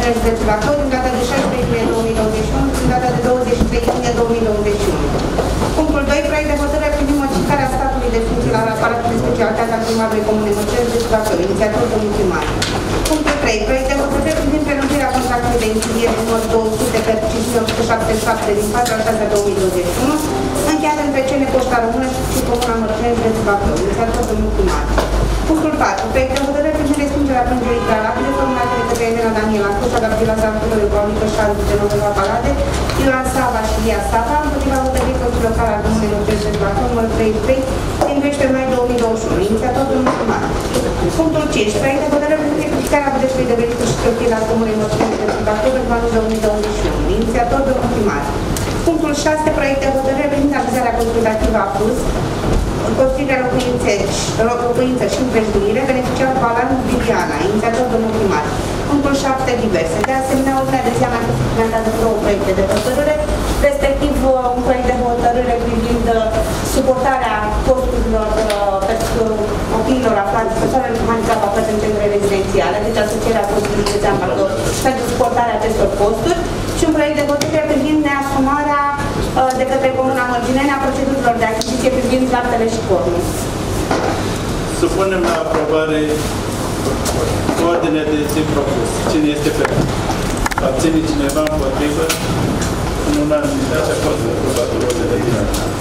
Morținei, județul Bacău, din data de 16 iulie 2021, din data de 23 iunie 2021. Punctul 2. Proiect de hotărâre privind modificarea statului de funcție la aparatului de specialitate al primarului Comunei Morținei, județul Bacău, inițiator domnul primar. Punctul 3. Proiect de hotărâre privind prelungirea contractului de închiriere numărul 200 pe 5877 din 4/6/2021, încheiat între CN Poșta Română și Comuna Morținei, județul Bacău, inițiator domnul primar. Punctul 4. Proiect de hotărâre privind respingerea plângerii prealabile formulate de către Elena Daniela Cușa, Gabriela Zancutorii, Paulina Șaru, Genoveva Palade, Ioan Sava și Lia Sava, împotriva hotărârii Consiliului Local al Comunei Morținei, județul Bacău, numărul 33, din 12 mai 2021, inițiator domnul primar. Punctul 5. Proiect de hotărâre privind rectificarea bugetului de venituri și cheltuieli al Comunei Morținei, județul Bacău, pentru anul 2021, inițiator domnul primar. Punctul 6. Proiect de hotărâre privind avizarea consultativă a PUS, construirea locuințe și împrejurire, beneficiar Balan Viviana, inițiator domnul primar. Punctul 7. Diverse. De asemenea, ordinea de zi a mai fost suplimentată cu 2 proiecte de hotărâre, respectiv un proiect de hotărâre privind suportarea costurilor pentru copiilor aflați, persoanele cu handicap aflați în centre rezidențiale, deci asocierea costului de Bacău pentru suportarea acestor costuri, și un proiect de hotărâre privind neasumarea de către Comuna Mărgineni a procedurilor de achiziție privind laptele și cornul. Supunem la aprobare ordinea de zi propusă. Cine este pentru? Abține cineva împotrivă? În unanimitate a fost aprobată ordinea de zi.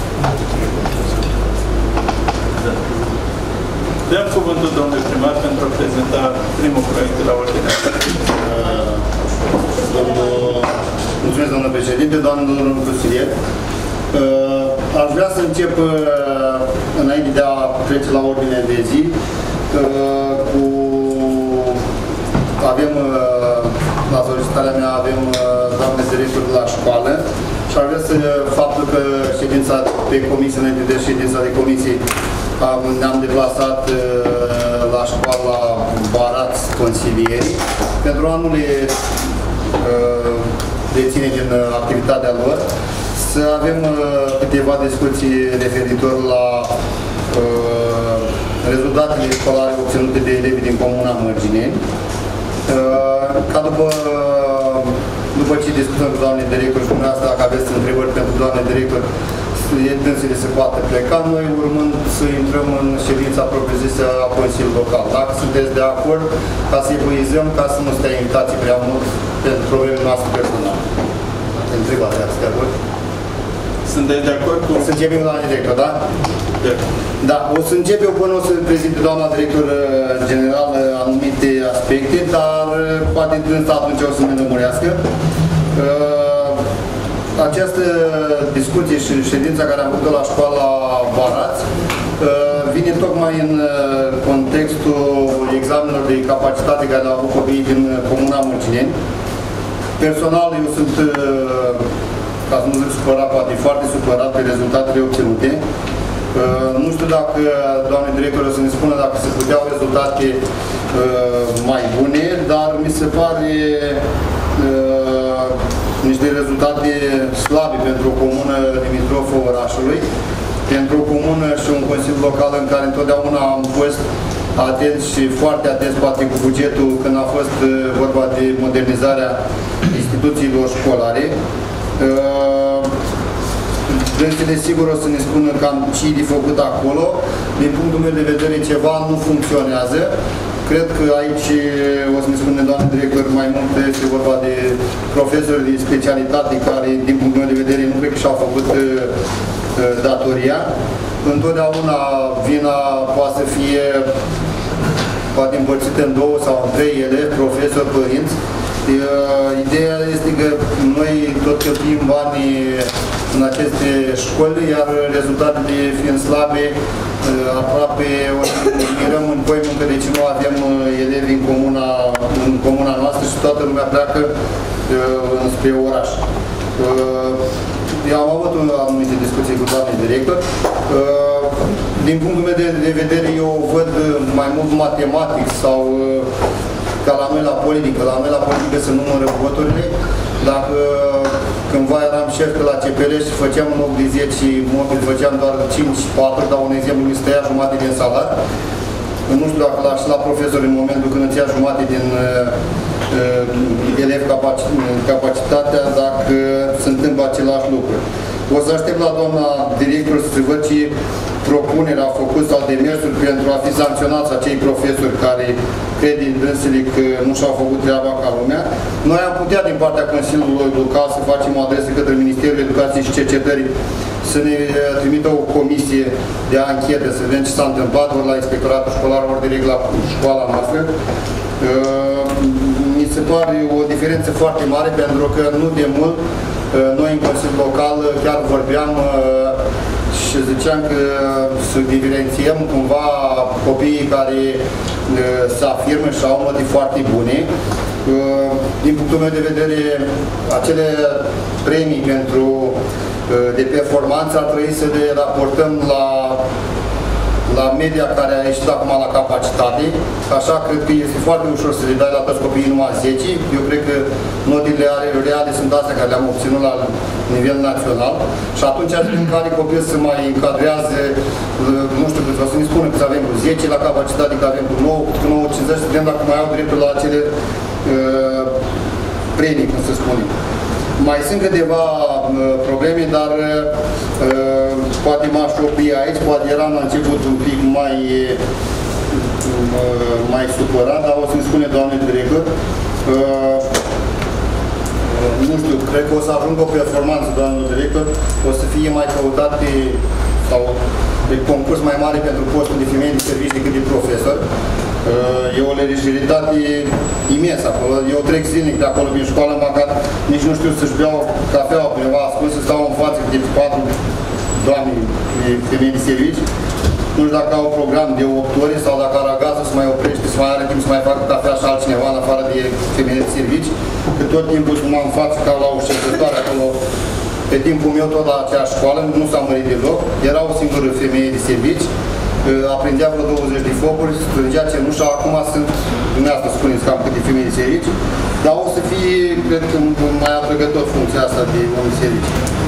Dăm cuvântul domnului primar pentru a prezenta primul proiect de la ordinea de zi. Mulțumesc, domnule președinte, domnul consilier. Aș vrea să încep, înainte de a trece la ordinea de zi, la solicitarea mea avem doamne director la școală și aș vrea să faptul că ședința pe comisie, înainte de ședința de comisie, ne-am deplasat la școala Barați Consilieri pentru a nu le reține din activitatea lor, să avem câteva discuții referitor la rezultatele școlare obținute de elevii din Comuna Mărgineni. Ca după ce discutăm cu doamne director și dumneavoastră, dacă aveți întrebări pentru doamne director, dânsele se poate pleca, noi urmând să intrăm în ședința propriu-zisă a Consiliului Local. Dacă sunteți de acord, ca să epuizăm, ca să nu stea invitații prea mult pentru problemele noastre personale. Întrebați, dacă sunteți de acord? Sunteți de acord cu... Să începem cu doamna director, da? Da, o să încep eu până o să prezinte doamna director general anumite aspecte, dar poate dânsa atunci o să ne lămurească. Această discuție și ședința care am făcut-o la școala Barați vine tocmai în contextul examenelor de capacitate care au avut copiii din Comuna Mărgineni. Personal, eu sunt, ca să nu zic supărat, poate foarte supărat pe rezultatele obținute. Nu știu dacă, doamne director, o să ne spună dacă se puteau rezultate mai bune, dar mi se pare niște rezultate slabe pentru o comună limitrofă orașului, pentru o comună și un consiliu local în care întotdeauna am fost atenți și foarte atenți, poate cu bugetul, când a fost vorba de modernizarea instituțiilor școlare. Dânsele sigur o să ne spună cam ce e de făcut acolo. Din punctul meu de vedere, ceva nu funcționează. Cred că aici, o să ne spune doamne director, mai mult este vorba de profesori de specialitate care, din punctul meu de vedere, nu cred că și-au făcut datoria. Întotdeauna vina poate să fie poate împărțită în 2 sau în 3 elevi, profesori, părinți. Ideea este că noi tot cheltuim banii în aceste școli, iar rezultatele fiind slabe, aproape o să mirăm în poimul că de ce nu avem elevi în comuna noastră și toată lumea pleacă spre oraș. Eu am avut anumite discuții cu doamne director. Din punctul meu de vedere, eu văd mai mult matematic sau ca la noi la politică. La noi la politică se numără voturile. Dacă cândva eram șef la CPL și făceam în loc de 10 mobili, făceam doar 5-4, dar un exemplu, mi se tăia jumate din salar. Nu știu dacă și la profesor în momentul când îți ia jumate din elevi capacitatea dacă se întâmplă același lucru. O să aștept la doamna director să văd ce propunere a făcut sau demersuri pentru a fi sancționați acei profesori care cred din dânsele că nu și-au făcut treaba ca lumea. Noi am putea din partea Consiliului Local să facem o adresă către Ministerul Educației și Cercetării să ne trimită o comisie de anchetă, să vedem ce s-a întâmplat ori la inspectoratul școlar, ori direct la școala noastră. Mi se pare o diferență foarte mare pentru că nu de mult noi în Consiliul Local chiar vorbeam și ziceam că să diferențiem cumva copiii care se afirmă și au note foarte bune. Din punctul meu de vedere, acele premii de performanță ar trebui să le raportăm la media care a ieșit acum la capacitate. Așa cred că este foarte ușor să le dai la toți copiii numai 10. Eu cred că notele reale sunt astea care le-am obținut la nivel național. Și atunci în care copii se mai încadrează, nu știu cât, o să ne spună că avem cu 10 la capacitate, că avem cu 9, cu 9,50, să vedem dacă mai au dreptul la acele premii, cum se spune. Mai sunt câteva probleme, dar poate m-aș opri aici, poate eram la început un pic mai supărat, dar o să-mi spune doamne director. Nu știu, cred că o să ajungă o performanță, doamnul director, o să fie mai căutate sau de concurs mai mare pentru postul de femei de servicii decât de profesor. E o legitimitate imensă acolo. Eu trec zilnic de acolo din școală, măcar nici nu știu să-și beau cafeaua cuiva ascuns, să stau în față de 4 doamne femei de servici. Nu știu dacă au un program de 8 ore sau dacă aragază să mai oprește, să mai are timp să mai facă cafea și altcineva în afară de femei de servici. Că tot timpul cum am în față ca la o șezătoare acolo, pe timpul meu tot la aceeași școală, nu s-a mărit deloc. Era o singură femeie de servici. Aprindea vreo 20 de focuri, strângea cenușa, acum sunt, dumneavoastră spuneți cam câte femei de servici, dar o să fie, cred că, mai atrăgător funcția asta de om de servici.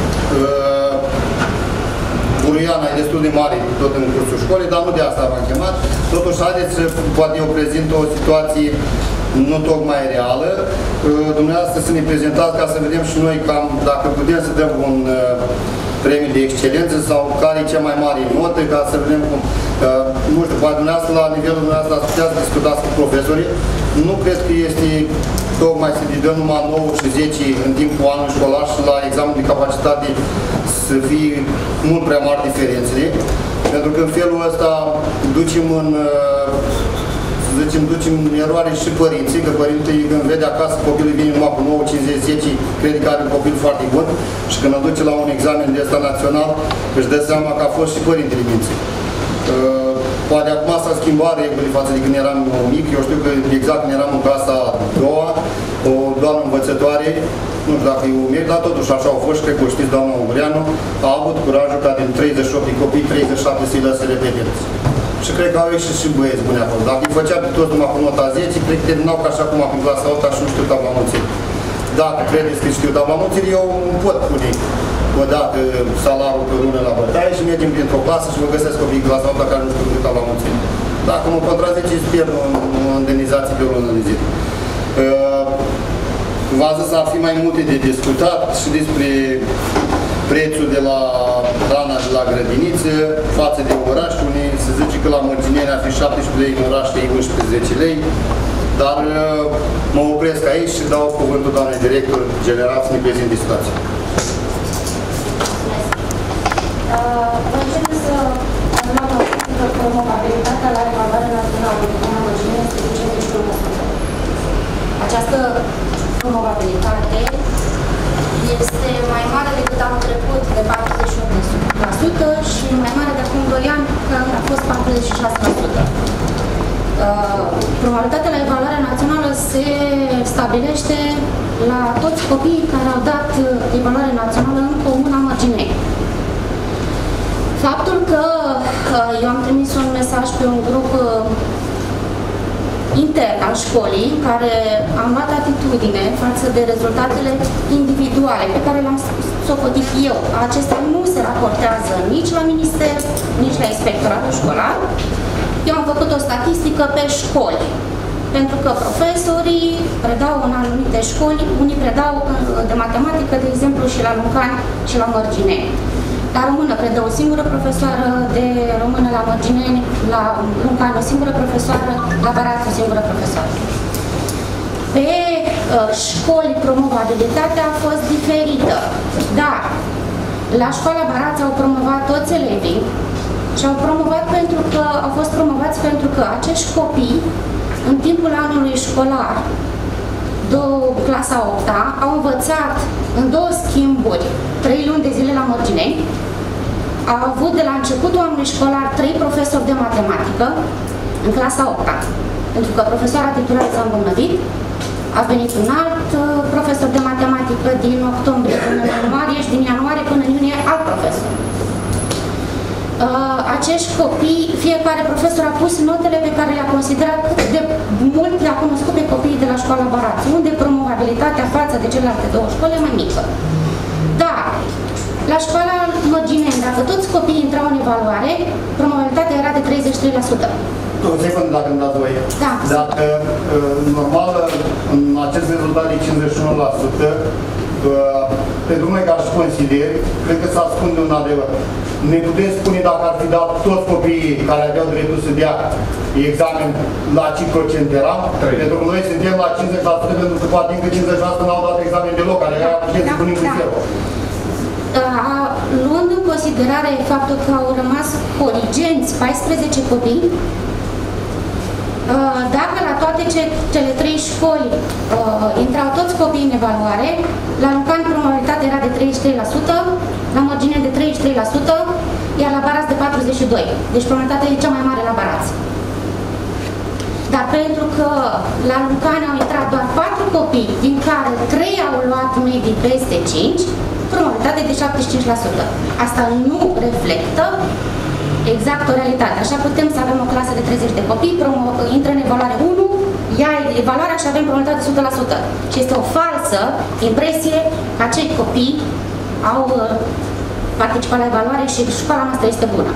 Buruiana e destul de mare tot în cursul școlii, dar nu de asta v-am chemat. Totuși, haideți, poate eu prezint o situație nu tocmai reală. Dumneavoastră să ne prezentați ca să vedem și noi cam dacă putem să dăm un premiu de excelență sau care e cea mai mare notă, ca să vedem cum, nu știu, poate dumneavoastră la nivelul dumneavoastră ați putea să discutați cu profesorii. Nu cred că este tocmai să le dăm numai 9 și 10 în timpul anului școlar și la examenul de capacitate să fie mult prea mari diferențele, pentru că în felul ăsta ducem în ducem în eroare și părinții, că părintele când vede acasă copilul vine numai cu 9, 50, 10, crede că are un copil foarte bun și când îl duce la un examen de ăsta național, își dă seama că a fost și părintele minții. Poate acum s-a schimbat regulile față de când eram mic. Eu știu că exact când eram în clasa a doua, o doamnă învățătoare, nu știu dacă e umil, dar totuși așa au fost, cred că o știți, doamna Ungreanu, a avut curajul ca din 38 de copii, 37 să-i lăse repetenți. Și cred că au ieșit și băieți buni acolo. Dacă îi făcea pe toți numai cu nota 10, cred că terminau ca așa cum acum clasa 8 și nu știu tabla mulțimii. Dacă credeți că știu tabla mulțimii, eu îmi pot pune odată salariul pe lună la bătaie și mergem printr-o clasă și vă găsesc copii în clasa 8 care nu știu tabla mulțimii. Dacă mă contraziceți, pierd o indemnizație pe o lună de zi. V-am zis să ar fi mai multe de discutat și despre prețul de la hrana de la grădiniță față de oraș, unii se zice că la Mărgineni ar fi 17 lei, în oraș e 11 lei, dar mă opresc aici și dau cuvântul doamnei director general să ne prezinte situația. Vă încerc să anulăm că promovabilitatea la evaluare națională de Comuna Mărgineni este de 51%. Această promovabilitate este mai mare decât anul trecut de 48% și mai mare de acum 2 ani, când a fost 46%. Probabilitatea la evaluarea națională se stabilește la toți copiii care au dat evaluare națională în Comuna Mărgineni. Faptul că eu am trimis un mesaj pe un grup intern al școlii, în care am luat atitudine față de rezultatele individuale pe care le-am socotit eu. Acestea nu se raportează nici la minister, nici la inspectoratul școlar. Eu am făcut o statistică pe școli, pentru că profesorii predau în anumite școli, unii predau de matematică, de exemplu, și la Luncani și la Mărgineni. La română predă o singură profesoară, de română la Mărgineni, la Luncani o singură profesoară, la Baraț o singură profesoară. Pe școli promovabilitatea a fost diferită, dar la școala Baraț au promovat toți elevii și au promovat pentru că au fost promovați pentru că acești copii, în timpul anului școlar, clasa 8-a, au învățat în 2 schimburi 3 luni de zile la Mărgineni, au avut de la începutul anului școlar 3 profesori de matematică în clasa 8-a, pentru că profesoara titulară s-a îmbolnăvit, a venit un alt profesor de matematică din octombrie până în ianuarie și din ianuarie până în iunie alt profesor. Acești copii, fiecare profesor a pus notele pe care le-a considerat, de mult le-a cunoscut pe copiii de la școala Baraț, unde promovabilitatea față de celelalte 2 școli e mai mică. Dar, la școala Mărgineni, dacă toți copiii intrau în evaluare, promovabilitatea era de 33%. O secundă, dacă îmi dați voie. Da. Dacă, normal, în acest rezultat de 51%, pentru noi ca și consilieri, cred că se ascunde un adevăr. Ne puteți spune dacă ar fi dat toți copiii care aveau dreptul să dea examen la ce procent era? Pentru că noi suntem la 50%, pentru că poate încă 50% n-au dat examen deloc, care era puteți să punem cu zero. Luând în considerare faptul că au rămas corigenți 14 copii, dacă la toate cele 3 școli intrau toți copiii în evaluare, la Luncani promovabilitatea era de 33%, la Mărgineni de 33%, iar la Baraț de 42%. Deci promovabilitatea e cea mai mare la Baraț. Dar pentru că la Luncani au intrat doar 4 copii, din care 3 au luat medii peste 5, promovabilitate de 75%. Asta nu reflectă exact o realitate. Așa putem să avem o clasă de 30 de copii, intră în evaluare 1, ia evaluarea și avem promovabilitate de 100%. Și este o falsă impresie că acei copii au participat la evaluare și școala noastră este bună.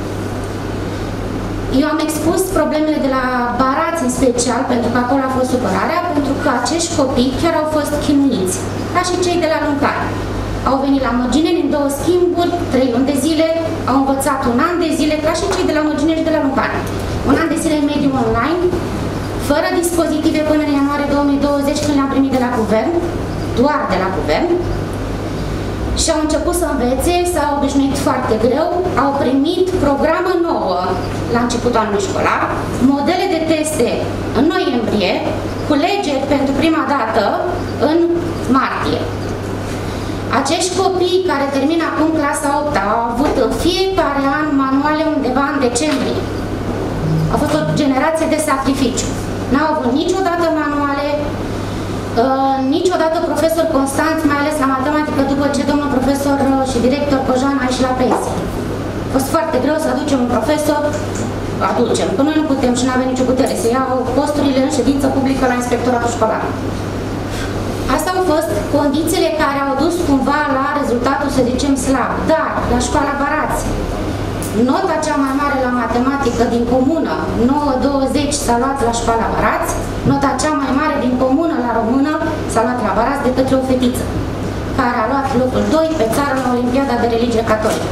Eu am expus problemele de la Baraț în special, pentru că acolo a fost supărarea, pentru că acești copii chiar au fost chinuiți, ca și cei de la Luncani. Au venit la Mărgineni în 2 schimburi, 3 luni de zile, au învățat un an de zile, ca și cei de la Mărgineni și de la Luncani. Un an de zile în mediul online, fără dispozitive până în ianuarie 2020, când le-am primit de la guvern, doar de la guvern, și au început să învețe, s-au obișnuit foarte greu, au primit programă nouă la începutul anului școlar, modele de teste în noiembrie, culegeri pentru prima dată în martie. Acești copii care termină acum clasa 8 au avut în fiecare an manuale undeva în decembrie. A fost o generație de sacrificiu. N-au avut niciodată manuale, niciodată profesor constant, mai ales la matematică, după ce domnul profesor și director Cojan a ieșit la pensie. A fost foarte greu să aducem un profesor, că noi nu putem și nu avem nicio putere să iau posturile în ședință publică la inspectoratul școlar. Astea au fost condițiile care au dus cumva la rezultatul, să zicem, slab. Dar, la școala Baraț, nota cea mai mare la matematică din comună, 9,20, s-a luat la școala Baraț, nota cea mai mare din comună la română s-a luat la Baraț de către o fetiță, care a luat locul 2 pe țară la Olimpiada de Religie Catolică.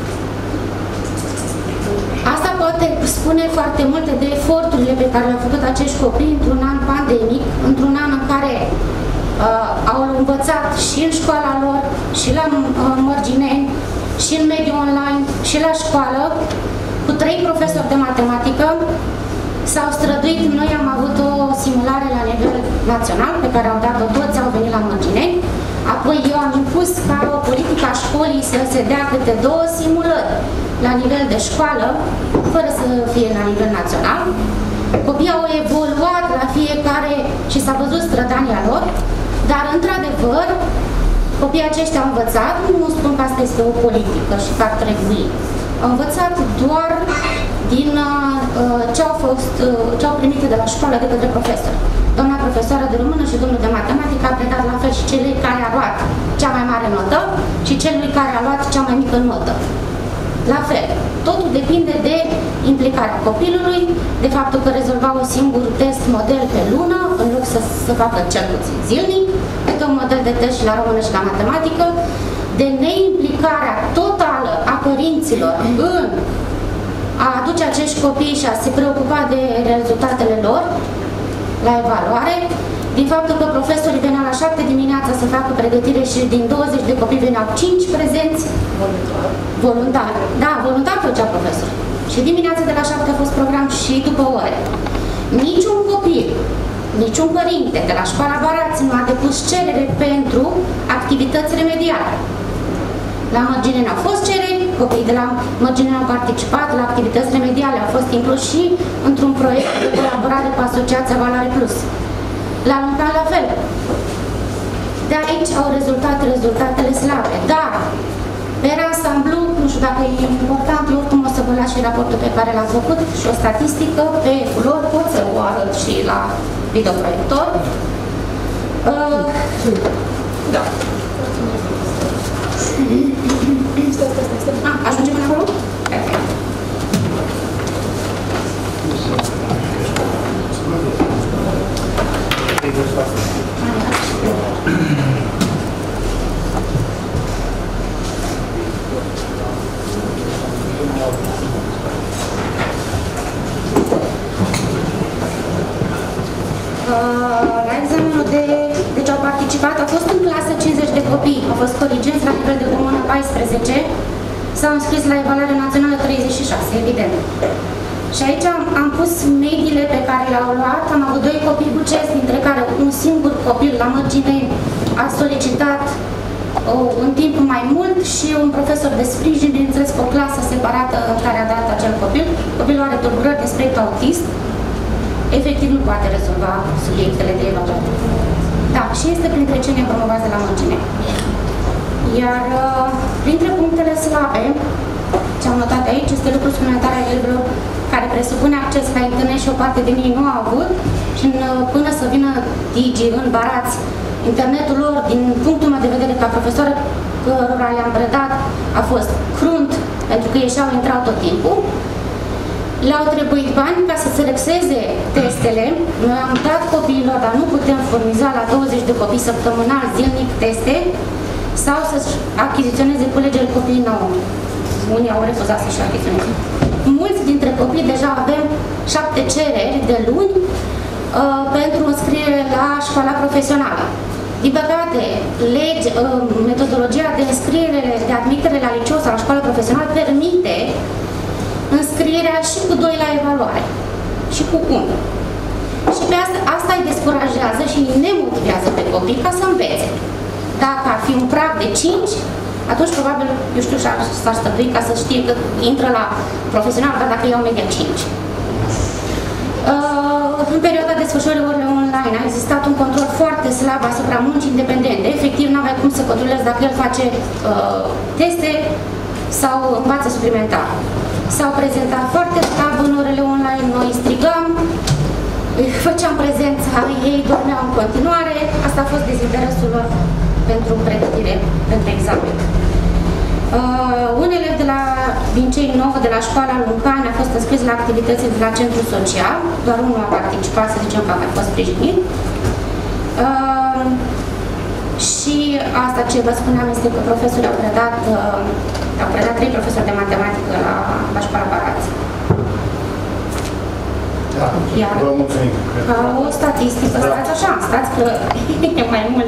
Asta poate spune foarte multe de eforturile pe care le-au făcut acești copii într-un an pandemic, într-un an în care au învățat și în școala lor, și la Mărgineni, și în mediul online, și la școală, cu 3 profesori de matematică. S-au străduit, noi am avut o simulare la nivel național, pe care au dat-o toți, au venit la Mărgineni. Apoi eu am impus ca o politică a școlii să se dea câte 2 simulări la nivel de școală, fără să fie la nivel național. Copiii au evoluat la fiecare și s-a văzut strădania lor, dar într-adevăr, copiii aceștia au învățat, nu spun că asta este o politică și că ar trebui, au învățat doar din ce au primit de la școală de către profesor. Doamna profesoară de română și domnul de matematică a predat la fel și celui care a luat cea mai mare notă și celui care a luat cea mai mică notă. La fel, totul depinde de implicarea copilului, de faptul că rezolva un singur test model pe lună, în loc să facă cel puțin zilnic, câte un model de test și la română și la matematică, de neimplicarea totală a părinților în a aduce acești copii și a se preocupa de rezultatele lor la evaluare, din faptul că profesorii veneau la 7 dimineața să facă pregătire și din 20 de copii veneau 5 prezenți. Voluntar. Da, voluntar făcea profesor. Și dimineața de la 7 a fost program și după ore. Niciun copil, niciun părinte de la școala Barați nu a depus cerere pentru activități remediale. La Mărgineni au fost cereri, copiii de la Mărgineni au participat la activități remediale, au fost incluși și într-un proiect de colaborare cu Asociația Valoare Plus. La Luncan la fel. De aici au rezultatele slabe. Dar, pe ansamblu, nu știu dacă e important, eu oricum o să vă las și raportul pe care l-am făcut și o statistică pe culori, pot să o arăt și la videoproiector. Da. Ajungem până acolo? La examenul deci au participat, a fost în clasă 50 de copii, au fost corigenți la nivel de comună 14, s-au înscris la evaluare națională 36, evident. Și aici am pus mediile pe care le-au luat, am avut 2 copii bucesi, dintre care un singur copil la Mărgineni a solicitat un timp mai mult și un profesor de sprijin, bineînțeles cu o clasă separată în care a dat acel copil. Copilul are tulburări de spectru autist, efectiv nu poate rezolva subiectele de evaluare. Da, și este printre cei nepromovați de la Mărgineni. Iar printre punctele slabe, ce am notat aici, este lucrul suplimentar al elevilor care presupune acces la internet și o parte din ei nu au avut și până să vină Digi în Barați, internetul lor, din punctul meu de vedere ca profesoară cărora le-am predat, a fost crunt, pentru că ieșeau, intrau tot timpul. Le-au trebuit bani ca să selecteze testele. Noi am dat copiilor, dar nu putem furniza la 20 de copii săptămânal, zilnic, teste, sau să-și achiziționeze culegeri copiii nou. Unii au refuzat să-și achiziționeze. Mulți dintre copii deja avem 7 cereri de luni pentru înscriere la școala profesională. Din păcate, metodologia de înscriere, de admitere la liceu sau la școală profesională permite înscrierea și cu 2 la evaluare și cu 1. Și pe asta îi descurajează și îi nemotivează pe copii ca să învețe. Dacă ar fi un prag de 5, atunci probabil, eu știu, s-ar stăpâni ca să știe că intră la profesional, dar dacă iau media 5. În perioada desfășurării orele online a existat un control foarte slab asupra muncii independente. Efectiv, nu avea cum să controlezi dacă el face teste sau învață suplimentar. S-au prezentat foarte slab în orele online, noi strigam, făceam prezența, ei dormeau în continuare. Asta a fost dezinteresul lor pentru pregătire, pentru examen. Un elev din cei 9 de la școala Luncani a fost înscris la activitățile de la centru social, doar unul a participat, să zicem că a fost sprijinit. Și asta ce vă spuneam este că profesorii au predat 3 profesori de matematică la școala Barați. Da, iar vă mulțumim. Ca o statistică, stați așa, stați că e mai mult.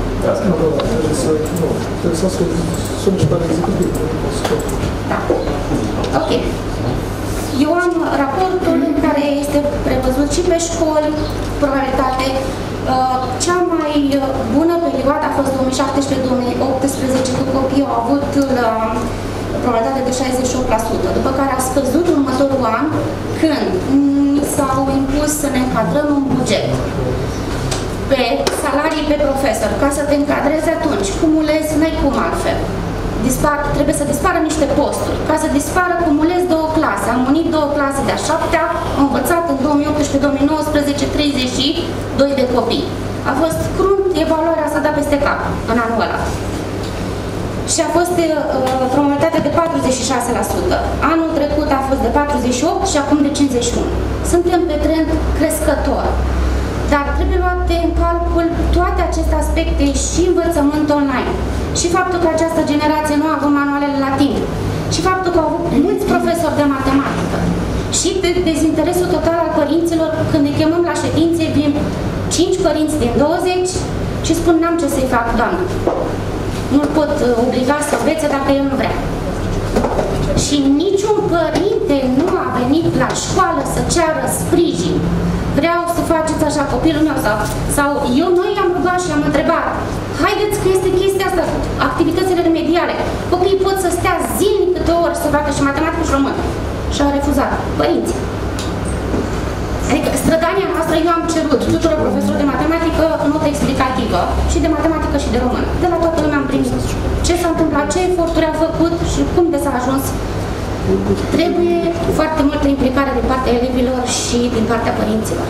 Trebuie să solicitare executivă. Da. Ok. Eu am raportul care este prevăzut și pe școli, probabilitate. Cea mai bună perioadă a fost 2017-2018, când copiii au avut la probabilitate de 68%, după care a scăzut următorul an, când s-au impus să ne încadrăm în buget pe salarii pe profesor. Ca să te încadrezi atunci, cumulezi, n-ai cum altfel. Trebuie să dispară niște posturi. Ca să dispară, cumulezi 2 clase. Am unit 2 clase de-a 7-a, am învățat în 2018-2019 32 de copii. A fost crunt, evaluarea s-a dat peste cap în anul ăla. și a fost promovată de 46%. Anul trecut a fost de 48% și acum de 51%. Suntem pe trend crescător. Dar trebuie luate în calcul toate aceste aspecte și învățământ online. Și faptul că această generație nu a avut manualele la timp. Și faptul că au avut mulți profesori de matematică. Și de dezinteresul total al părinților, când ne chemăm la ședințe, vin 5 părinți din 20 și spun n-am ce să-i fac, doamnă. Nu-l pot obliga să învețe dacă el nu vrea. Și niciun părinte nu a venit la școală să ceară sprijin. Vreau să faceți așa copilul meu sau noi i-am rugat și am întrebat. Haideți că este chestia asta, activitățile remediale. Copiii pot să stea zilnic câte o oră să facă și matematică și română. Și au refuzat părinții. Adică strădania noastră, eu am cerut tuturor profesorilor de matematică notă explicativă și de matematică și de română. De la toată lumea am primit ce s-a întâmplat, ce eforturi au făcut și cum de s-a ajuns. Trebuie foarte multă implicare din partea elevilor și din partea părinților.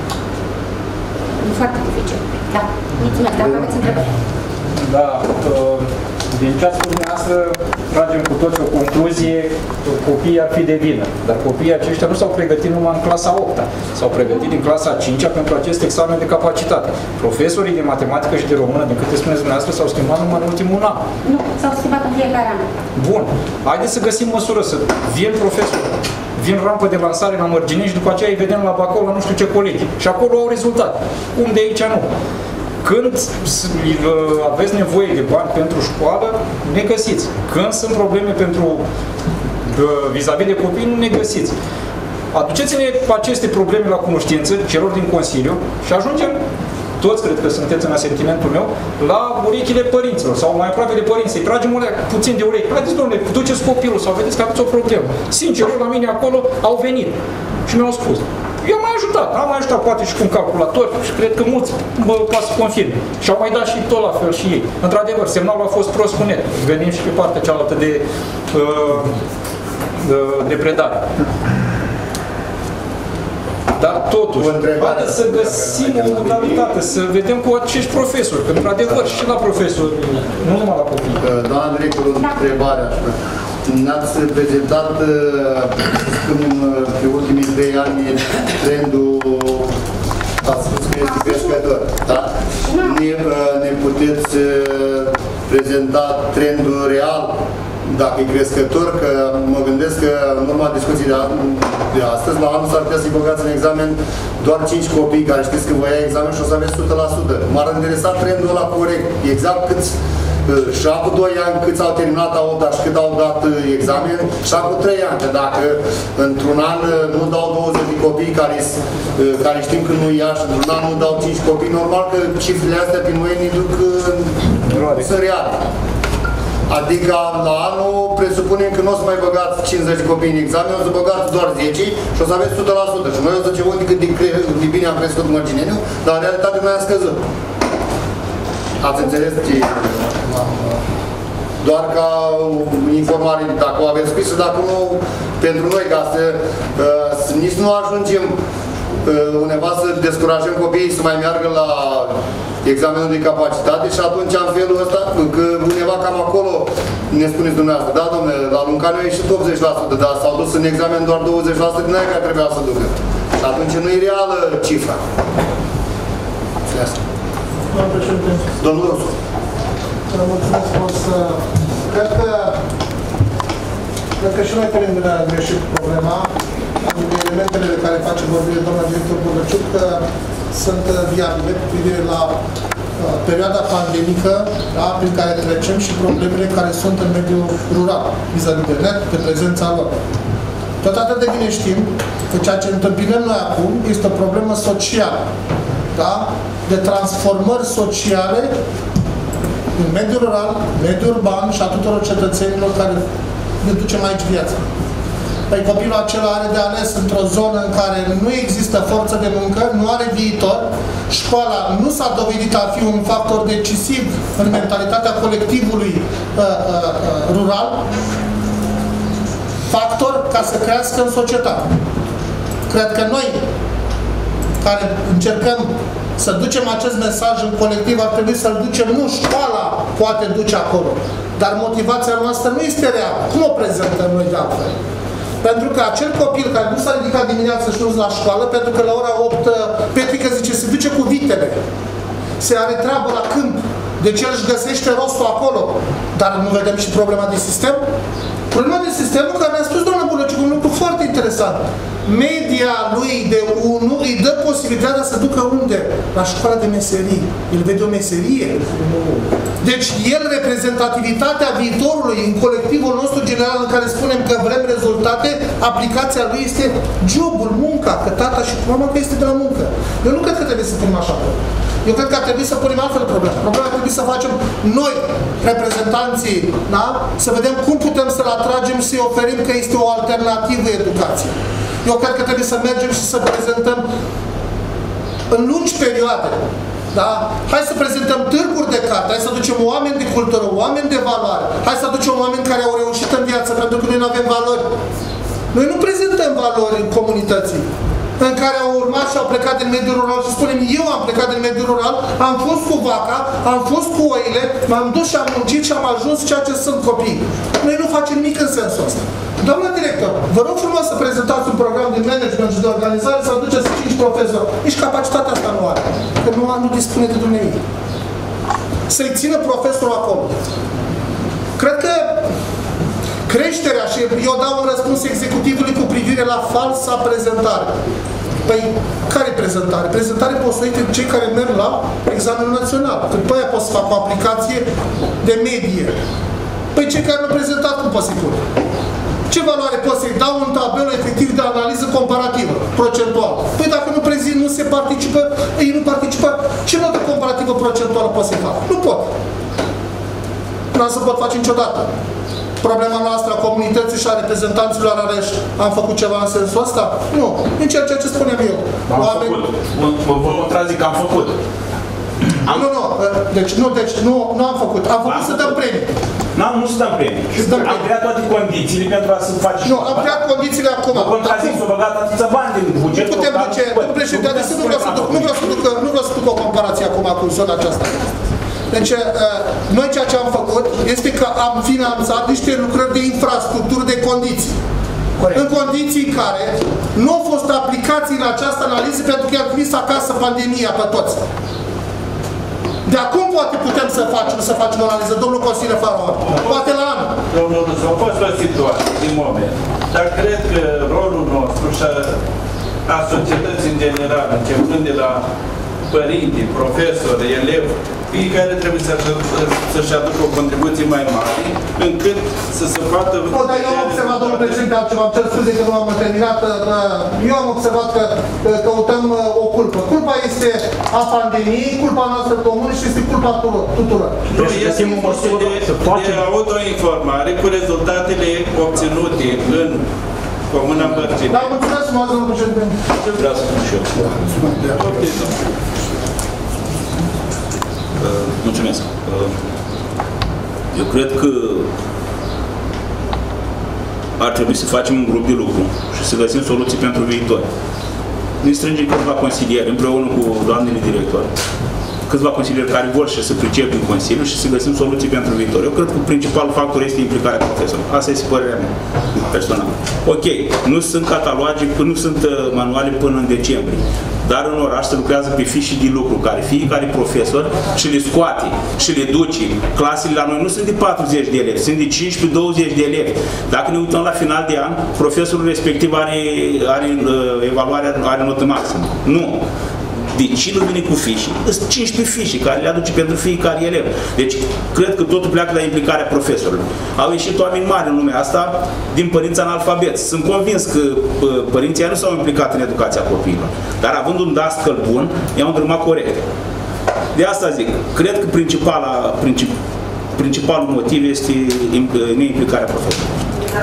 E foarte dificil. Da, mulțumesc. Dacă aveți întrebări. Da, din ce ați spus dumneavoastră, tragem cu toți o concluzie, copiii ar fi de vină. Dar copiii aceștia nu s-au pregătit numai în clasa 8-a, s-au pregătit din clasa 5-a pentru acest examen de capacitate. Profesorii de matematică și de română, din câte spuneți dumneavoastră, s-au schimbat numai în ultimul an. Nu, s-au schimbat în fiecare an. Bun. Haideți să găsim măsură, să vin profesori, vin rampă de lansare la Mărginei și după aceea îi vedem la Bacău, la nu știu ce colegi. Și acolo au rezultat. Cum de aici nu? Când aveți nevoie de bani pentru școală, ne găsiți. Când sunt probleme pentru vis-a-vis de copii, nu ne găsiți. Aduceți-ne aceste probleme la cunoștință celor din Consiliu și ajungem, toți cred că sunteți în asentimentul meu, la urechile părinților sau mai aproape de părinți. Să-i tragem puțin de urechi. Haideți, domnule, duceți copilul sau vedeți că aveți o problemă. Sincer, la mine acolo au venit și mi-au spus. Eu am mai ajutat, poate și cu un calculator și cred că mulți poate să confirme. Și au mai dat și tot la fel și ei. Într-adevăr, semnalul a fost prost cu net. Gândim și pe partea cealaltă de predare. Dar totuși, haideți să găsim o modalitate, să vedem cu acești profesori, că într-adevăr și la profesori, nu numai la copii. Doamna director, o întrebare așa. Ne-ați prezentat, pe ultimii 3 ani, trendul, ați spus că este crescător, da? Ne puteți prezenta trendul real, dacă e crescător, că mă gândesc că în urma discuției de astăzi, la anul s-ar putea să-i băgați în examen doar 5 copii care știți că vă ia examen și o să aveți 100%. M-ar interesa trendul ăla corect, exact câți și acum 2 ani câți au terminat a 8-a și cât au dat examen și acum 3 ani, că dacă într-un an nu dau 20 de copii care știm că nu ia și într-un an nu dau 5 copii, normal că cifrele astea pe noi ne duc sunt reale. Adică la anul presupunem că nu o să mai băgați 50 de copii în examen, o să băgați doar 10 și o să aveți 100%. Și noi o să zicem cât de bine am crescut Mărgineniu, dar în realitate noi am scăzut. Ați înțeles ce? Doar ca informare, dacă o aveți scrisă, dacă nu, pentru noi, ca să nici nu ajungem undeva să descurajăm copiii să mai meargă la examenul de capacitate și atunci în felul ăsta, că undeva cam acolo ne spuneți dumneavoastră, da, domnule, la Luncaniu a ieșit 80%, dar s-au dus în examen doar 20% din aia care trebuia să ducă. Și atunci nu e reală cifra. Doamne președinte. Domnul Rusu. Mulțumesc frumos. Cred că și noi punem de greșit problema. Elementele de care face vorbire doamna director Bogăciuc sunt viabile cu privire la perioada pandemică, da, prin care trecem și problemele care sunt în mediul rural, vis-a-vis de net, de prezența lor. Tot atât de bine știm că ceea ce întâmpinăm noi acum este o problemă socială, da? De transformări sociale în mediul rural, mediul urban și a tuturor cetățenilor care ne ducem aici viața. Păi copilul acela are de ales într-o zonă în care nu există forță de muncă, nu are viitor, școala nu s-a dovedit a fi un factor decisiv în mentalitatea colectivului rural, factor ca să crească în societate. Cred că noi, care încercăm să ducem acest mesaj în colectiv, ar trebui să-l ducem, nu școala poate duce acolo. Dar motivația noastră nu este reală. Cum o prezentăm noi de altfel? Pentru că acel copil care nu s-a ridicat dimineața și nu la școală, pentru că la ora 8 Petrica zice, se duce cu vitele, se are treabă la câmp, deci el își găsește rostul acolo. Dar nu vedem și problema de sistem? Problema de sistem care ne-a spus doamna Burlăciuc un lucru foarte interesant. Media lui de 1 îi dă posibilitatea să ducă unde? La școala de meserii. El vede o meserie. Deci el, reprezentativitatea viitorului în colectivul nostru general în care spunem că vrem rezultate, aplicația lui este jobul, munca, că tata și mama că este de la muncă. Eu nu cred că trebuie să punem așa. Eu cred că ar trebui să punem altfel problema. Problema ar trebui să facem noi, reprezentanții, da? Să vedem cum putem să-l atragem și să-i oferim că este o alternativă educație. Eu cred că trebuie să mergem și să prezentăm în lungi perioade. Da? Hai să prezentăm târguri de carte, hai să aducem oameni de cultură, oameni de valoare, hai să aducem oameni care au reușit în viață, pentru că noi nu avem valori. Noi nu prezentăm valori în comunității în care au urmat și au plecat din mediul rural și spunem, eu am plecat din mediul rural, am fost cu vaca, am fost cu oile, m-am dus și am muncit și am ajuns ceea ce sunt copii. Noi nu facem nimic în sensul ăsta. Doamna director, vă rog frumos să prezentați un program de management și de organizare, să aduceți 5 profesori. Nici capacitatea asta nu are, că nu dispune de dumneavoastră. Să-i țină profesorul acolo. Cred că creșterea, și eu dau un răspuns executivului cu privire la falsa prezentare. Păi, care prezentare? Prezentare poți să uite cei care merg la examenul național. Că după aia poți să fac o aplicație de medie. Păi cei care nu au prezentat, cum poți să-i pune? Ce valoare poți să-i dau un tabel efectiv de analiză comparativă, procentuală? Păi dacă nu prezint, nu se participă, ei nu participă, ce notă comparativă procentuală poți să-i fac? Nu pot. Nu am să pot face niciodată. Problema noastră a comunității și a reprezentanților Arăș, am făcut ceva în sensul ăsta? Nu. Nici ceea ce spuneam eu. Vă contrazic că am făcut. Deci nu am făcut. Am făcut să dăm premii. Nu să dăm premii. Am creat toate condițiile pentru a să faci. Nu, am creat condițiile acum. Vă contrazic, s-au băgat atâția bani din buget. Nu putem duce, nu vreau să duc o comparație acum cu zona aceasta. Deci, noi ceea ce am făcut este că am finanțat niște lucrări de infrastructură, de condiții. Corect. În condiții în care nu au fost aplicații în această analiză pentru că i-a trimis acasă pandemia pe toți. De acum poate putem să facem o analiză, domnul Consiliu Faraon. Poate la anul. Domnul Rusu, a fost o situație din moment. Dar cred că rolul nostru și a societății în general, începând de la părinți, profesori, elevi, fiecare trebuie să-și aducă o contribuție mai mare, încât să se poată... Dar eu am observat, domnul președinte, altceva, îmi cer scuze că nu am terminat, eu am observat că căutăm o culpă. Culpa este a pandemiei, culpa noastră comună și este culpa tuturor. Este de autoinformare cu rezultatele obținute în Comuna Bărcini. Dar mulțumesc frumos, domnul președinte. Vreau să spun și eu. Mulțumesc. Eu cred că ar trebui să facem un grup de lucru și să găsim soluții pentru viitor. Ne strângem câțiva consilieri împreună cu doamnele directori, câțiva consilieri care vor și să pricep în Consiliu și să găsim soluții pentru viitor. Eu cred că principalul factor este implicarea profesorului. Asta este părerea mea personală. Ok, nu sunt cataloge, nu sunt manuale până în decembrie, dar în oraș se lucrează pe fișe de lucru, care fiecare profesor și le scoate și le duce. Clasele la noi nu sunt de 40 de elevi, sunt de 15-20 de elevi. Dacă ne uităm la final de an, profesorul respectiv are evaluarea, are notă maximă. Nu. Deci cine vine cu fișe? Sunt 15 fișe care le aduce pentru fiecare elev. Deci cred că totul pleacă la implicarea profesorului. Au ieșit oameni mari în lumea asta din părinți analfabeți. Sunt convins că părinții nu s-au implicat în educația copiilor. Dar având un dascăl bun, i-au îndrămat corect. De asta zic, cred că principalul motiv este neimplicarea profesorului.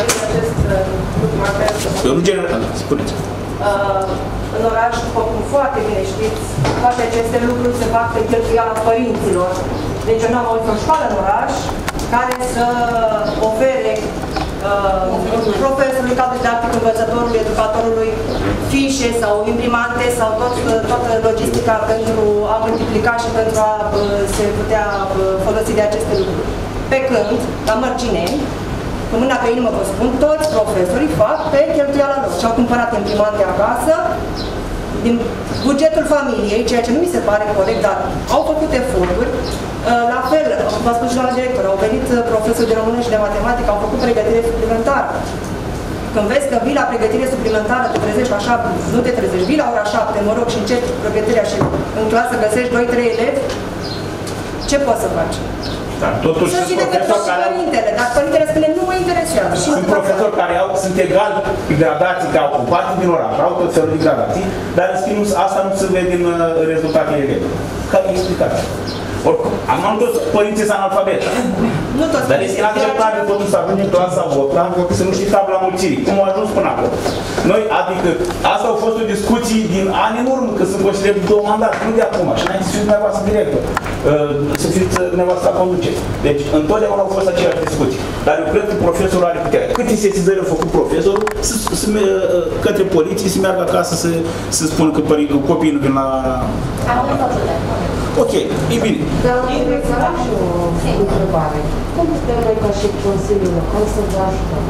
Eu nu general, spuneți. În oraș, după cum foarte bine știți, toate aceste lucruri se fac pe cheltuiala părinților. Deci eu n-am auzit o școală în oraș care să ofere profesorului, cadru didactic, învățătorului, educatorului, fișe sau imprimante sau toată logistica pentru a multiplica și pentru a se putea folosi de aceste lucruri. Pe când, la Mărgineni, cu mâna pe inimă vă spun, toți profesorii fac pe cheltuiala lor. Și-au cumpărat imprimante acasă, din bugetul familiei, ceea ce nu mi se pare corect, dar au făcut eforturi. La fel, v-a spus și la director, au venit profesori de română și de matematică, au făcut pregătire suplimentară. Când vezi că vii la pregătire suplimentară, te trezești așa, nu te trezești, vii la ora 7, mă rog, și începi pregătirea și în clasă găsești 2-3 elevi, ce poți să faci? Da, totuși să ții de și părintele, dar părintele spune, nu mă interesează. Sunt profesori care sunt egal gradații, care au ocupat din oraș, au tot felul de gradații, dar în schimb asta nu se vede în rezultatele elevilor. Care e explicația? Oricum, am toți părinții sunt analfabeti. Nu toți. Dar este inacceptabil totuși să ajungem în clasa 8 să nu știi tabla mulțirii. Cum au ajuns până acolo? Noi, adică, asta au fost o discuție din ani în urmă, că sunt consilieri de 2 mandate, nu de acum. Și înainte să fiți dumneavoastră director, să fiți dumneavoastră la conducere. Deci, întotdeauna au fost aceleași discuții. Dar eu cred că profesorul are puterea. Câte sesizări a făcut profesorul către poliție, să meargă acasă să spună că copiii nu vin la... Ok, e bine. Dar am și o întrebare. Cum putem noi ca și Consiliul Local să vă ajutăm?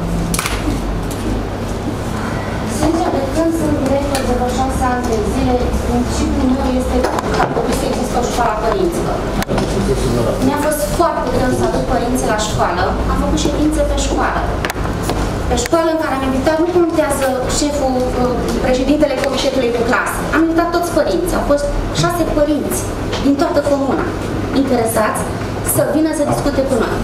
Sincer, de când sunt director de vreo 6 ani de zile, principiul meu este ca trebuie să există o școală a părinților. Mi-a fost foarte greu să aduc părinții la școală. Am făcut ședințe pe școală. Pe școală în care am invitat, nu contează șeful, președintele comitetului de clasă. Am invitat toți părinții. Au fost 6 părinți din toată comuna interesați să vină să discute cu noi.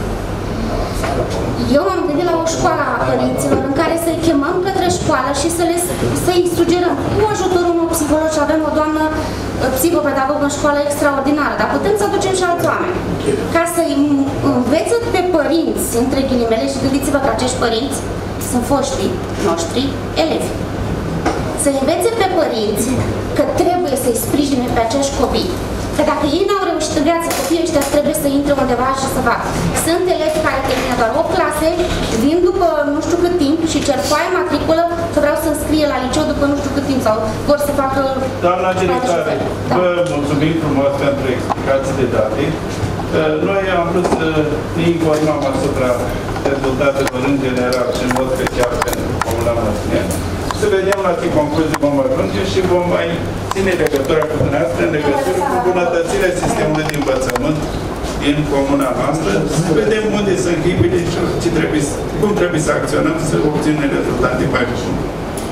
Eu m-am gândit la o școală a părinților în care să-i chemăm către școală și să-i sugerăm cu ajutorul unui psiholog, și avem o doamnă psihopedagog în școală extraordinară, dar putem să aducem și alți oameni ca să-i învețe pe părinți, între ghilimele, și gândiți-vă că acești părinți sunt foștii noștri elevi. Să-i învețe pe părinți că trebuie să-i sprijine pe acești copii. Că dacă ei n-au reușit în viață, copiii ăștia trebuie să intre undeva și să facă. Sunt elevi care termină doar 8 clase, vin după nu știu cât timp și cer foaie matriculă că vreau să înscrie la liceu după nu știu cât timp sau vor să facă... Doamna directoare, vă mulțumim frumos pentru explicații de date. Noi am vrut să ne informăm asupra rezultatelor în general și în mod special pentru Comuna Mărgineni. Să vedem la ce concluzii vom ajunge și vom mai ține legătura cu dumneavoastră în legătură cu îmbunătățirea sistemului de învățământ din comuna noastră, să vedem unde sunt ghibile și cum trebuie să acționăm să obținem rezultate mai bune.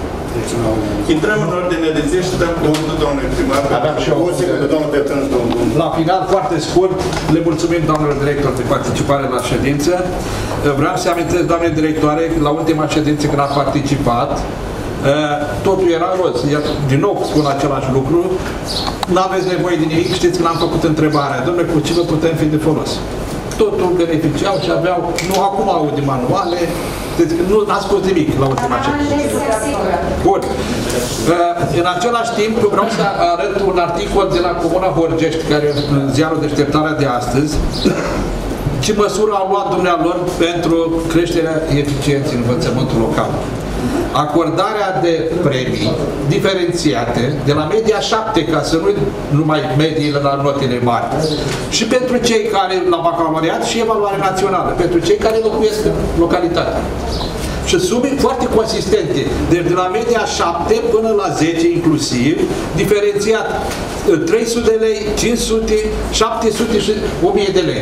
Intrăm în ordine de zi și dăm cuvântul domnului primar. Aveam și o secundă, domnul Petrân. La final, foarte scurt, le mulțumim doamnelor director de participare la ședință. Vreau să amintesc, doamne directoare, la ultima ședință când a participat, totul era roz. Din nou spun același lucru. Nu aveți nevoie de nimic, știți că n-am făcut întrebarea. Dom'le, cu ce vă putem fi de folos? Totul beneficiau și aveau, nu acum au de manuale, deci nu a spus nimic la ultima ședință. Bun. În același timp, vreau să arăt un articol de la Comuna Horgești, care e în ziarul Deșteptarea de astăzi, ce măsură au luat dumnealor pentru creșterea eficienței în învățământul local. Acordarea de premii diferențiate de la media 7, ca să nu numai mediile la notele mari, și pentru cei care la bacalaureat și evaluare națională, pentru cei care locuiesc în localitate. Și sume foarte consistente, deci de la media 7 până la 10 inclusiv, diferențiat 300 de lei, 500, 700 și 1000 de lei.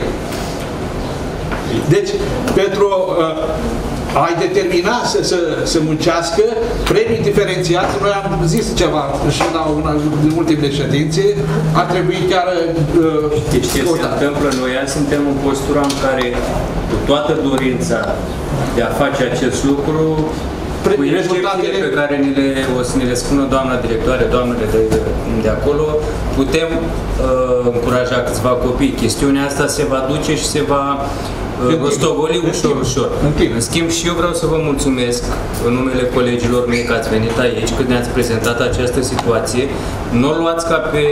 Deci, pentru a-i determina să muncească, premii diferențiate, noi am zis ceva și la din ultimele ședințe, ar trebui chiar... Deci ce se întâmplă, noi suntem în postura în care, cu toată dorința de a face acest lucru, cu excepțiile pe care o să ne le spună doamna directoare, doamnele de acolo, putem încuraja câțiva copii. Chestiunea asta se va duce și se va rostogoli ușor, ușor. În schimb, și eu vreau să vă mulțumesc în numele colegilor mei că ați venit aici, că ne-ați prezentat această situație. Nu o luați ca pe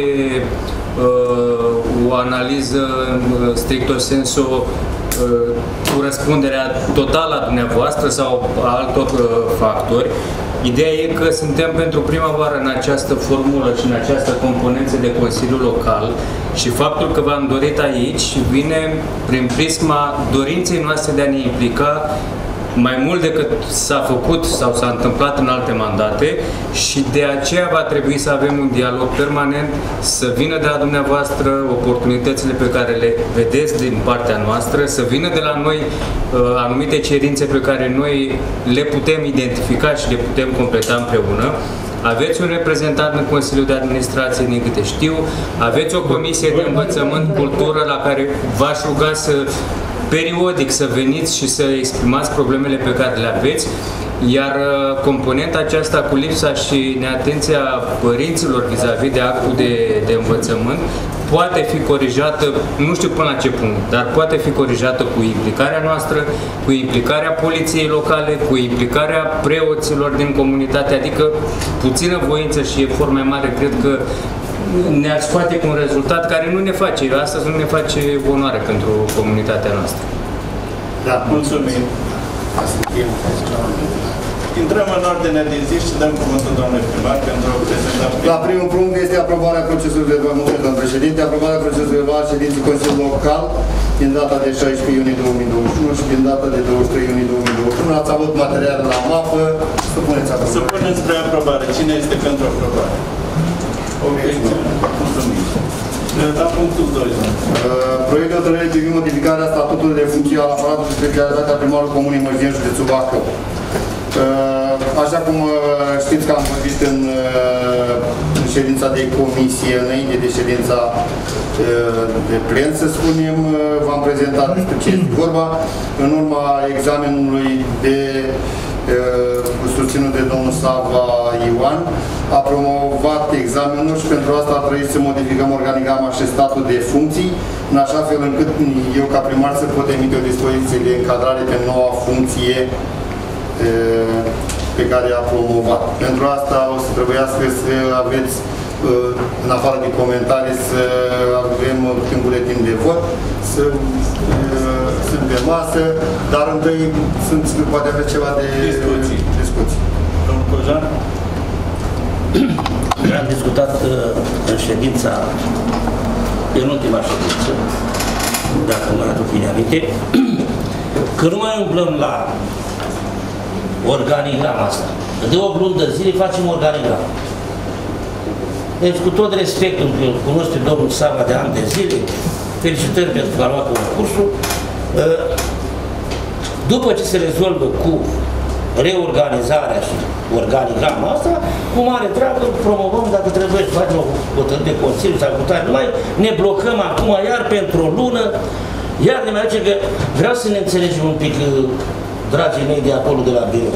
o analiză stricto sensu cu răspunderea totală a dumneavoastră sau a altor factori. Ideea e că suntem pentru prima oară în această formulă și în această componență de Consiliu Local și faptul că v-am dorit aici vine prin prisma dorinței noastre de a ne implica mai mult decât s-a făcut sau s-a întâmplat în alte mandate și de aceea va trebui să avem un dialog permanent, să vină de la dumneavoastră oportunitățile pe care le vedeți din partea noastră, să vină de la noi anumite cerințe pe care noi le putem identifica și le putem completa împreună. Aveți un reprezentant în Consiliul de Administrație, din câte știu, aveți o comisie de învățământ, cultură, la care v-aș ruga să periodic să veniți și să exprimați problemele pe care le aveți, iar componenta aceasta cu lipsa și neatenția părinților vis-a-vis de actul de învățământ poate fi corijată, nu știu până la ce punct, dar poate fi corijată cu implicarea noastră, cu implicarea poliției locale, cu implicarea preoților din comunitate, adică puțină voință și efort mai mare, cred că ne-ar scoate cu un rezultat care nu ne face, astăzi nu ne face onoare pentru comunitatea noastră. Da, mulțumim. Intrăm în ordinea de zi și dăm cuvântul doamnei primar pentru a prezenta. La primul punct este aprobarea procesului verbal, domnul președinte, aprobarea procesului verbal ședinței Consiliului Local din data de 16 iunie 2021 și din data de 23 iunie 2021. Ați avut materiale la mapă, supuneți aprobare. Supuneți spre aprobare. Cine este pentru aprobare? Obiecțiune. Mulțumim. La punctul 2. Proiect de hotărâre privind modificarea statutului de funcție al aparatului de specialitate a primarului Comunei Mărgeni, județul Bacău. Așa cum știți că am vorbit în ședința de comisie, înainte de ședința de plen, să spunem, v-am prezentat despre ce este vorba. În urma examenului de susținut de domnul Sava Ioan, a promovat examenul și pentru asta a trebuit să modificăm organigrama și statul de funcții, în așa fel încât eu ca primar să pot emite o dispoziție de încadrare pe noua funcție pe care a promovat. Pentru asta o să trebuiască să aveți, în afară de comentarii, să avem un buletin de vot, sunt pe masă, dar întâi poate avea ceva de discuții. Domnul Cojan? Am discutat în ședința, în ultima ședință, dacă mă aduc bine aminte, că nu mai umblăm la organigrama asta. De 8 luni de zile facem organigrama. Deci, cu tot respectul, că îl cunosc pe domnul Sava de ani de zile, felicitări pentru că a luat concursul. După ce se rezolvă cu reorganizarea și organigrama asta, cu mare drag îl promovăm dacă trebuie să facem o hotărâre de Consiliu sau cu tare. Mai ne blocăm acum iar pentru o lună, iar ne mai duce că vreau să ne înțelegem un pic, dragii mei de acolo, de la birou.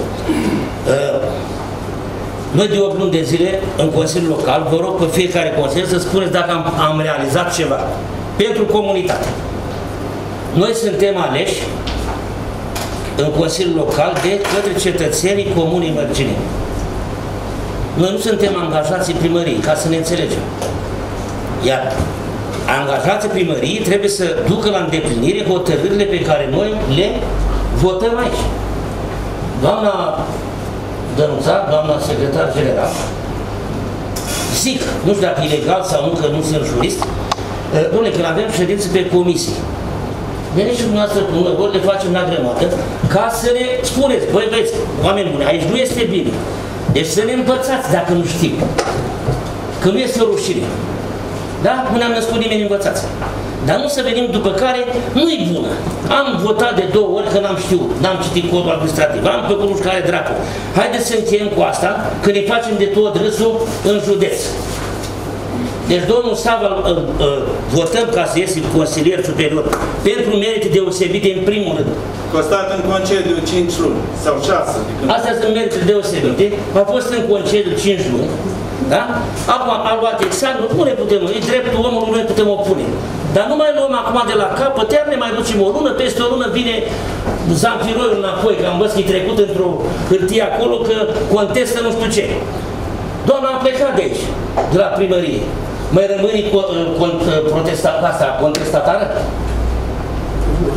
Noi de 8 luni de zile, în Consiliul Local, vă rog pe fiecare consilier să spuneți dacă am realizat ceva pentru comunitate. Noi suntem aleși în Consiliul Local de către cetățenii Comunei Mărgineni. Noi nu suntem angajații primăriei, ca să ne înțelegem. Iar angajații primăriei trebuie să ducă la îndeplinire hotărârile pe care noi le votăm aici. Doamna Dănuța, doamna secretar general, zic, nu știu dacă e legal sau nu, că nu sunt jurist, dom'le, când avem ședințe pe comisii, veniți și dumneavoastră cu noi, ori le facem la grămadă, ca să ne spuneți, băi, băieți, oameni buni, aici nu este bine. Deci să ne învățați dacă nu știm. Că nu este o rușine. Da? Nu ne-am născut nimeni învățați. Dar nu să venim după care nu-i bună. Am votat de 2 ori că n-am știut, n-am citit codul administrativ, am făcut nu știu care dracu. Haideți să încheiem cu asta, că ne facem de tot râsul în județ. Deci domnul Sava votăm ca să iese consilier superior pentru merite deosebite în primul rând. Constat în concediu 5 luni sau 6. Astea sunt merite deosebite, a fost în concediu 5 luni. Da? Acum a luat examenul, nu ne putem, e dreptul omului, nu ne putem opune. Dar nu mai luăm acum de la capăt, iar ne mai ducem o lună, peste o lună vine Zanfiroiul înapoi, că am văzut că e trecut într-o hârtie acolo, că contestă nu știu ce. Doamna a plecat de aici, de la primărie. Mai rămâne contestatară?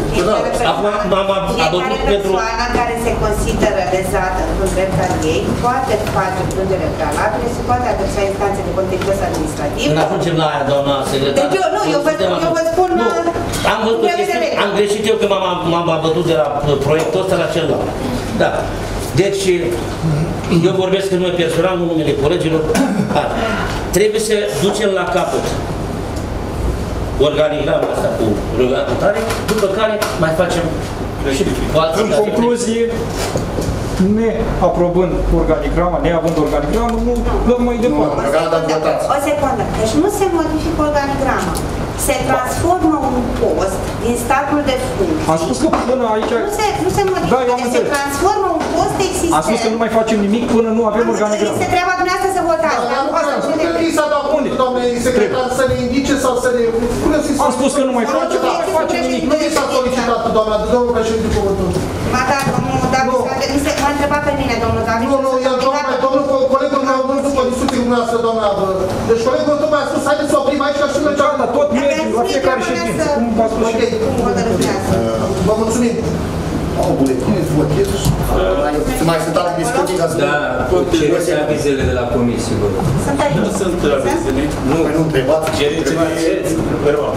Acum m-am abătut pentru... Persoana care se consideră lezată în drept al ei poate face plângere prealabilă și poate adresa instanțe de contencios administrativ. Când ajungem la aia, doamna secretar... Deci eu vă spun... Am văzut am greșit eu că m-am abătut de la proiectul ăsta la celălalt. Da. Deci, eu vorbesc în nume personal, în numele colegilor. Trebuie să ducem la capăt organigrama asta cu reglementare, după care mai facem și în concluzie, neaprobând organigrama, neavând organigramă, nu dăm mai departe. O secundă. Deci nu se modifică organigrama. Se transformă un post din statul de funcție. Am spus că până aici... Nu se modifică. Da, eu am se transformă un post existent. Am spus că nu mai facem nimic până nu avem organigramă. Este treaba dumneavoastră să votați. Nu s-a dat cuvântul, doamnei secretar, să ne indice sau să ne... Am spus că nu mai facem, nu mai facem nimic. Nu mi s-a solicitat, domnul președinte, cuvântul. Ba da, domnul David, m-a întrebat pe mine, domnul David. Domnul colegul meu, nu după discuții cu dumneavoastră, doamna. Deci colegul meu tocmai a spus, haideți să oprim aici ca și mergea. Da, tot mergem, la fiecare ședință. Cum v-a spus și... Vă mulțumim. Au buletine, votez. Mai sunt alte discuții ca să... Da, cereți avizele de la comisie, vă rog. Nu sunt avizele. Nu întrebați. Cereți verbal.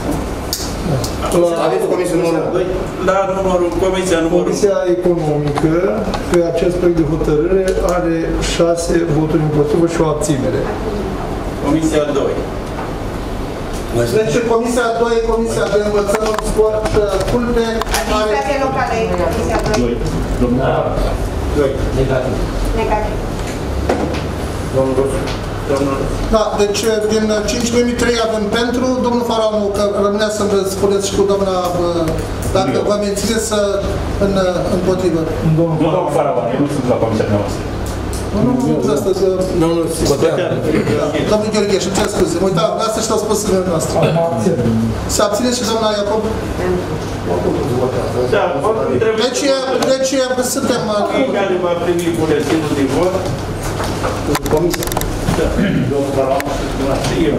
Aveți comisia numărul 2? Da, comisia numărul 1. Comisia Economică, pe acest proiect de hotărâre, are 6 voturi împotrivă și o abținere. Comisia 2. Deci Comisia 2, Comisia de Învățământ, Sport, Culte... Administrație locală, Comisia 2. 2. Negativ. Negativ. Domnul Rosu. Da, deci din 5 membri 3 avem pentru. Domnul Faranu, că rămânea să-mi spuneți și cu doamna, dacă vă mențineți împotrivă. Domnul Faranu, nu sunt la comisia noastră. Domnul Gheorghe, și ce scuze, mă uitam, asta și-au spus în noastră. Se abține și doamna Iacob? Deci suntem... Care va primi buletinul de vot? Comisia. Domnul Faranu și eu.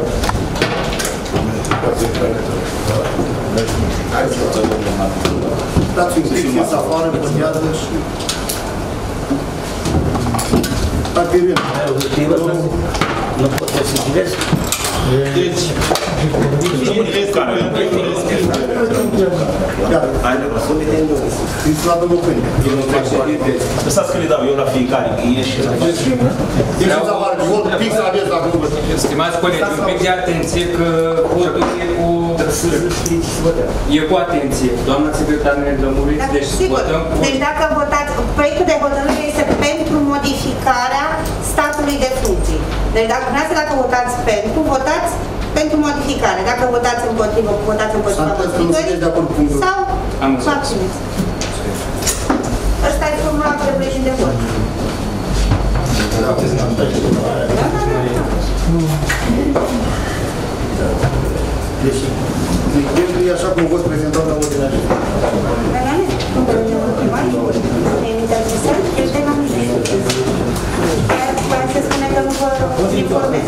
Dați un pic, ies afară, votează și... Dacă e bine. Nu pot să citesc? Deci, cine este Lăsați că le dau eu la fiecare, că ieși. Stimați colegi, un pic de atenție că votul e cu atenție. Doamna secretar, ne lămuriți, deci votăm cu... Deci dacă votați, proiectul de hotărâre este pentru modificarea statului de funcții. Deci dacă votați pentru, votați pentru modificare. Dacă votați împotrivă, votați împotriva modificării sau vă abțineți. Ăsta e formulatul de plecin de vot. Deci, exemplu e așa cum a fost prezentat la ordinea aceasta. Se spune că nu vă informez.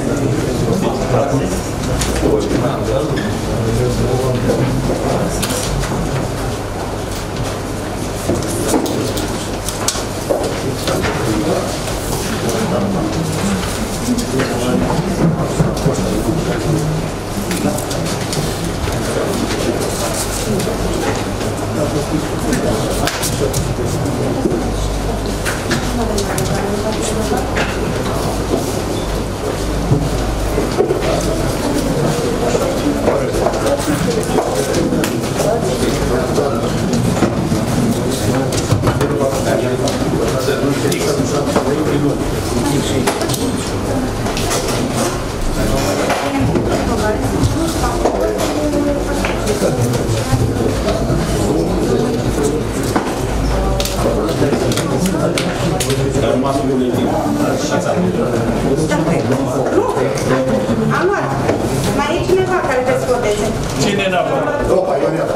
Am luat. Mai e cineva care trebuie să voteze? Cine n-a votat? Opa, eu ne-am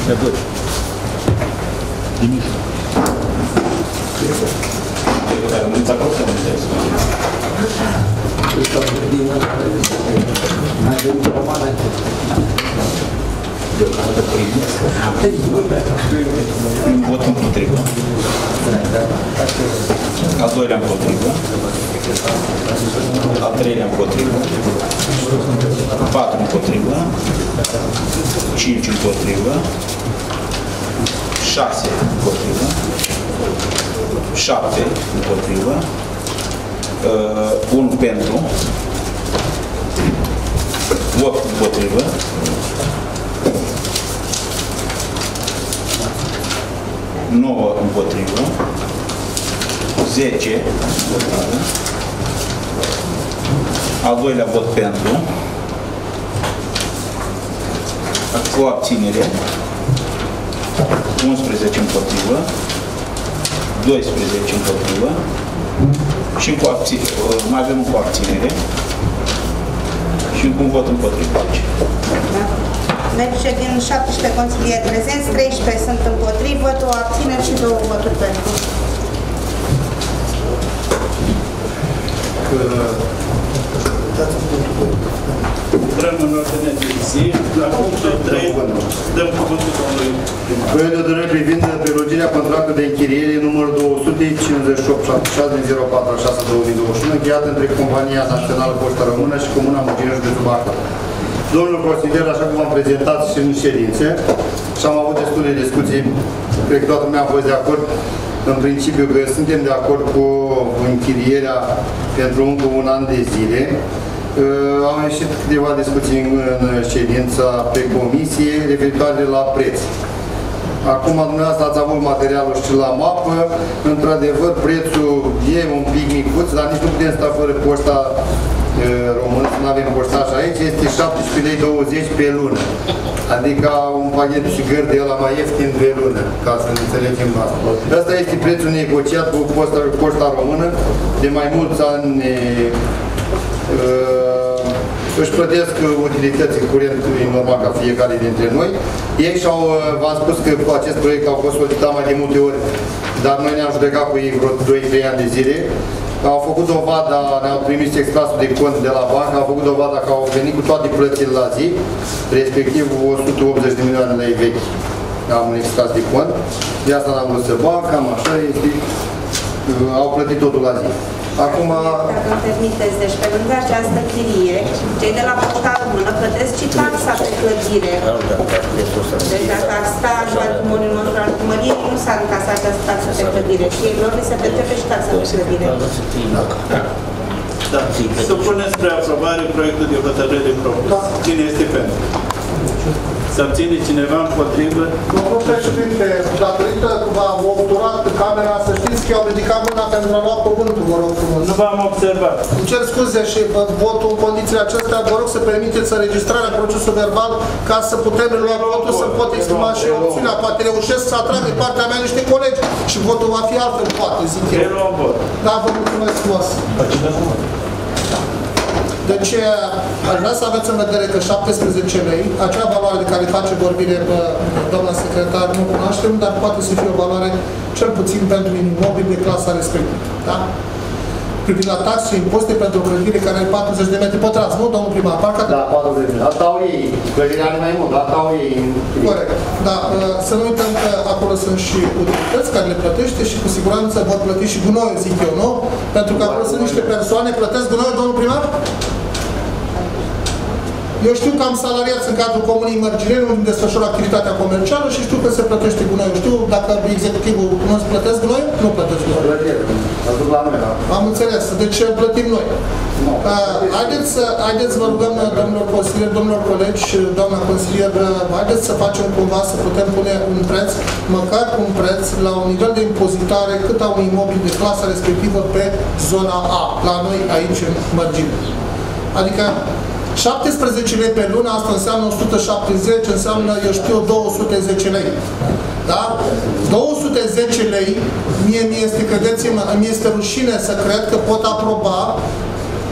Se duce. Dimitru. Dar rămâneți acolo să vedeți. Vot împotrivă. Al doilea împotrivă. Al treilea împotrivă. 4 împotrivă. 5 împotrivă. 6 împotrivă. 7 împotrivă. 1 pentru. 8 împotrivă. 9 împotrivă. 10 împotrivă. Al doilea vot pentru. Cu abținere. 11 împotrivă. 12 împotrivă. Și cu abținere. Mai avem cu abținere. Și cu un vot împotrivă. Deci din 17 consilieri prezenți, 13 sunt împotrivă, 2 abțineri și 2 voturi pentru. Intrăm în ordine de zi. La punctul 3 dăm cuvântul domnului. Proiect de hotărâre privind prelugirea contractului de închiriere numărul 25876 din 04/6/2021 încheiat între Compania Națională Poștă Română și Comuna Muncinești de Bacău. Domnul consilier, așa cum am prezentat și în ședințe, și am avut destule discuții, cred că toată lumea a fost de acord, în principiu că suntem de acord cu închirierea pentru încă un an de zile. Am ieșit câteva discuții în ședința pe comisie referitoare la preț. Acum, dumneavoastră ați avut materialul și la mapă. Într-adevăr, prețul e un pic micuț, dar nici nu putem sta fără poșta român, nu avem poștaș aici, este 17,20 lei pe lună. Adică un pachet de țigări de ăla mai ieftin pe lună, ca să ne înțelegem asta. Asta este prețul negociat cu poșta română de mai mulți ani. Își plătesc utilități curent, e normal ca fiecare dintre noi. Ei și-au, v-am spus că cu acest proiect au fost solicitat mai de multe ori, dar noi ne-am judecat cu ei vreo 2-3 ani de zile. Au făcut dovada, ne-au trimis extrasul de cont de la bancă, au făcut dovada că au venit cu toate plățile la zi, respectiv 180 de milioane lei vechi. Am un extras de cont. De asta n-am vrut să bag, cam așa este. Au plătit totul la zi. Acum... Dacă îmi permiteți, deci pe lângă această chirie, cei de la Poșta Română plătesc și taxa pe clădire. Deci dacă ar sta în patrimoniul nostru al primăriei, nu s-ar încasa această taxă pe clădire. Și lor li se petrece și taxa pe clădire. Da. Supunem spre aprobare proiectul de hotărâre propus. Cine este pentru? Să abține cineva împotrivă? Domnul președinte, datorită că v-am obturat camera, să știți că eu am ridicat mâna pentru a lua cuvântul, vă rog frumos. Nu v-am observat. Îmi cer scuze și votul în condițiile acestea, vă rog să permiteți înregistrarea procesul verbal ca să putem lua votul, să pot exprima și opțiunea. Poate reușesc să atrag de partea mea niște colegi și votul va fi altfel, poate, zic eu. Da, vă mulțumesc frumos. Deci, aș vrea să aveți în vedere că 17 lei, acea valoare de care face vorbire doamna secretar, nu cunoaștem, dar poate să fie o valoare cel puțin pentru un imobil de clasa respectivă. Da? Privind la taxe și impozite pentru o clădire care are 40 de metri pătrați, nu, domnul primar? Parcă... Da, 40 de metri. Asta au ei. Clădirea are mai mult, asta au ei. Corect. Da, să nu uităm că acolo sunt și utilități care le plătește și cu siguranță vor plăti și gunoiul, zic eu, nu? Pentru că acolo sunt niște persoane, plătesc gunoiul, domnul primar? Eu știu că am salariați în cadrul Comunei Mărgineni, unde desfășură activitatea comercială și știu că se plătește gunoiul. Știu dacă executivul nu îți plătesc gunoiul? Nu plătesc gunoiul. Am înțeles. Deci plătim noi. Haideți, vă rugăm, domnilor consilieri, domnilor colegi și doamna consilier, haideți să facem cumva să putem pune un preț, măcar un preț, la un nivel de impozitare cât au un imobil de clasa respectivă pe zona A, la noi aici în Mărgine. Adică 17 lei pe lună, asta înseamnă 170, înseamnă, eu știu, 210 lei. Da? 210 lei, mie este, credeți-mă, mi este rușine să cred că pot aproba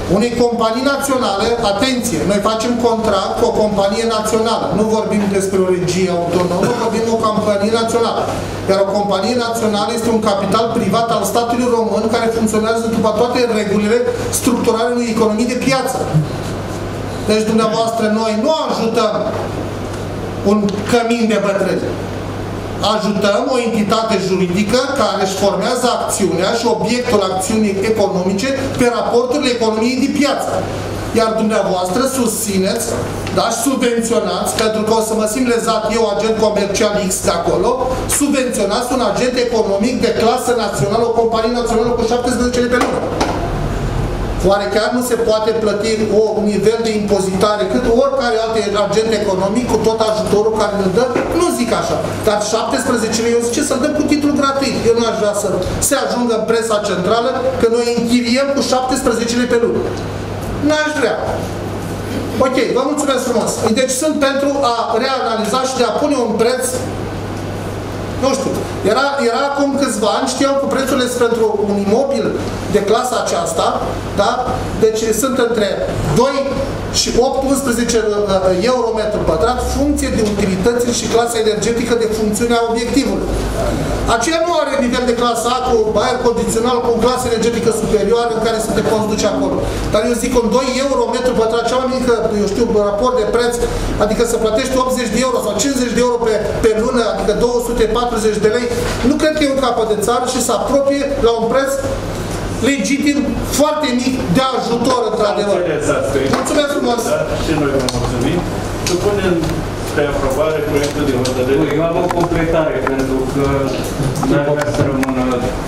unei companii naționale, atenție, noi facem contract cu o companie națională, nu vorbim despre o regie autonomă, nu vorbim o companie națională. Iar o companie națională este un capital privat al statului român care funcționează după toate regulile structurale unei economii de piață. Deci dumneavoastră, noi nu ajutăm un cămin de bătrâni. Ajutăm o entitate juridică care își formează acțiunea și obiectul acțiunii economice pe raporturile economiei de piață. Iar dumneavoastră susțineți, da, și subvenționați, pentru că o să mă simt lezat eu, agent comercial X de acolo, subvenționați un agent economic de clasă națională, o companie națională cu 17 lei pe lună. Oare chiar nu se poate plăti un nivel de impozitare cât oricare alt agent economic cu tot ajutorul care ne dă? Nu zic așa. Dar 17 lei, eu zic să-l dăm cu titlu gratuit. Eu nu aș vrea să se ajungă în presa centrală că noi închiriem cu 17 lei pe lună. N-aș vrea. Ok, vă mulțumesc frumos. Deci sunt pentru a reanaliza și de a pune un preț. Nu știu, era acum câțiva ani, știam că prețurile pentru un imobil de clasa aceasta, da? Deci sunt între 2 și 8-11 euro metru pătrat, funcție de utilitățile și clasa energetică de funcțiunea obiectivului. Aceea nu are nivel de clasă A cu aer condițional, cu o clasă energetică superioară în care să te poți duce acolo. Dar eu zic, un 2 euro metru pătrat, cea mai mică, eu știu, raport de preț, adică să plătești 80 de euro sau 50 de euro pe lună, adică 240 de lei, nu cred că e un capăt de țară și să apropie la un preț legitim, foarte mic, de ajutor, într-adevăr. Mulțumesc frumos! Da, și noi vă mulțumim. Supunem spre aprobare proiectul de hotărâre. Eu am o completare, pentru că n-ar vrea să rămână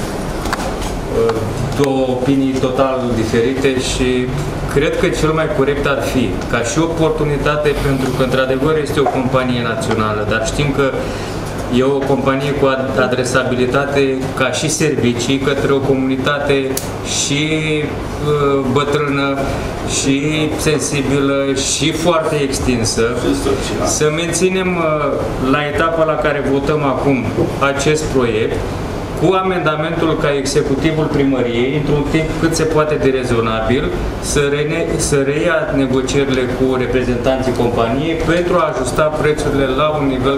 două opinii total diferite și cred că cel mai corect ar fi, ca și oportunitate, pentru că într-adevăr este o companie națională, dar știm că e o companie cu adresabilitate ca și servicii către o comunitate și bătrână, și sensibilă, și foarte extinsă. Să menținem la etapa la care votăm acum acest proiect, cu amendamentul ca executivul primăriei, într-un timp cât se poate de rezonabil, să reia negocierile cu reprezentanții companiei pentru a ajusta prețurile la un nivel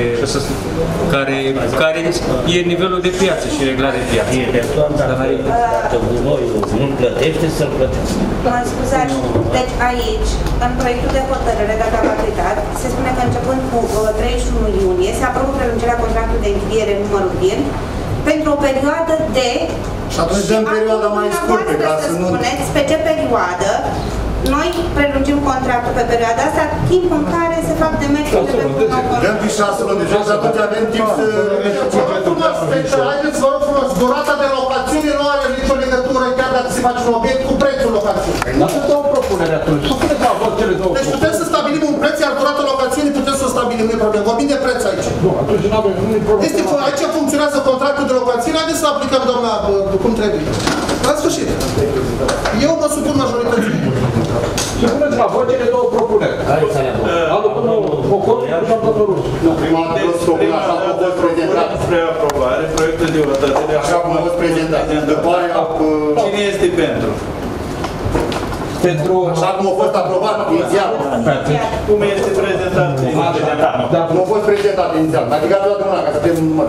care e nivelul de piață și reglat de piață. Dacă gunoiul nu plătește, să-l plătească. Mă scuzați, deci aici, în proiectul de hotărâre, dacă am aplicat, se spune că începând cu 31 iunie se aprobă prelungirea contractului de închiriere numărul PIN pentru o perioadă de... Și atunci dăm perioada mai scurtă, ca să nu... spuneți pe ce perioadă noi prelungim contractul pe perioada asta, timp în care se fac demersurile pentru nou contract. Dăm pe 6 luni, deci atunci avem timp să... Haideți, vă rog frumos, durata de locațiune nu are nicio legătură, chiar dacă se face un obiect, cu prețul locațiunii. Dar sunt două propuneri atunci. Deci putem să stabilim un preț, iar durata locațiunii putem să o stabilim, nu e problemă. Vorbim de preț aici. Nu, atunci nu avem nimic problemă. Aici funcționează contractul de locațiune, haideți să aplicăm, doamna, cum trebuie. La sfârșit. Eu mă supun majorității. Și puneți la vot cele două propuneri. Adoptăm o copie și domnul Rus. Prima dată propun așa cum a fost prezentat. Spre aprobare, proiectul de hotărâre așa cum a fost prezentat. După aia... Cine este pentru? Pentru... Așa cum a fost aprobat inițial. Cum este prezentat? Cum a fost prezentat inițial. Adică toată mâna, ca să fim număr.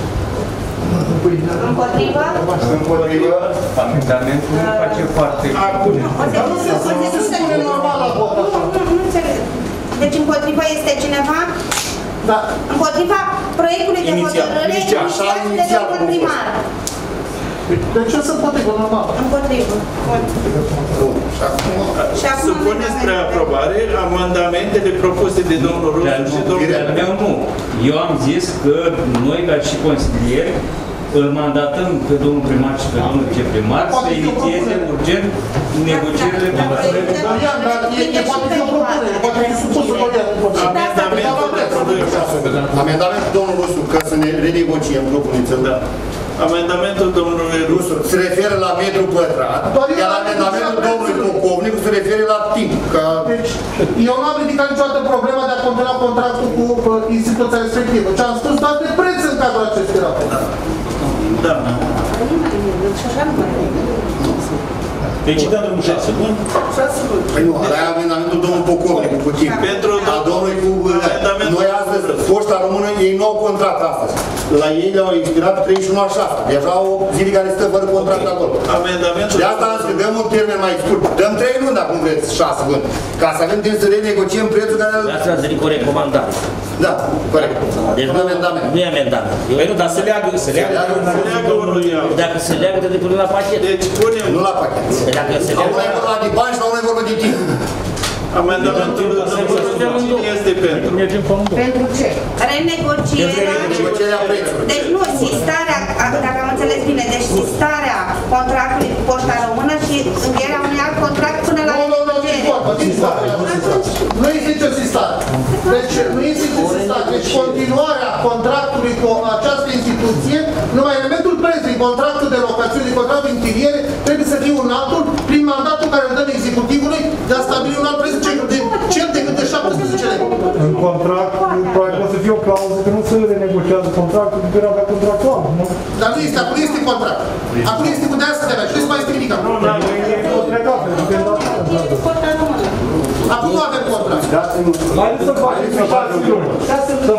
Împotriva? Împotriva? Amendamentul nu face parte. Se spune normal la vot. Nu înțeleg. Deci împotriva este cineva? Da. Împotriva proiectului de hotărâre inițiat de domnul primar. Deci eu sunt împotrivă, normal. Împotrivă. Supune spre aprobare amendamentele propuse de domnul Rusu și domnul... Nu. Eu am zis că noi, ca și consilieri, îl mandatăm pe domnul primar și pe domnul viceprimar să inițieze urgent negocierile de măsuri. Amendamentul domnului Rusu, ca să ne renegociem, propuneți-l. Da. Amendamentul domnului Rusu se referă la metru pătrat, iar amendamentul domnului Pocovnic se referă la timp. Deci, eu nu am ridicat niciodată problema de a continua contractul cu instituția respectivă. Ce am spus, doar de preț în cadrul acestui raport. Da. Deci dăm drumul 6 luni. 6 luni. Păi nu, ăla e amendamentul domnul Pocornicu cu timp. Pentru domnului cu... Noi astăzi, poșta română, ei nu au contract astăzi. La ei le-au expirat 31/7. Deja au zile care stă fără contract acolo. De asta am zis că dăm un termen mai scurt. Dăm 3 luni dacă nu vreți, 6 luni. Ca să avem timp să renegociem prețul care... Asta ați venit cu o recomandare. Da, corect. Deci nu amendament. Nu e amendament. Păi nu, dar se leagă unul ea. Dacă se leagă, te depune la pachet. Deci punem... Nu la pachet. Dacă se leagă... Una e vorba de bani și la una e vorba de timp. Amendamentul este pentru. Pentru ce? Renegocierea prețului. Deci nu, sistarea, dacă am înțeles bine, deci sistarea contractului cu Poșta Română și încheierea unui alt contract până la renegociere. Nu este nicio sistare. Deci nu este nicio sistare. Deci continuarea contractului cu această instituție, numai elementul prețului, contractul de locațiune, contractul închiriere, trebuie să fie un altul prin mandatul care îl dăm executivului de a stabili un alt preț cel decât de 17 lei. În contract, probabil o să fie o clauză că nu se renegociază contractul cu perioada contractuală, nu? Dar nu este, acolo este contract. Acolo este cu de-aia să te avea și nu mai este nimic acolo. Acum nu avem contract. Haideți să facem 6 luni. Să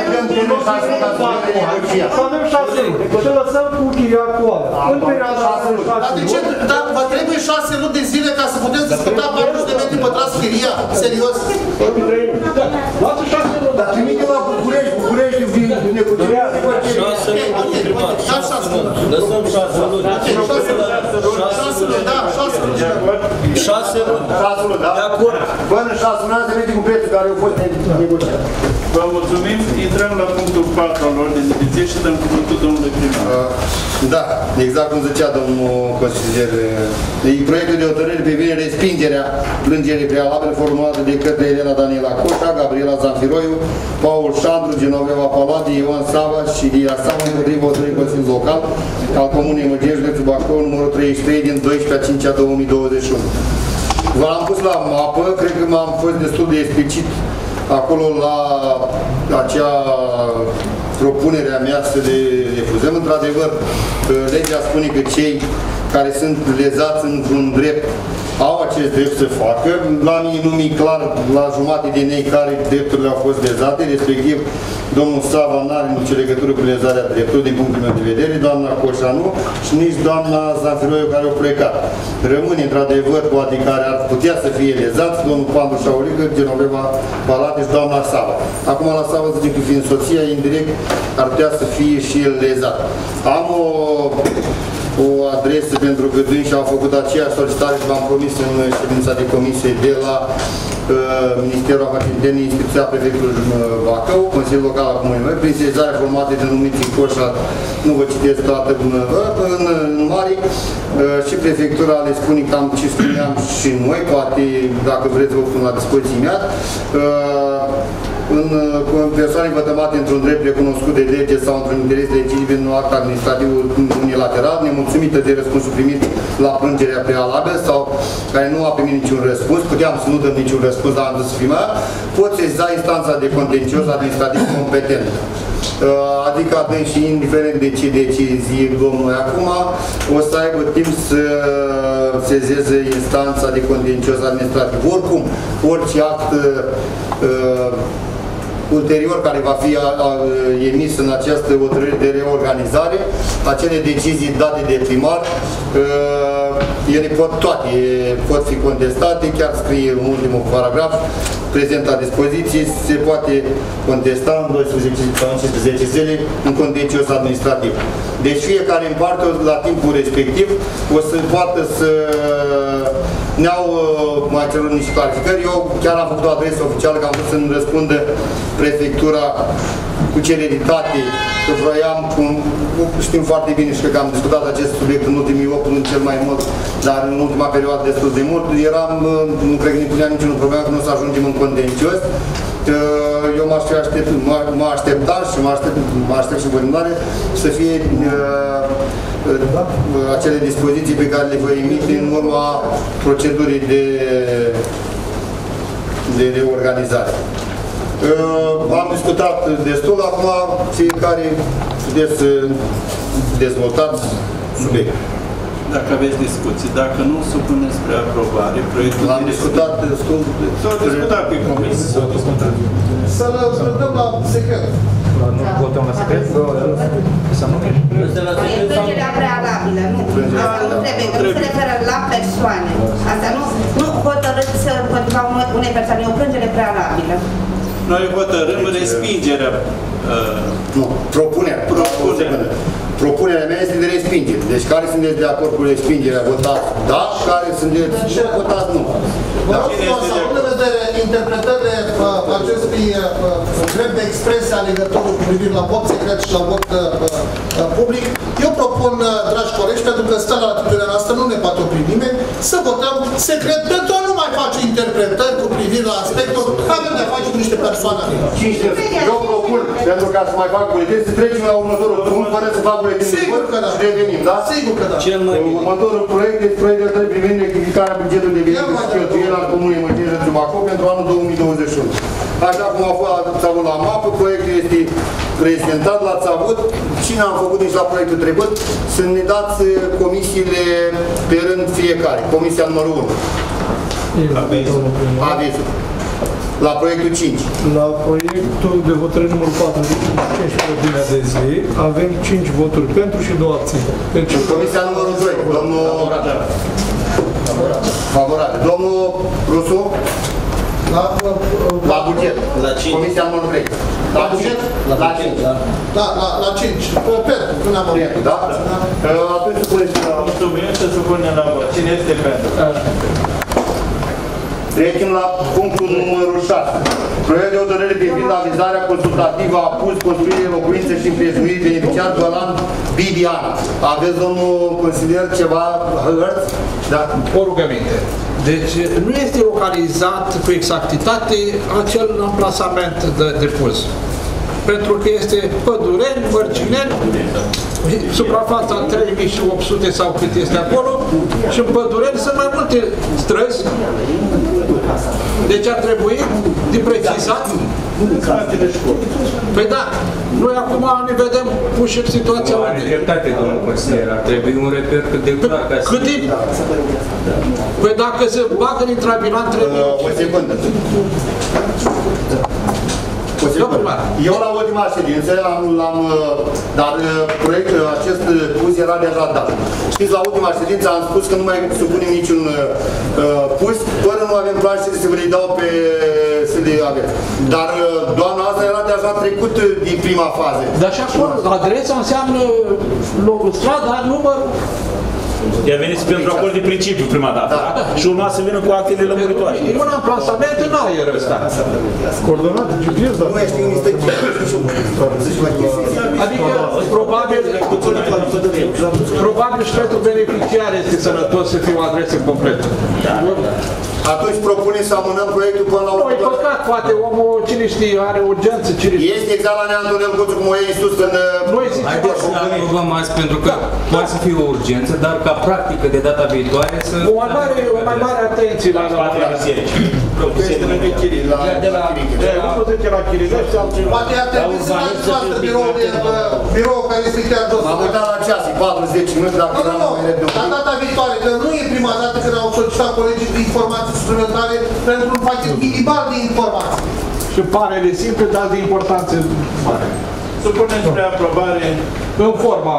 avem 6 luni. Și lăsăm cu chiria actuală. În perioada 6 luni. Dar vă trebuie 6 luni de zile ca să puteți discuta 40 de metri pătrați chiria? Serios? Lasă 6 luni. Dar trimite la București vin negocierea. 6 luni, primar. 6 luni. Lăsăm 6 luni. 6 luni, da, 6 luni. 6 luni. 6 luni, da? De acord. Până 6 luni se vede cu prețul care au fost negociat. Vă mulțumim. Intrăm la punctul 4 al ordinii de zi și dăm cuvântul domnului primar. Da, exact cum zicea domnul consilier. Proiectul de hotărâre privind respingerea plângerii prealabile formulate de către Elena Daniela Coșa, Gabriela Zanfiroiu, Paul Șandru, Genoveva Paladi, Ioan Sava și Lia Sava împotriva hotărârii Consiliului Local al Comunei Măgești, județul Bacău, numărul 33 din 12/5/2021. V-am pus la mapă, cred că m-am fost destul de explicit acolo la acea propunere a mea să le refuzăm. Într-adevăr, legea spune că cei care sunt lezați într-un drept au acest drept să facă. La mine nu mi-e clar la jumate din ei care drepturile au fost lezate, respectiv domnul Sava nu are nicio legătură cu lezarea dreptului din punctul meu de vedere, doamna Coșa nu și nici doamna Zanfiroiu care au plecat. Rămâne într-adevăr poate care ar putea să fie lezați, domnul Pandu Șaulică, Genoveva Palate și doamna Sava. Acum la Sava zice că fiind soția, indirect ar putea să fie și el lezat. Am o adresă pentru că dânsii au făcut aceeași solicitare și v-am promis în ședința de comisie de la Ministerul Afacerilor Interne, Instituția Prefectului Bacău, Consiliul Local al Comunei, prin sesizarea formate de numiți în Coșa, nu vă citesc toată în mare, și Prefectura le spune cam ce spuneam și noi, poate dacă vreți vă pun la dispoziție imediat, în persoane vătămate într-un drept recunoscut de lege sau într-un interes legibil în un act administrativ unilateral, nemulțumită de răspunsul primit la plângerea prealabilă sau care nu a primit niciun răspuns, puteam să nu dăm niciun răspuns, dar am zis prima, pot sesiza instanța de contencios administrativ competentă. Adică atunci și indiferent de ce decizie luăm noi acum, o să aibă timp să sezeze instanța de contencios administrativ. Oricum, orice act ulterior care va fi emis în această hotărâre de reorganizare, acele decizii date de primar, ele pot fi contestate, chiar scrie în ultimul paragraf, prezent la dispoziție, se poate contesta în 12 sau 15 zile în contencios administrativ. Deci fiecare în parte, la timpul respectiv, o să poată să ne-au mai cerut niște clarificări. Eu chiar am făcut o adresă oficială că am vrut să-mi răspundă prefectura cu celeritate, că vroiam, știm foarte bine și că am discutat acest subiect în ultimii 8 luni cel mai mult, dar în ultima perioadă destul de mult, nu cred că ne punea niciun problemă că nu o să ajungem în contencios. Eu mă așteptam și mă aștept și continuare să fie acele dispoziții pe care le voi emite în urma procedurii de reorganizare. Am discutat destul, acum fiecare puteți să dezvoltați subiectul. Dacă aveți discuții. Dacă nu, supunem spre aprobare proiectul. L-am discutat destul de... S-au discutat pe comisie. Să-l dăm la secret. Nu votăm la secret? Să nu mergi. Plângerea prealabilă, nu. Asta nu trebuie, că nu se referă la persoane. Asta nu hotărâți împotriva unei persoane, e o plângere prealabilă. Noi hotărâm respingerea. Nu, propunerea. Propunerea mea este de respingere. Deci care sunteți de acord cu respingerea, votați da, care sunteți votați nu. Vă rog frumos, având în vedere interpretările acestui drept de expresie alegătorului cu privire la vot secret și la vot public, eu propun, dragi colegi, pentru că stă la atitudinea noastră, nu ne poate opri nimeni, să votăm secret pentru a nu mai face interpretări cu privire la aspectul avem de a face cu niște persoane. Eu propun, pentru ca să mai fac buletin, să trecem la următorul punct, fără să fac buletin de vot și revenim, da? Sigur că da. Următorul proiect este proiect de hotărâre privind rectificarea bugetului de venituri și cheltuieli al Comunei Măcinii de Bacău pentru anul 2021. Așa cum ați avut la mapă, proiectul este prezentat, l-ați avut. Cine am făcut nici la proiectul trecut, să ne dați comisiile pe rând fiecare. Comisia numărul 1. Avizul. La proiectul 5. La proiectul de hotărâre numărul 4, 15 ordinea de zi, avem 5 voturi pentru și 2 abțineri. Deci, Comisia numărul 2, domnul... Favorabil. Domnul Rusu? La buget. La 5. Comisia numărul 3. La buget? La 5. Da, la 5. Pentru, nu ne-am orientat. Da? Atunci supuneți la... Mulțumim să supunem la vot. Cine este pentru? Trecem la punctul numărul 6. Proiect de hotărâre privind avizarea consultativă a PUS construirii locuințe și împrejuiri beneficiar Bălan Bibiana. Aveți, domnul consilier, ceva hărți? Da. O rugăminte. Deci nu este localizat cu exactitate acel amplasament de PUS. Pentru că este pădureni, mărcineni, suprafața 3800 sau cât este acolo, și în pădureni sunt mai multe străzi. Deci ar trebui de precizat. Păi da, noi acum ne vedem puși în situația unde. Are dreptate, domnul consilier, ar trebui un reper cât de clar ca să... Cât timp? Păi dacă se bagă intrabilant, trebuie... O secundă. Eu la ultima ședință dar proiectul acest pus era deja dat. Știți, la ultima ședință am spus că nu mai supunem niciun pus, până nu avem planșele să vă le dau pe să le aveți. Dar doamna asta era deja trecut din prima fază. Dar și acolo, adresa înseamnă locul strada, numărul. I-a venit pentru acord de principiu prima dată, da? Și urma să vină cu actele lămuritoare. E un amplasament în aer ăsta. Coordonat GPS, dar nu ești un adică, probabil și pentru beneficiar este sănătos să fie o adresă completă. Atunci propune să amânăm proiectul până la urmă. Nu, e păcat, poate omul, cine știe, are urgență, cine știe. Este exact la Neantonel Goțu, cum o iei sus când... Haideți să aprobăm azi, pentru că poate să fie o urgență, dar ca practică de data viitoare să... O mai mare atenție la poate ar trebui să dați noastră birou care este chiar jos. M-am uitat la ceas, e 40 minute, dacă nu, la data viitoare, că nu e prima dată când au solicitat colegii de informații suplimentare pentru un pachet minimal de informații. Și pare de simple, dar de importanță mare. Supunem spre aprobare în forma.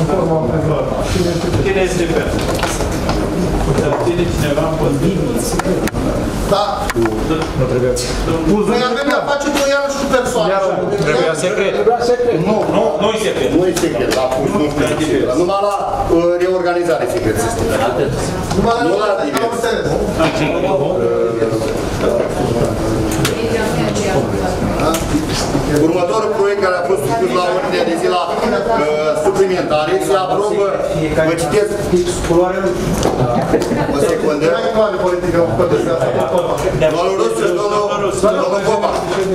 Cine este pentru? Ține cineva împotrivă? Da. Nu trebuia. Noi avem de-a face cu iarăși cu persoane. Trebuia secret. Nu e secret. Nu e secret, la pus, nu știu. Numai la reorganizare secret să știi. Nu la divers. Următorul proiect care a fost supus la ordinea de zi la suplimentare se aprobă, vă citesc, o secundă, domnul Rusu și domnul Popa.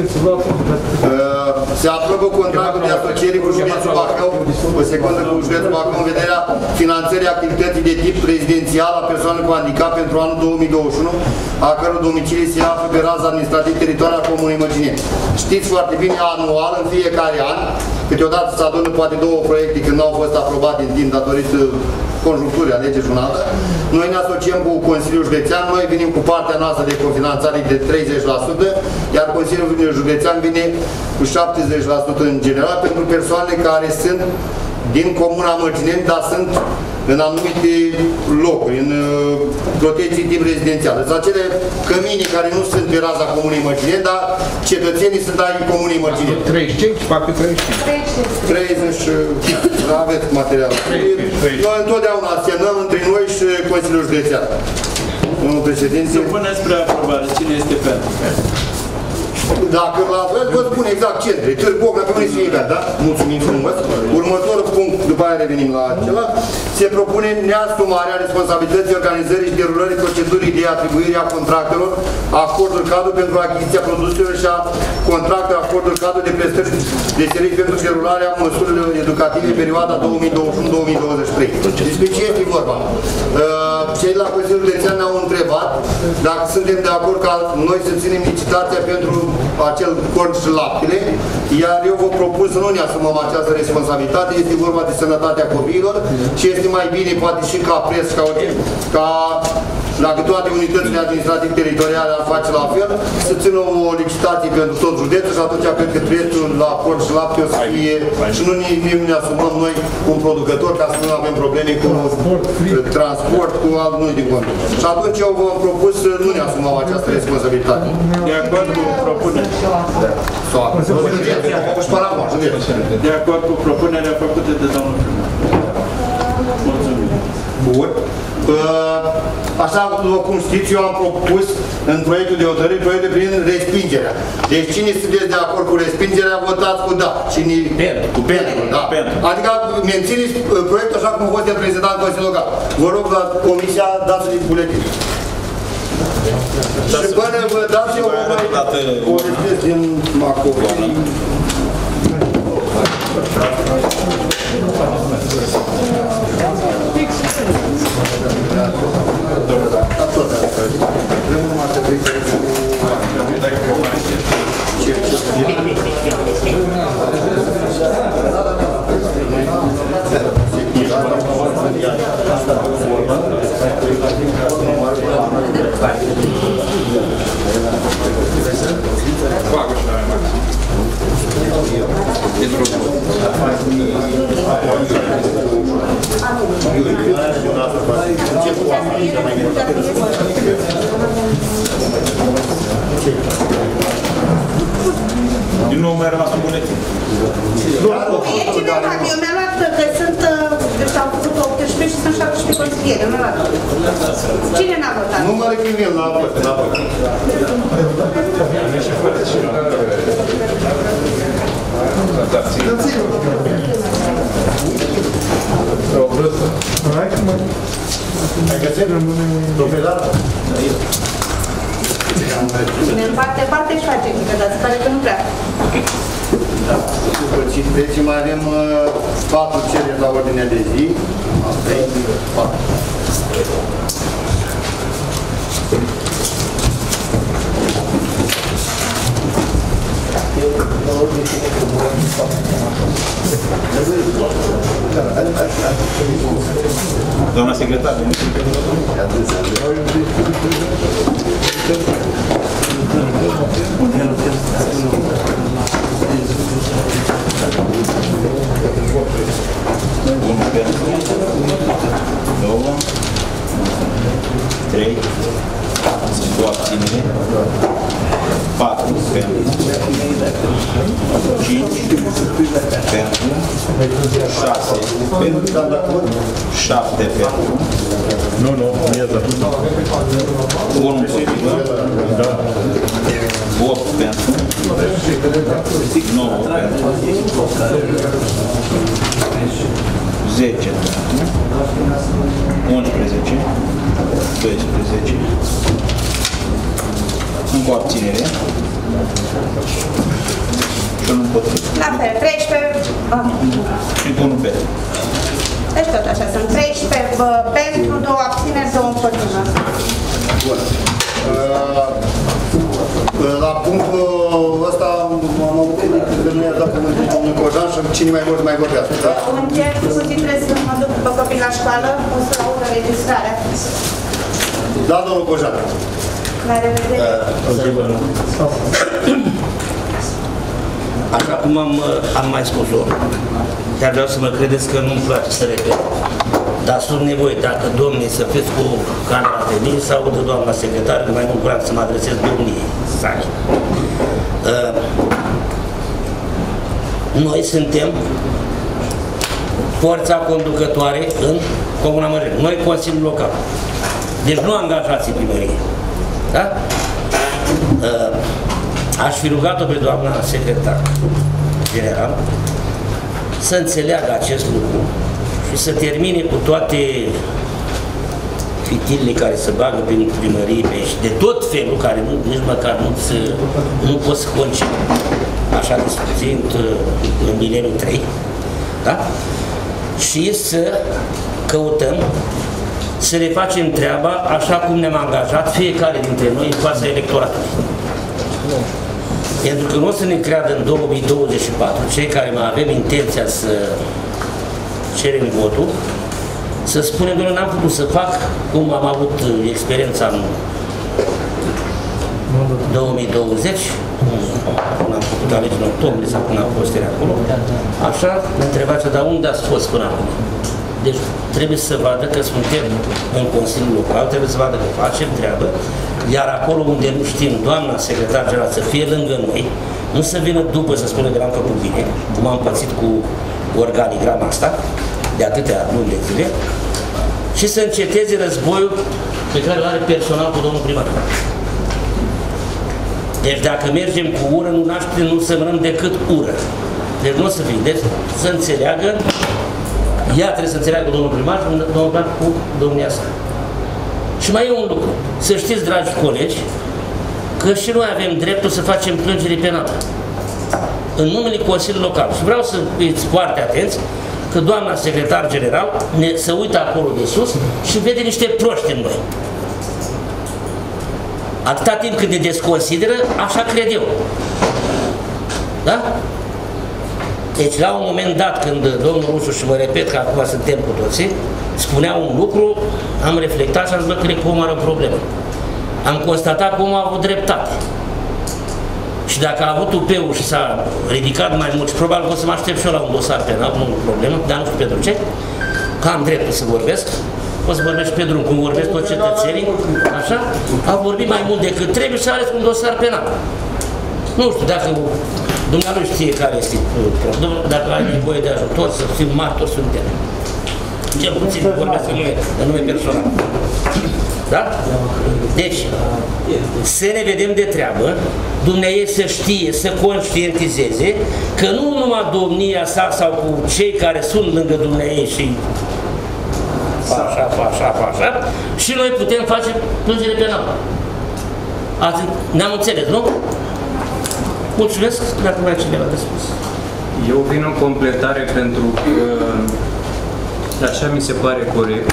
Se aprobă contractul de asociere cu județul Bacău, o secundă, cu județul Bacău în vederea finanțării activității de tip rezidențial a persoanelor cu handicap pentru anul 2021, a căror domicilii se află pe raza administrativ teritorială a Comunei Măcineni. Știți foarte bine, anual, în fiecare an, câteodată se adună poate două proiecte când nu au fost aprobate în timp datorită conjuncturii, alegeri și un altă. Noi ne asociem cu Consiliul Județean, noi venim cu partea noastră de cofinanțare de 30%, iar Consiliul Județean vine cu 70% în general pentru persoanele care sunt din Comuna Mărgineni, dar sunt în anumite locuri, în protecții tip rezidențial. Sunt acele cămini care nu sunt pe raza Comunei Mărgineni, dar cetățenii sunt ai Comunei Mărgineni. 35, fac 35. 30, aveți material. Noi întotdeauna semnăm între noi și Consiliul Județean. Domnul președinte. Să puneți spre aprobare. Cine este pentru? Dacă la fel, vă spun exact centre. Târg Bocna, pe unii se da? Mulțumim frumos. Următorul punct, după aia revenim la acela, se propune neasumarea responsabilității organizării și derulării procedurii de atribuire a contractelor, acorduri cadru pentru achiziția produselor și a contractelor, acorduri cadru de prestări de servicii pentru derularea măsurilor educative în perioada 2021-2023. Despre ce este vorba? Cei la Consiliul Județean ne-au întrebat dacă suntem de acord ca noi să ținem licitația pentru acel corn și laptele, iar eu vă propun să nu ne asumăm această responsabilitate, este vorba de sănătatea copiilor și este mai bine, poate și ca preț, ca dacă toate unitățile administrative teritoriale ar face la fel, să țină o licitație pentru tot județul și atunci cred că prețul la corn și lapte o să fie și nu ne asumăm noi un producător ca să nu avem probleme cu transport, cu alt nu de cont. Și atunci eu vă propus să nu ne asumăm această responsabilitate. De acord cu propunerea. De acord cu propunerea făcută de domnul primar. Mulțumim. Bun. Așa cum știți, eu am propus în proiectul de hotărâre, proiectul privind respingerea. Deci cine sunteți de acord cu respingerea, votați cu da. Cine... Cu pentru, da. Adică mențineți proiectul așa cum a fost el prezentat în Consiliul Local. Vă rog la Comisia, dați-l buletin. Și până vă dați eu o respins din Macoveni. Din nou mai rămas un buletin. E cineva, eu mi-am luat că sunt, deci au făcut 18 și sunt 17 consilieri, eu mi-am luat. Cine n-a votat? Nu mă rechivim la apă. Ai găsit? Proprietar? Cine împarte, parte și face mică, dar se pare că nu prea. Da. Deci mai avem 4 cereri la ordinea de zi. Asta e 4. Doamna secretar, Unu pentru, 2, 3, două abținere, 4 pentru, 5 pentru, 6 pentru, 7 pentru, Nu, mieză. 1 împotrivă, 8 pentru, 9 pentru, 10 pentru, 11, 12, încă o abținere și unul împotrivă. La fel, 13... Și unul pentru. Deci tot așa, sunt 13 pentru, 2 abțineri, 2 împotrivă. Bun. La punctul ăsta am avut că nu i-a dat cuvântul domnul Cojan și cine mai vor mai vorbească, da? Încerc cu zi trebuie să mă duc pe copii la școală, o să audă registrarea. Da, domnul Cojan. La revedere. Așa cum am mai spus-o, dar vreau să mă credeți că nu-mi place să repet. Dar sunt nevoie, dacă domnii să fiți cu camera pe mine, să audă doamna secretară, că mai mult vreau să mă adresez domnii sale. Noi suntem forța conducătoare în Comuna Mărâni. Noi, Consiliul Local. Deci nu angajații primăriei. Da? Aș fi rugat-o pe doamna secretar general să înțeleagă acest lucru și să termine cu toate fitilele care se bagă prin primărie și de tot felul, care nici măcar nu pot să concep așa de suficient în mileniul 3, da? Și să căutăm să ne facem treaba așa cum ne-am angajat fiecare dintre noi în fața electoratului. Pentru că nu o să ne creadă în 2024 cei care mai avem intenția să cerem votul, să spunem că n-am putut să fac cum am avut experiența în 2020, când am făcut alegeri în octombrie sau când am fost acolo, așa ne întrebați, dar unde ați fost până acum? Deci trebuie să vadă că suntem în Consiliul Local, trebuie să vadă că facem treabă, iar acolo unde nu știm, doamna secretar general să fie lângă noi, nu să vină după să spună că l-am făcut bine, cum am pățit cu organigrama asta, de atâtea luni de zile, și să înceteze războiul pe care îl are personal cu domnul primar. Deci dacă mergem cu ură, nu semănăm decât ură. Deci nu o să fie. Deci să înțeleagă, ea trebuie să înțeleagă domnul primar și domnul primar cu domnia sa. Și mai e un lucru. Să știți, dragi colegi, că și noi avem dreptul să facem plângere penală în numele Consiliului Local. Și vreau să fiți foarte atenți că doamna secretar general se uită acolo de sus și vede niște proști în noi. Atâta timp cât ne desconsideră, așa cred eu. Da? Deci la un moment dat, când domnul Rusu, și mă repet că acum suntem cu toții, spunea un lucru, am reflectat și am zis, cred că omul are o problemă. Am constatat că omul a avut dreptate. Și dacă a avut UP-ul și s-a ridicat mai mult, și probabil că o să mă aștept și eu la un dosar penal, nu e problemă, dar nu știu pentru ce, că am dreptul să vorbesc, o să vorbesc pe drum, cum vorbesc toți cetățenii, așa, a vorbit mai mult decât trebuie și a ales un dosar penal. Nu știu dacă dumneavoastră știe care este problemă, dacă ai nevoie de ajutor, să fim martori, suntem. Cel puțin vorbesc în nume personal. Da? Deci, să ne vedem de treabă, dumneavoastră să știe, să conștientizeze că nu numai domnia sa sau cu cei care sunt lângă dumneavoastră și așa, și noi putem face plângere penală. Ne-am înțeles, nu? Mulțumesc, dacă mai cineva de spus. Eu vin în completare pentru că așa mi se pare corect.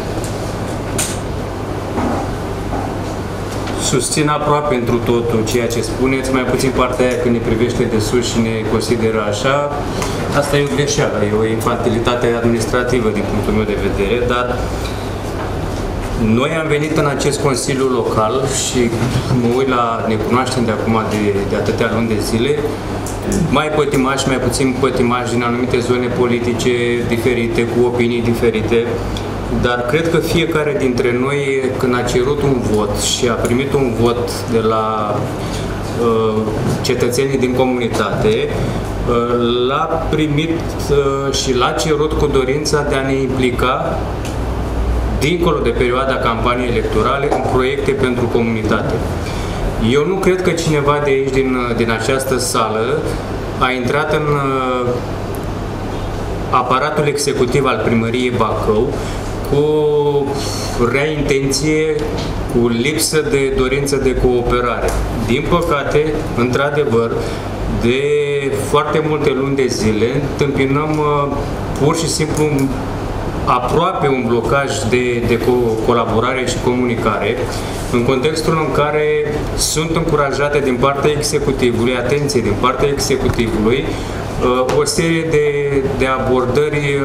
Susțin aproape întru totul ceea ce spuneți, mai puțin partea aia când ne privește de sus și ne consideră așa. Asta e o greșeală, e o infantilitate administrativă din punctul meu de vedere, dar noi am venit în acest Consiliu Local și mă uit la, ne cunoaștem de acum de atâtea luni de zile, mai pătimași, mai puțin pătimași din anumite zone politice diferite, cu opinii diferite, dar cred că fiecare dintre noi, când a cerut un vot și a primit un vot de la cetățenii din comunitate, l-a primit și l-a cerut cu dorința de a ne implica dincolo de perioada campaniei electorale în proiecte pentru comunitate. Eu nu cred că cineva de aici, din această sală, a intrat în aparatul executiv al primăriei Bacău cu rea intenție, cu lipsă de dorință de cooperare. Din păcate, într-adevăr, de foarte multe luni de zile întâmpinăm pur și simplu aproape un blocaj de colaborare și comunicare, în contextul în care sunt încurajate din partea executivului, atenție, din partea executivului, o serie de abordări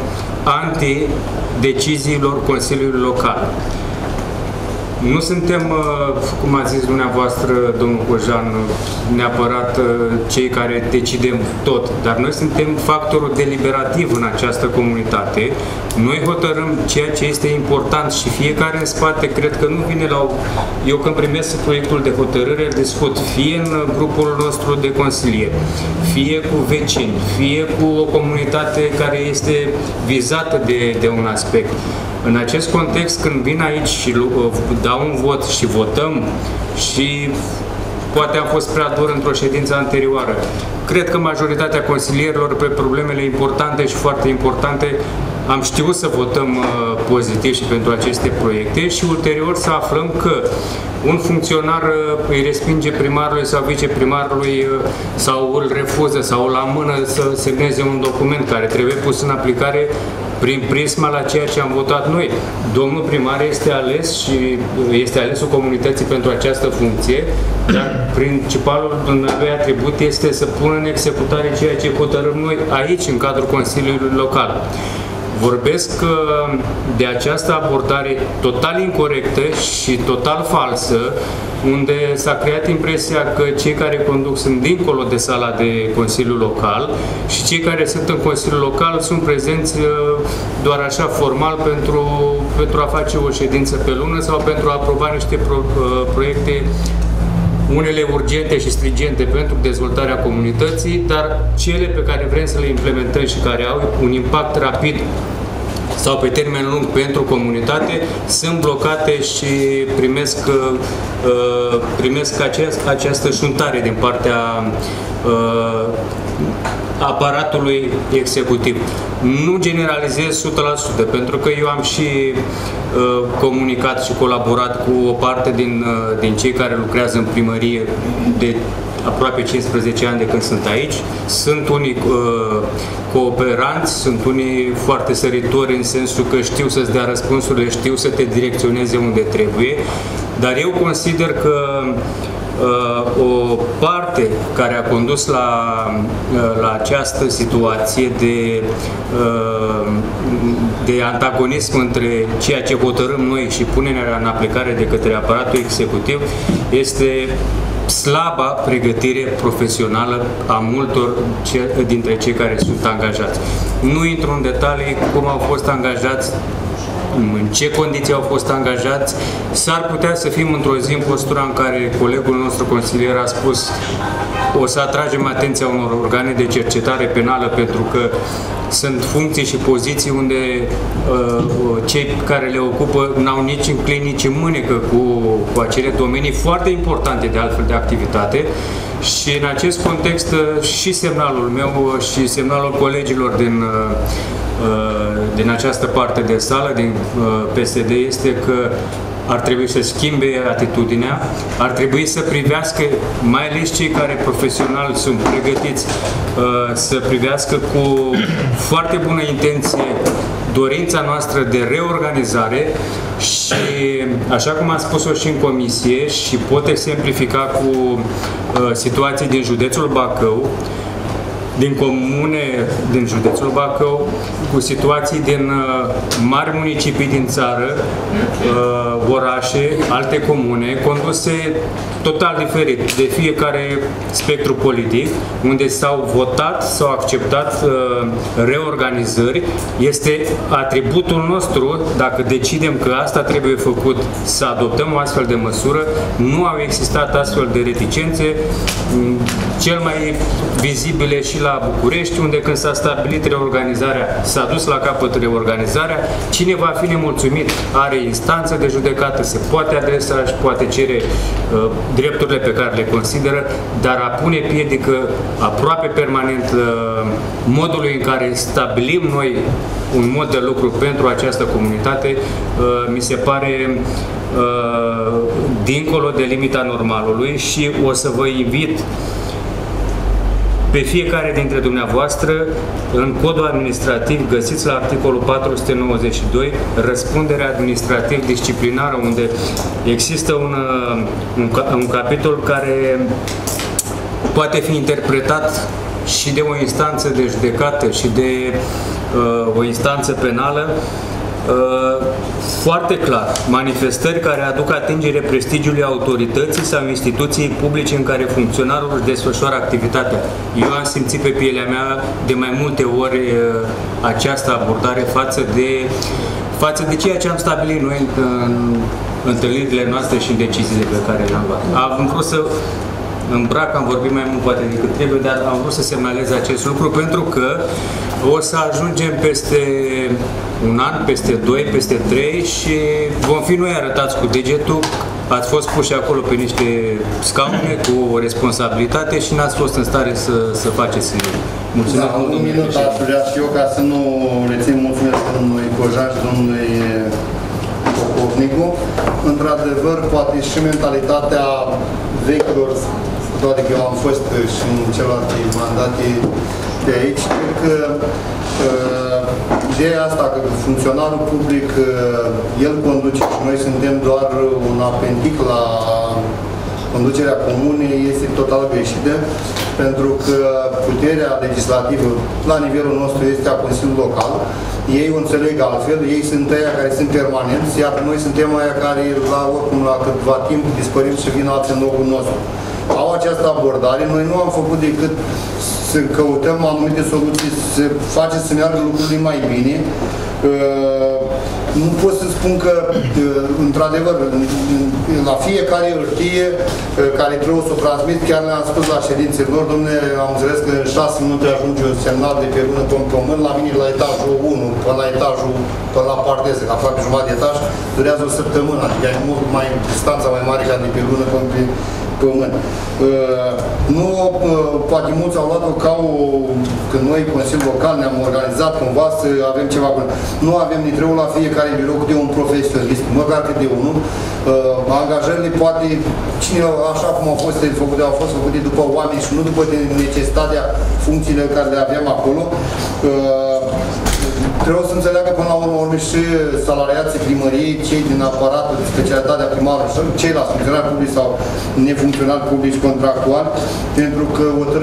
anti-deciziilor Consiliului Local. Nu suntem, cum ați zis dumneavoastră, domnul Cojan, neapărat cei care decidem tot, dar noi suntem factorul deliberativ în această comunitate. Noi hotărâm ceea ce este important și fiecare în spate, cred că nu vine la... Eu când primesc proiectul de hotărâre, discut fie în grupul nostru de consilieri, fie cu vecini, fie cu o comunitate care este vizată de un aspect. În acest context, când vin aici și dau un vot și votăm și poate am fost prea dur într-o ședință anterioară, cred că majoritatea consilierilor pe problemele importante și foarte importante am știut să votăm pozitiv și pentru aceste proiecte și ulterior să aflăm că un funcționar îi respinge primarului sau viceprimarului sau îl refuză sau la mână să semneze un document care trebuie pus în aplicare prin prisma la ceea ce am votat noi. Domnul primar este ales și este alesul comunității pentru această funcție, dar principalul lui atribut este să pună în executare ceea ce hotărâm noi aici, în cadrul Consiliului Local. Vorbesc de această abordare total incorrectă și total falsă, unde s-a creat impresia că cei care conduc sunt dincolo de sala de Consiliul Local și cei care sunt în Consiliul Local sunt prezenți doar așa formal pentru a face o ședință pe lună sau pentru a aproba niște proiecte, unele urgente și stringente pentru dezvoltarea comunității, dar cele pe care vrem să le implementăm și care au un impact rapid sau pe termen lung pentru comunitate, sunt blocate și primesc această șuntare din partea aparatului executiv. Nu generalizez 100%, pentru că eu am și comunicat și colaborat cu o parte din cei care lucrează în primărie de aproape 15 ani de când sunt aici. Sunt unii cooperanți, sunt unii foarte săritori în sensul că știu să-ți dea răspunsurile, știu să te direcționeze unde trebuie, dar eu consider că o parte care a condus la această situație de antagonism între ceea ce hotărâm noi și punerea în aplicare de către aparatul executiv este slaba pregătire profesională a multor dintre cei care sunt angajați. Nu intru în detalii cum au fost angajați, în ce condiții au fost angajați. S-ar putea să fim într-o zi în postura în care colegul nostru consilier a spus o să atragem atenția unor organe de cercetare penală pentru că sunt funcții și poziții unde cei care le ocupă n-au nici în clin, nici în mânecă cu acele domenii foarte importante de altfel de activitate. Și în acest context și semnalul meu și semnalul colegilor din această parte de sală, din PSD, este că ar trebui să schimbe atitudinea, ar trebui să privească, mai ales cei care profesional sunt pregătiți, să privească cu foarte bună intenție dorința noastră de reorganizare și, așa cum am spus-o și în comisie și pot exemplifica cu situații din județul Bacău, din comune din județul Bacău, cu situații din mari municipii din țară, orașe, alte comune, conduse total diferit de fiecare spectru politic, unde s-au votat, s-au acceptat reorganizări. Este atributul nostru, dacă decidem că asta trebuie făcut, să adoptăm o astfel de măsură. Nu au existat astfel de reticențe, cel mai vizibile și la București, unde când s-a stabilit reorganizarea, s-a dus la capăt reorganizarea. Cine va fi nemulțumit are instanță de judecată, se poate adresa și poate cere drepturile pe care le consideră, dar a pune piedică aproape permanent modului în care stabilim noi un mod de lucru pentru această comunitate, mi se pare dincolo de limita normalului și o să vă invit pe fiecare dintre dumneavoastră, în codul administrativ, găsiți la articolul 492 răspunderea administrativ-disciplinară, unde există un capitol care poate fi interpretat și de o instanță de judecată și de o instanță penală, foarte clar, manifestări care aduc atingere prestigiului autorității sau instituției publice în care funcționarul își desfășoară activitatea. Eu am simțit pe pielea mea de mai multe ori această abordare față de ceea ce am stabilit noi în întâlnirile noastre și în deciziile pe care le-am luat. Am vrut să îmbrac, am vorbit mai mult poate decât trebuie, dar am vrut să semnalez acest lucru pentru că o să ajungem peste un an, peste 2, peste 3 și vom fi noi arătați cu degetul. Ați fost puși acolo pe niște scaune cu o responsabilitate și n-ați fost în stare să faceți nimic. Mulțumesc mult, un minut aș vrea și eu, ca să nu rețin mulțumesc domnului Cojan și domnului Popovnicu. Într-adevăr, poate și mentalitatea vechilor, cu toate că eu am fost și în celelalte mandate de aici, cred că ideea asta că funcționarul public el conduce și noi suntem doar un apendic la conducerea comunei este total greșită, pentru că puterea legislativă la nivelul nostru este a Consiliului Local. Ei o înțeleg altfel, ei sunt aia care sunt permanenți, iar noi suntem aia care oricum la câtva timp dispărim și vin alții în locul nostru. Au această abordare, noi nu am făcut decât să căutăm anumite soluții, să facem să meargă lucrurile mai bine. Nu pot să spun că, într-adevăr, la fiecare hârtie care trebuie să o transmit, chiar le-am spus la ședințele lor, dom'le, am înțeles că în 6 minute ajunge un semnal de pe lună până pământ, la mine la etajul 1, până la parteză, că aproape jumătate de etaj, durează o săptămână, adică e mult mai distanța mai mare ca de pe lună până pe pământ. Nu, poate mulți au luat-o ca când noi, Consiliul Local, ne-am organizat cumva să avem ceva bun. Nu avem, ni trebuie la fiecare birou câte un profesionist, măcar câte unul. Angajările poate, cine, așa cum au fost făcute după oameni și nu după necesitatea funcțiile care le avem acolo. Trebuie să înțeleagă până la urmă și salariații primăriei, cei din aparatul, specialitatea primară, ceilalți funcționari publici sau nefuncționari publici contractuali, pentru că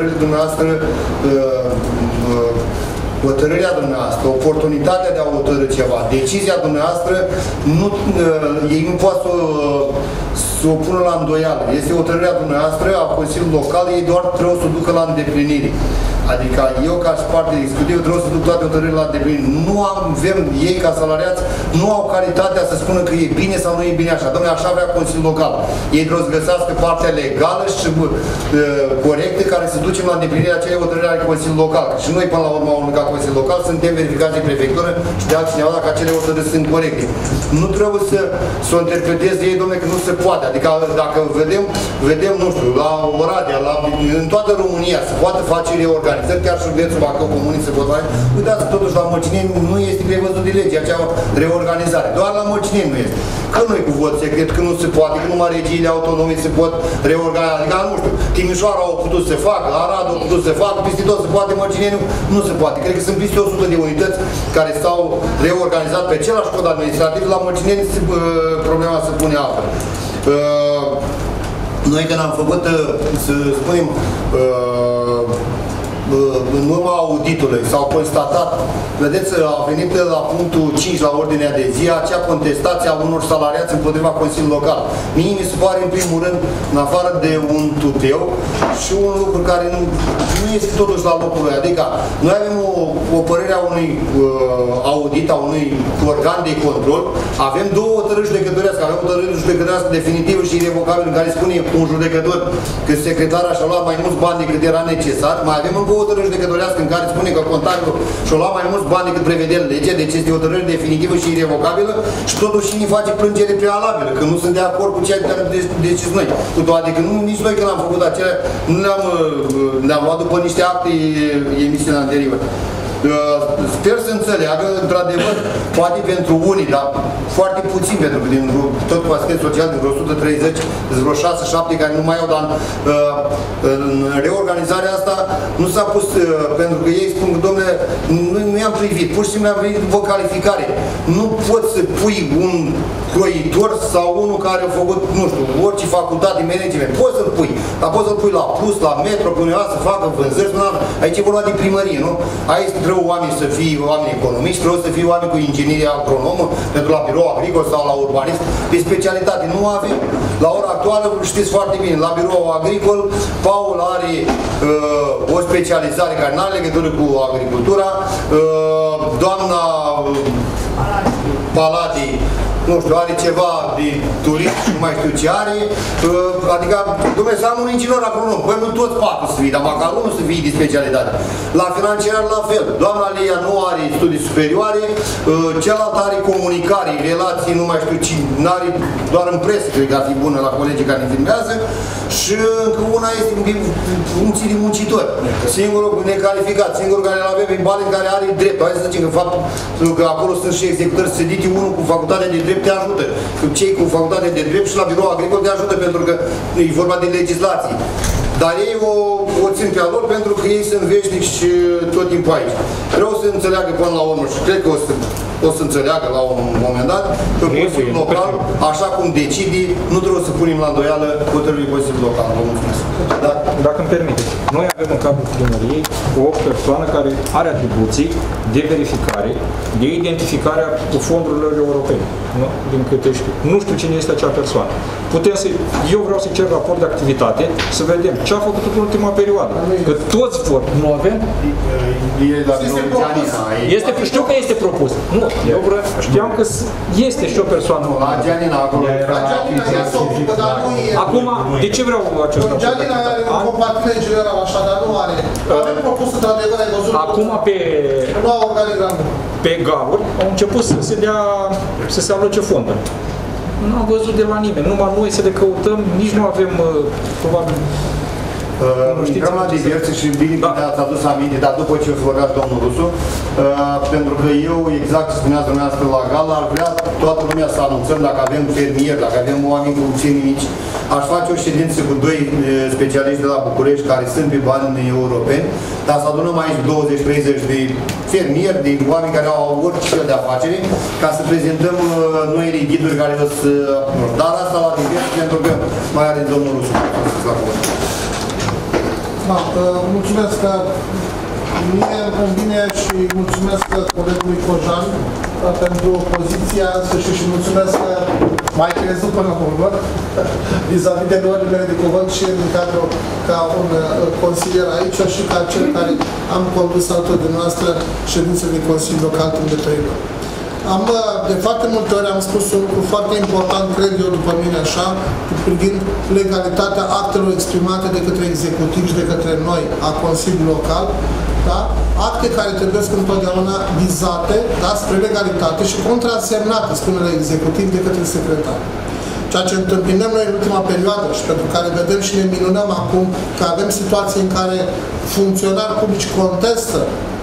hotărârea dumneavoastră, oportunitatea de a hotărâ ceva, decizia dumneavoastră, ei nu pot să o pună la îndoială. Este hotărârea dumneavoastră a Consiliului Local, ei doar trebuie să o ducă la îndeplinire. Adică eu, ca și parte executivă, trebuie să duc toate hotărârile la îndeplinire. Nu avem, ei ca salariați, nu au calitatea să spună că e bine sau nu e bine așa. Dom'le, așa vrea Consiliul Local. Ei trebuie să găsească partea legală și corectă care să ducem la îndeplinirea acelei hotărâri ale Consiliului Local. Și noi, până la urmă, ca Consiliul Local, suntem verificați de prefectură și de altcineva dacă acele hotărâri sunt corecte. Nu trebuie să o interpreteze ei, dom'le, că nu se poate. Adică dacă vedem, nu știu, la Oradea, în toată România, se poate face reorganizări, chiar și județul Bacău, comunii se pot face. Uitați, totuși, la Mărcineni nu este prevăzut de lege acea reorganizare. Doar la Mărcineni nu este. Că nu e cu vot secret, că nu se poate, că numai regiile autonome se pot reorganiza. Adică, nu știu, Timișoara au putut să facă, Arad au putut să facă, peste tot se poate, Mărcineni nu se poate. Cred că sunt peste 100 de unități care s-au reorganizat pe același cod administrativ. La Mărcineni problema se pune altfel. Noi când am făcut, să spunem, în urma auditului s-au constatat, vedeți, a venit la punctul 5 la ordinea de zi acea contestație a unor salariați împotriva Consiliului Local. Mie mi se pare, în primul rând, în afară de un tuteu și un lucru care nu este totuși la locul lui. Adică, noi avem o părere a unui audit, a unui organ de control, avem două hotărâri judecătorească, avem o hotărâre judecătorească definitivă și irrevocabilă în care spune un judecător că secretara și-a luat mai mulți bani decât era necesar, mai avem încă o hotărâre judecătorească în care spune că contabilul și-a luat mai mulți bani decât prevede legea, deci este o hotărâre definitivă și irrevocabilă și totuși ne face plângere prealabilă, că nu sunt de acord cu ceea ce decis noi. Cu toate că nici noi când am făcut acelea, nu le-am luat după niște acte emisiuni anterioare. Sper să înțeleagă, într-adevăr, poate pentru unii, dar foarte puțin, pentru că din tot pachetul social, din vreo 130, vreo 6-7 care nu mai au, dar în reorganizarea asta nu s-a pus, pentru că ei spun că, domnule, nu i-am privit, pur și simplu am privit după calificare. Nu poți să pui un croitor sau unul care a făcut, nu știu, orice facultate, management, poți să-l pui, dar poți să-l pui la plus, la metro, pe undeva să facă vânzări, aici e vorba de primărie, nu? Aici trebuie oameni să fie oameni economiști, trebuie să fie oameni cu inginerie agronomă, pentru la birou agricol sau la urbanism, pe specialitate. Nu avem. La ora actuală, știți foarte bine, la birou agricol, Paul are o specializare care nu are legătură cu agricultura, doamna Paladi, nu știu, are ceva de turism și nu mai știu ce are, adică, dom'le, să am un inginer agronom, păi nu toți patru să fie, dar măcar unul să fie de specialitate. La financiar la fel, doamna Leia nu are studii superioare, celălalt are comunicare, relații, nu mai știu ce, n-are, doar în presă, cred că ar fi bună la colegii care ne filmează, și încă una este în funcții de muncitori. Singurul necalificat, singurul care îl avem e Balin, care are drept. Hai să zicem că faptul că acolo sunt și executări sădite, unul cu facultatea de drept te ajută. Cei cu facultatea de drept și la birou agricol te ajută, pentru că e vorba de legislație. Dar ei o țin pe a lor pentru că ei sunt veșnici și tot timpul aici. Vreau să înțeleagă până la urmă și cred că o să înțeleagă la un moment dat că Consiliul Local, așa cum decide, nu trebuie să punem la îndoială hotărârile Consiliului Local. Vă mulțumesc. Dacă îmi permiteți, noi avem în cadrul primăriei o persoană care are atribuții de verificare, de identificare cu fondurile europene. Nu? Din câte știu. Nu știu cine este acea persoană. Eu vreau să cer raport de activitate, să vedem ce a făcut în ultima perioadă. Că toți vor. Nu avem? Știu că este propus. Nu, eu știam că este și o persoană. La Gianina acolo. Acum, de ce vreau acest raport? Gianina are un compartiment general, așa, dar nu are. Avem propus într-adevăr, ai văzut. Acum pe galuri au început să se aloce fonduri. Nu am văzut de la nimeni, numai noi să le căutăm, nici nu avem, probabil... Intrăm la diverse și bine că ne-ați adus aminte, dar după ce o să vorbeați domnul Rusu, pentru că eu, exact ce spuneați dumneavoastră la gala, ar vrea toată lumea să anunțăm dacă avem fermieri, dacă avem oameni cu puțini mici. Aș face o ședință cu 2 specialiști de la București care sunt pe bani europeni, dar să adunăm aici 20-30 de fermieri, de oameni care au orice fel de afacere, ca să prezentăm noile ghiduri care o să... Dar asta la diverse, pentru că mai are domnul Rusu. Da, mulțumesc mie îmi vine și mulțumesc colegului Cojan pentru poziția și mulțumesc că m-ai crezut până la urmă vis-a-vis de luările mele de cuvânt și în cadrul ca un consilier aici și ca cel care am condus alături de noastră ședințele de Consiliul Local timp de perioadă. De foarte multe ori am spus un lucru foarte important, cred eu, după mine așa, privind legalitatea actelor exprimate de către executiv și de către noi, a Consiliului Local, da? Acte care trebuie întotdeauna vizate, da? Spre legalitate și contrasemnate, spune la executiv, de către secretar. Ceea ce întâmpinăm noi în ultima perioadă și pentru care vedem și ne minunăm acum că avem situații în care funcționari publici contestă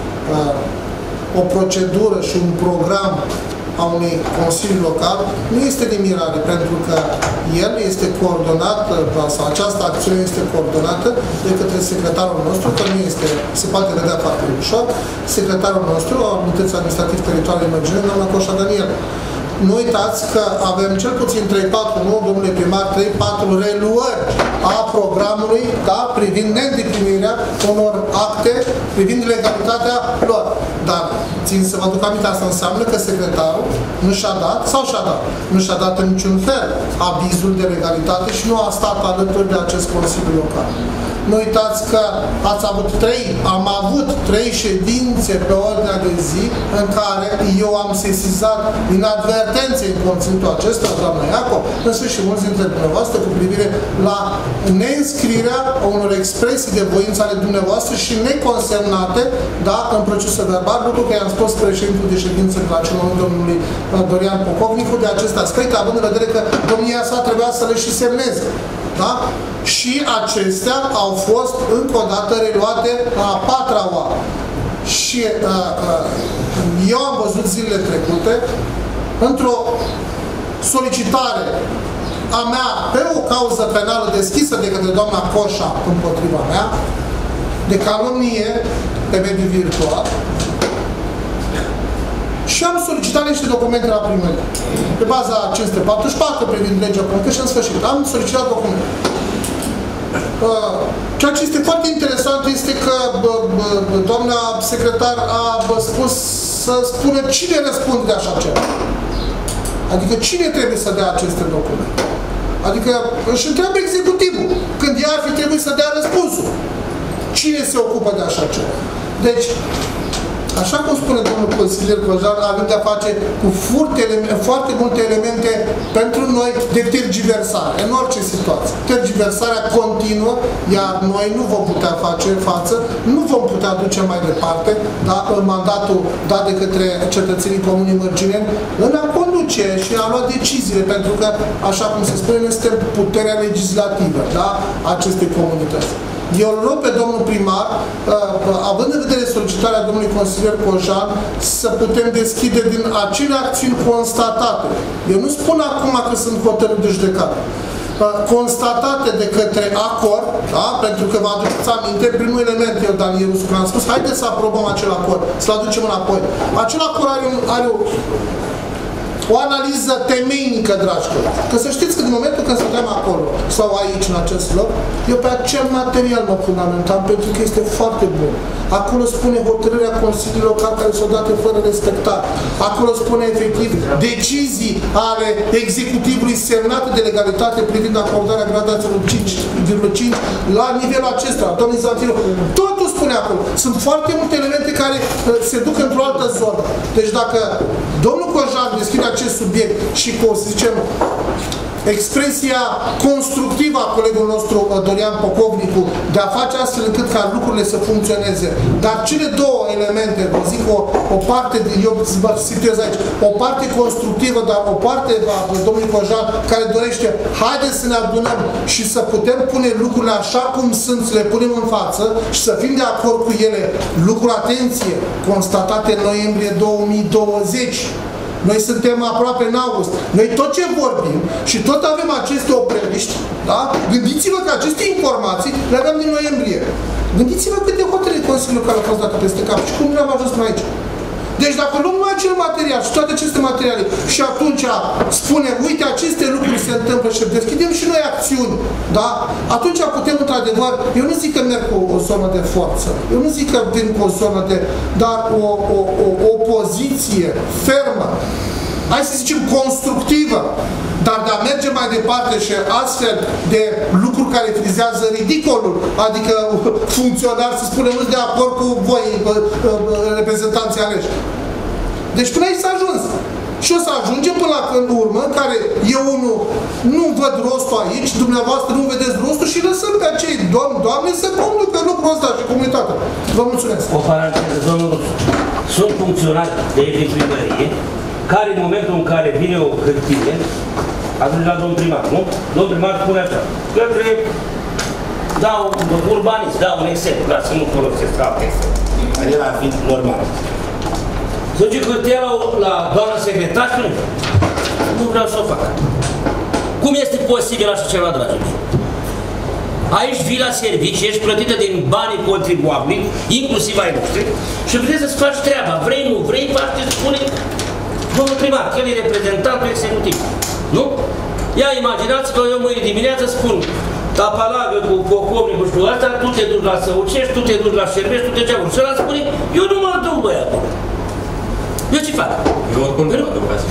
o procedură și un program a unui Consiliu Local, nu este de mirare, pentru că el este coordonat, sau această acțiune este coordonată de către secretarul nostru, că nu este, se poate vedea foarte ușor, secretarul nostru, al Unității Administrativ-Teritoriale Imăginare, doamna Coșa Daniel. Nu uitați că avem cel puțin 3-4, nu, domnule primar, 3-4 reluări a programului, da, privind neîndeplinirea unor acte, privind legalitatea lor. Dar, țin să vă aduc aminte, asta înseamnă că secretarul nu și-a dat, sau și-a dat, nu și-a dat în niciun fel avizul de legalitate și nu a stat alături de acest Consiliu Local. Nu uitați că am avut 3 ședințe pe ordinea de zi în care eu am sesizat inadvertențe în conținutul acesta, doamna Iacob, în sfârșit mulți dintre dumneavoastră cu privire la neînscrierea unor expresii de voință ale dumneavoastră și neconsemnate, da, în procesul verbal, lucru că i-am spus președintul de ședință de la acel moment domnului Dorian Pocovnicu de acest aspect, având în vedere că domnia sa trebuia să le și semneze. Da? Și acestea au fost încă o dată reluate la 4-a oară. Și eu am văzut zilele trecute, într-o solicitare a mea pe o cauză penală deschisă de către doamna Coșa împotriva mea, de calomnie pe mediul virtual, și am solicitat niște documente la primărie. Pe baza 544 privind legea comunică și în sfârșit am solicitat documente. Ceea ce este foarte interesant este că doamna secretar a spus să spună cine răspunde de așa ceva. Adică cine trebuie să dea aceste documente. Adică își întreabă executivul, când ea ar fi trebuit să dea răspunsul. Cine se ocupă de așa ceva? Deci, așa cum spune domnul consilier Cojan, avem de-a face cu foarte multe elemente pentru noi de tergiversare, în orice situație. Tergiversarea continuă, iar noi nu vom putea face față, nu vom putea duce mai departe, dar mandatul dat de către cetățenii Comunii Mărgineni în a conduce și a lua deciziile, pentru că, așa cum se spune, noi suntem puterea legislativă, da, acestei comunități. Eu îl rog pe domnul primar, având în vedere solicitarea domnului consilier Cojan, să putem deschide din acele acțiuni constatate. Eu nu spun acum că sunt hotărâri de judecată. Constatate de către acord, da? Pentru că vă aduceți aminte, primul element, eu, Daniel Ruscu, am spus, haideți să aprobăm acel acord, să-l aducem înapoi. Acel acord are o analiză temeinică, dragi colegi. Că să știți că din momentul când stăteam acolo, sau aici, în acest loc, eu pe acel material mă fundamentam, pentru că este foarte bun. Acolo spune hotărârea Consiliului Local care s-au dat fără respectare. Acolo spune efectiv decizii ale executivului semnate de legalitate privind acordarea gradațiilor 5,5 la nivelul acesta. Domnul Zantiru, totul spune acolo. Sunt foarte multe elemente care se duc într-o altă zonă. Deci dacă domnul Cojan deschide acest subiect și cu, să zicem, expresia constructivă a colegului nostru Dorian Pocovnicu de a face astfel încât ca lucrurile să funcționeze. Dar cele două elemente, vă zic o parte, eu vă citez aici, o parte constructivă, dar o parte a domnului Cojan care dorește, haideți să ne adunăm și să putem pune lucrurile așa cum sunt, să le punem în față și să fim de acord cu ele. Lucruri, atenție, constatate în noiembrie 2020. Noi suntem aproape în august. Noi tot ce vorbim și tot avem aceste opreliști, da? Gândiți-vă că aceste informații le aveam din noiembrie. Gândiți-vă câte hotărâri Consiliul care au fost date peste cap și cum ne am ajuns până aici. Deci dacă luăm noi acel material și toate aceste materiale și atunci spunem, uite, aceste lucruri se întâmplă și deschidem și noi acțiuni, da? Atunci putem, într-adevăr, eu nu zic că merg cu o zonă de forță, eu nu zic că vin cu o zonă de, dar o poziție fermă, hai să zicem constructivă, dar de a merge mai departe și astfel de lucruri care frizează ridicolul, adică funcționari, să spunem, nu de acord cu voi, reprezentanții aleși. Deci până aici s-a ajuns. Și o să ajungem până la urmă, în care eu unul nu văd rostul aici, dumneavoastră nu vedeți rostul și lăsăm pe acei doamne să conducă lucrul ăsta și comunitatea. Vă mulțumesc. O paranteză, domnul Rusu. Sunt funcționari de primărie care în momentul în care vine o hârtie, atunci la domn primar, nu? Domn primar spune așa, către, dau urbanist, dau un exemplu, dar să nu folosesc alte exemple, care ar fi normal. Să duce hârtia la doamna secretar, spune, nu vreau să o fac. Cum este posibil așa ceva, dragii mei? Aici vii la servicii, ești plătită din banii contribuabili, inclusiv ai noștri, și vrei să-ți faci treaba. Vrei, nu vrei, faci ce spune domnul primar, că el e reprezentantul executiv. Nu? Ia imaginați că eu mâine dimineață spun tapalagă cu Pocovnicu și cu asta, tu te duci la Săucești, tu te duci la Șervești, tu te duci acolo. Și ăla spune, eu nu mă duc, băi, acolo. Eu ce fac? Eu oricum nu mă duc, ca să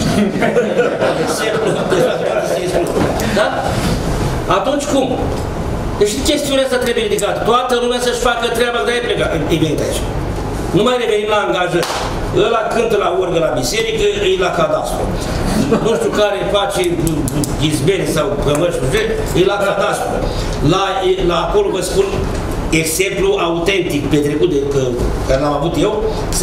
știu. Da? Atunci cum? Deci chestiunea asta trebuie ridicată. Toată lumea să-și facă treaba, dar e plecat. E venit aici. Nu mai revenim la angajări. Ăla cântă la orgă la biserică, e la cadastru. Nu știu care face izbeni sau cămăși, e la cadastru. La acolo vă spun exemplu autentic petrecut de care l-am avut eu, să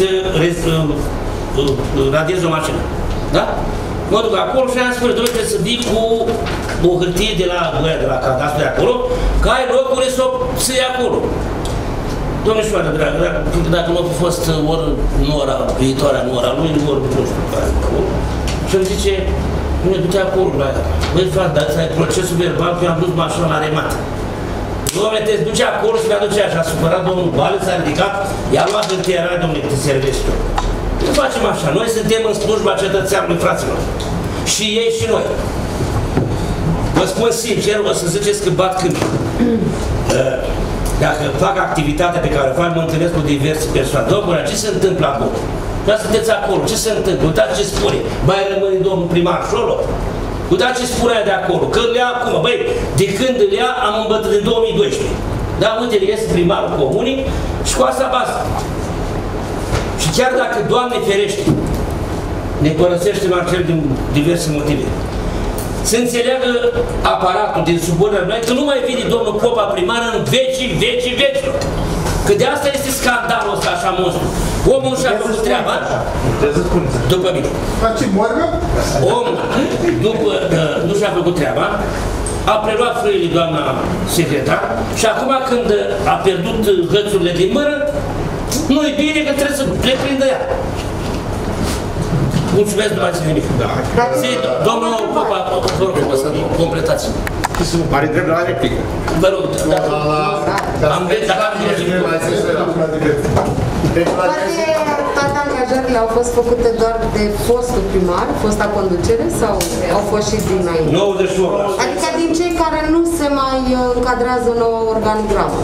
radiez o mașină. Da? Mă duc acolo și am spus, domnule, trebuie să vii cu o hârtie de la cadastru de acolo, că ai locurile să o iei acolo. Domnișoară dragă, dacă nu a fost ori în ora viitoarea, în ora lui, ori nu știu care, și îmi zice, nu ne duce acolo la ea. Băi, frate, dar ăsta e procesul verbal, că eu am dus mașina la remat. Dom'le, te duce acolo și mi-a duce așa, a supărat domnul Bale, s-a ridicat, i-a luat hârtierea, domnule, că te servești tu. Nu facem așa, noi suntem în slujba cetățeanului, fraților. Și ei și noi. Vă spun sincer, o să ziceți că bat câmpii. Dacă fac activitatea pe care o fac, mă întâlnesc cu diverse persoane. Domnule, ce se întâmplă acolo? Dar sunteți acolo, ce se întâmplă? Uitați ce spune. Mai rămâne domnul primar Șolo? Uitați ce spunea de acolo. Când le ia acum, băi, de când le ia, am îmbătut în 2012. Da, uite, este primarul comunii și cu asta basta. Și chiar dacă, Doamne ferește, ne părăsește Marcel din diverse motive, să înțeleagă aparatul din subordinea noi că nu mai vine domnul Popa primar în vecii. Că de asta este scandalul ăsta așa monstru. Omul nu și-a făcut treaba, după mine. Omul, după nu și-a făcut treaba, a preluat frâile doamna secretar și acum când a pierdut hățurile din mână, nu-i bine că trebuie să le prindă ea. Mulțumesc, nu mai țin nimic. Domnul Popa, vă rog să completați. Are drept la replică. Vă rog, am venit, dacă am toate angajările au fost făcute doar de fostul primar, fosta conducere, sau au fost și dinainte? 98%. Adică din cei care nu se mai încadrează în nouă organigramă?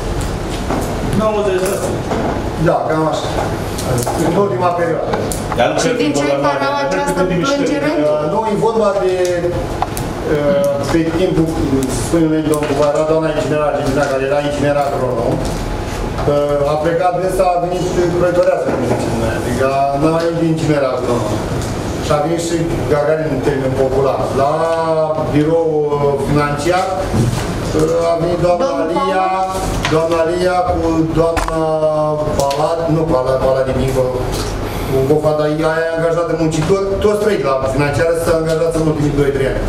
90%. Da, cam așa. În ultima perioadă. Și din cei care au această plângere? Nu, e vorba de pe timpul, spune noi domnul, era doamna inginer Argentina, care era inginer agronom, a plecat de asta, a venit proiectoreasă, cum zicem noi, adică n-a mai venit inginer agronom. Și a venit și Gagarin în termen popular. La birou financiar a venit doamna Lia cu doamna Palat, nu Palat din Bingo, cu Gofa, dar ea e angajată muncitori, toți trei la financiară s-a angajat în ultimii 2-3 ani.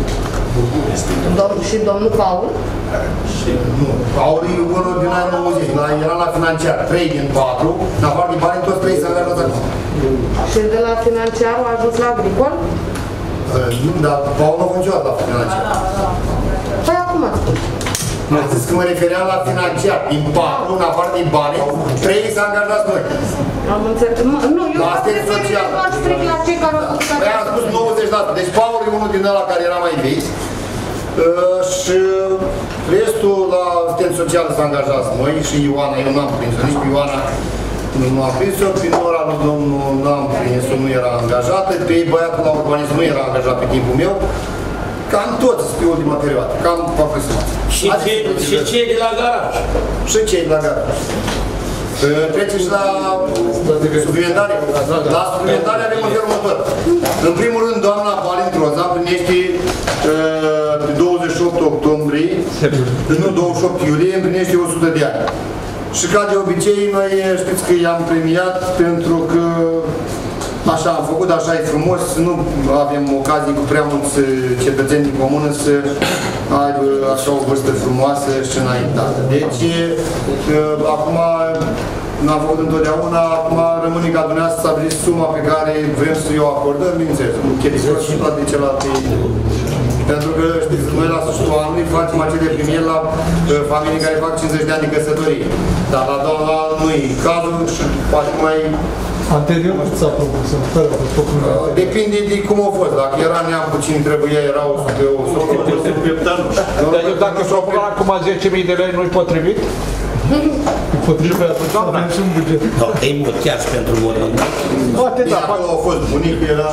Și domnul Paul? Nu, Paul e unul din anii 90, era la financiar, 3 din 4, în afară de bani, toți 3 s-a angajat acum. Și de la financiar a ajuns la agricol? Nu, dar Paul nu a funcționat la financiar. Păi acum ați spus. Am zis că mă refeream la financiar, din 4, în afară de bani, 3 s-a angajat noi. Am înțeles. Nu, eu mă refer doar strict la cei care au făcut aceasta. Am spus 90%. Deci Paul e unul din ăla care era mai vechi. Și restul la asistent social s-a angajat noi și Ioana, eu n-am prins-o, nici pe Ioana nu am prins-o, prin ora lui domnul n-am prins-o, nu era angajată, pe băiatul la urbanism nu era angajat pe timpul meu, cam toți pe ultima perioadă, cam aproximat. Și cei de la garaj? Și cei de la garaj. Trece și la suplimentare. La suplimentare avem în felul următor. În primul rând, doamna Valin Troza împlinește pe 28 octombrie, nu 28 iulie, împlinește 100 de ani. Și ca de obicei, noi știți că i-am premiat pentru că așa am făcut, așa e frumos, nu avem ocazii cu prea mulți cetățeni din comună să aibă așa o vârstă frumoasă și înaintată. Deci, acum n-am făcut întotdeauna, acum rămâne ca dumneavoastră să stabiliți suma pe care vrem să o acordăm, bineînțeles, cu chestiuni și toate celelalte. Pentru că, știți, noi la sfârșitul anului facem acele primieri la familii care fac 50 de ani de căsătorie. Dar la doamna nu e cazul și poate mai... Anterior ți-a propus, depinde de cum a fost. Dacă era neam cu cine trebuia, erau 100. Dar eu dacă propun acum 10.000 de lei, nu-i potrivit? E potrivit, avem și un buget. E mult chiar și pentru mormânt. Poate da. Acolo a fost bunicul, era...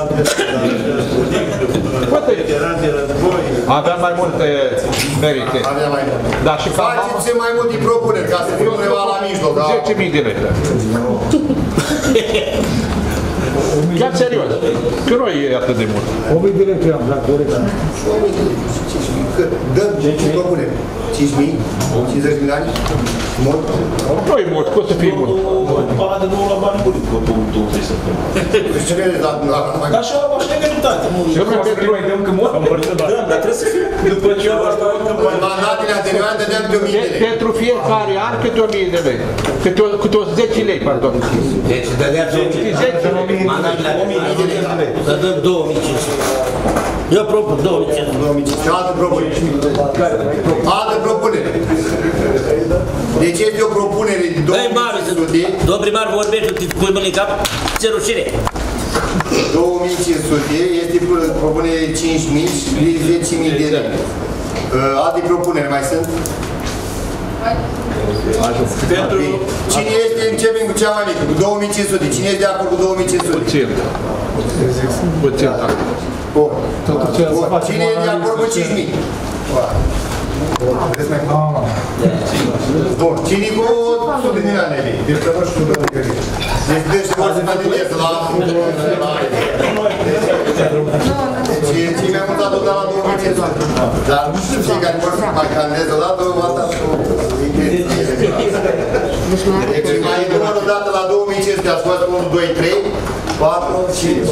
Avea mai multe merite. Avea mai multe. Da, și ca faceți mai multe propuneri, ca să fie undeva la mijloc. 10.000 de lei. Ia serios, că nu e atât de mult. 1000 de lei am dat corect. Dăm ce propunem? 5.000? 50 de ani? Mult? Nu e mult, pot să fie mult. Bani nu la bani mult, cu 2-3 săptămâni. Deci ce crede, dar așa legalitate. Eu nu pentru noi dăm că mult. Dăm, dar trebuie să fie. După ce eu aș în mandatele anterioare dădeam de 1000 de lei. Pentru fiecare an câte 1000 de lei. Câte 10 lei, pardon. Deci dădea 1000 mandatele anterioare. Să dăm 2500. Eu propun 2500. Și altă propunere. Altă propunere. Deci este o propunere de 2500. Domn primar, vorbește, te pui mâini în cap, ce rușine. 2500, este propunere de 5.000 și 10.000 de lei. Alte propuneri mai sunt? Pentru... Cine este, începem cu cea mai mică, cu 2500. Cine este de acord cu 2500? Puțin. Puțin, da. Bun. Cine e de acord cu 5.000? Bun. Cine cu 100 de milioane de lei? Deci că nu știu de unde gări. Deci vor să mă gândesc la... Cine mi-a mutat odată la 2500. Dar cei care vor să mai candidez odată, v-a dat cu... Deci mai număr odată la 2500, ați fost 1, 2, 3, 4, 5.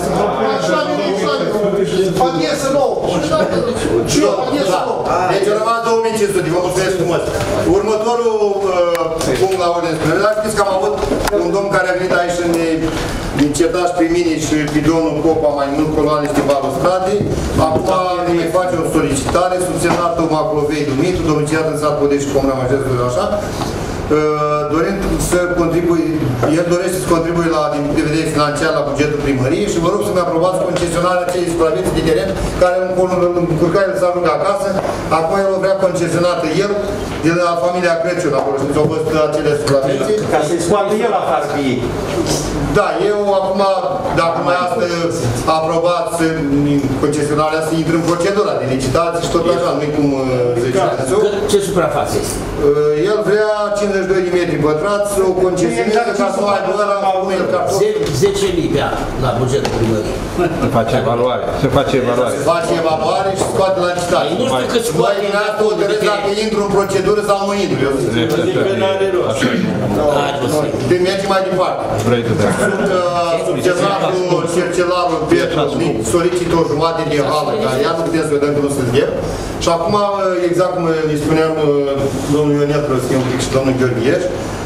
Paniesă nouă. Și eu, paniesă nouă. Deci au rămas 2500, vă mulțumesc frumos. Următorul punct la ordine spune, dar știți că am avut un domn care a venit aici în certași pe mine și pe domnul Popa mai mult coloane niște balustrade. Acum ne face o solicitare, subsemnatul Maclovei Dumitru, domiciliat în sat Podești și Comuna Majestului așa, dorind să contribui, el dorește să contribuie la, din punct de vedere financiar la bugetul primăriei și vă rog să-mi aprobați concesionarea acelei supraviețe de teren care în curcare să ajungă acasă. Acum el o vrea concesionată el de la familia Crăciun, acolo știți, au fost acele supraviețe. Ca să-i scoată el afară pe ei. Da, eu acum, dacă mai asta aprobați concesionarea, să intră în procedura de licitație și tot așa, nu-i cum zice. Ce suprafață este? El vrea 52 de metri pătrați, o concesionează ca să o aibă ăla unel cartofi. 10.000 pe an la bugetul primăriei. Se face evaluare. Se face evaluare. Se face evaluare și scoate la licitație. Nu știu cât scoate. Noi din asta hotărâți dacă intru în procedură sau nu intru. Eu zic că n-are rost. De merge mai departe. Vrei tu de Subsemnatul cercelarul Petru solicită o jumătate de hală, care ea nu putem să vedem că nu suntem. Și acum, exact cum îi spuneam domnul Ionel Proschi un pic și domnul Gheorgheș,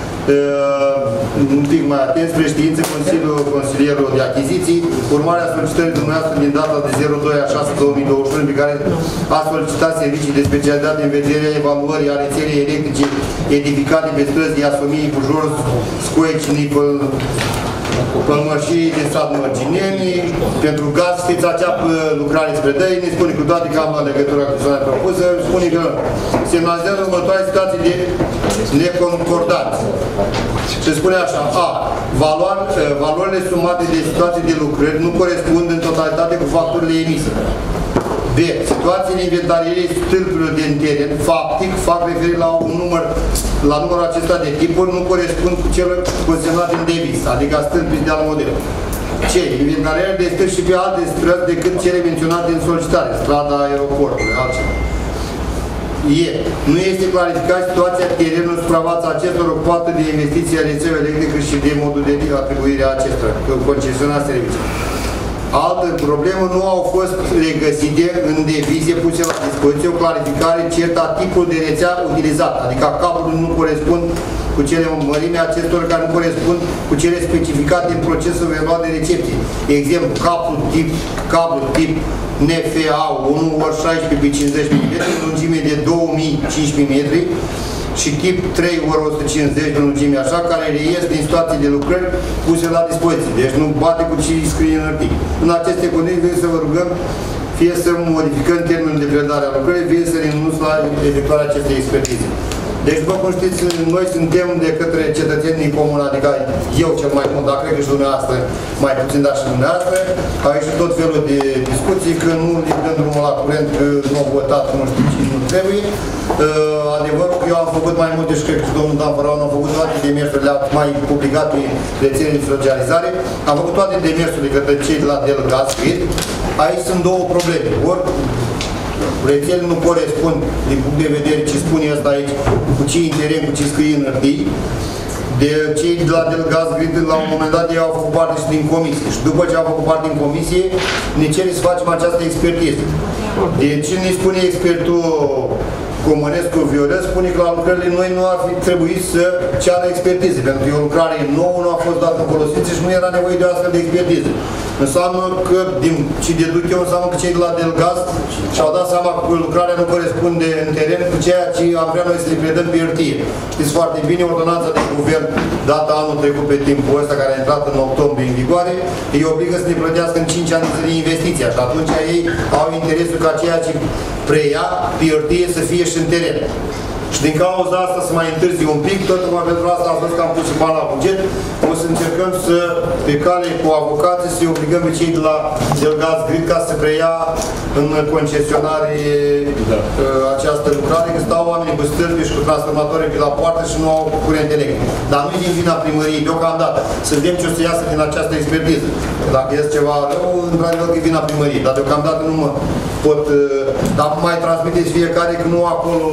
un pic mai atent, spre știință, Consilierul de Achiziții, urmarea solicitării dumneavoastră din data de 02/6/2021, pe care a solicitat servicii de specialitate în vederea evaluării a rețelei electrice edificate pe străzi Iasomii, Bujor, Scoicinii, Pălmășii de sat Mărgineni, pentru gaz, știți acea lucrare spre Dăi, ne spune cu toate că am la legătura cu zona propusă, spune că semnalizează următoarea situație de neconcordanță. Se spune așa, A. Valorile sumate de situații de lucrări nu corespund în totalitate cu facturile emise. B. Situațiile inventarierii stâlpurilor din teren, faptic, fac referire la numărul acesta de tipuri, nu corespund cu cele consemnate în devis, adică stâlpii de al modelului. C. Inventarierea de stâlpi și pe alte străzi decât cele menționate în solicitare, strada aeroportului, altceva. E. Nu este clarificat situația terenului supravața acestor ocupată de investiții a rețelei electrice și de modul de atribuire a acestora, concesionarea servicii. Altă problemă, nu au fost regăsite în devizie puse la dispoziție o clarificare certă a tipului de rețea utilizat, adică cablurile nu corespund cu cele mărimea acestor care nu corespund cu cele specificate în procesul verbal de recepție. De exemplu, cablu tip NFA 1/16x50 mm, lungime de 2015 metri, și tip 3/150 de lungime, așa, care reies din situații de lucrări puse la dispoziție. Deci nu bate cu ce scrie în articol. În aceste condiții, vrem să vă rugăm fie să modificăm termenul de predare a lucrării, fie să renunț la efectuarea acestei expertize. Deci, după cum știți, noi suntem de către cetățenii din comun, adică eu cel mai mult, dar cred că și dumneavoastră, mai puțin, dar și dumneavoastră, a ieșit tot felul de discuții, că nu le dăm drumul la curent, că nu au votat, că nu știu ce nu trebuie. Adevărul că eu am făcut mai multe și cred că și domnul Dan Făraun a făcut toate demersurile, le-a mai publicat pe rețelele de socializare, am făcut toate demersurile către cei de la Delgaz. Aici sunt două probleme. Ori rețelele nu corespund din punct de vedere ce spune ăsta aici, cu ce interim, cu ce scrie în hârtii. De cei de la Delgaz Grid, la un moment dat, ei au făcut parte și din comisie. Și după ce au făcut parte din comisie, ne cere să facem această expertiză. Deci ne spune expertul Comănescu Viorel, spune că la lucrările noi nu ar fi trebuit să ceară expertize, pentru că o lucrare nouă nu a fost dată în folosință și nu era nevoie de o astfel de expertiză. Înseamnă că, din ce deduc eu, înseamnă că cei de la Delgaz și-au dat seama că lucrarea nu corespunde în teren cu ceea ce am vrea noi să le predăm pe hârtie. Știți foarte bine, ordonanța de guvern dată anul trecut pe timpul ăsta, care a intrat în octombrie în vigoare, îi obligă să ne plătească în 5 ani de investiția și atunci ei au interesul ca ceea ce preia pe hârtie să fie și în teren. Și din cauza asta să mai întârzi un pic, tot numai pentru asta am fost că am pus și bani la buget, o să încercăm să, pe cale cu avocații, să-i obligăm pe cei de la Delgaz Grid ca să preia în concesionare această lucrare, că stau oamenii cu stâlpi și cu transformatoare pe la poartă și nu au curent electric. Dar nu e din vina primăriei, deocamdată. Să vedem ce o să iasă din această expertiză. Dacă este ceva rău, într-adevăr că e vina primăriei, dar deocamdată nu mă pot... Dar mai transmiteți fiecare că nu acolo...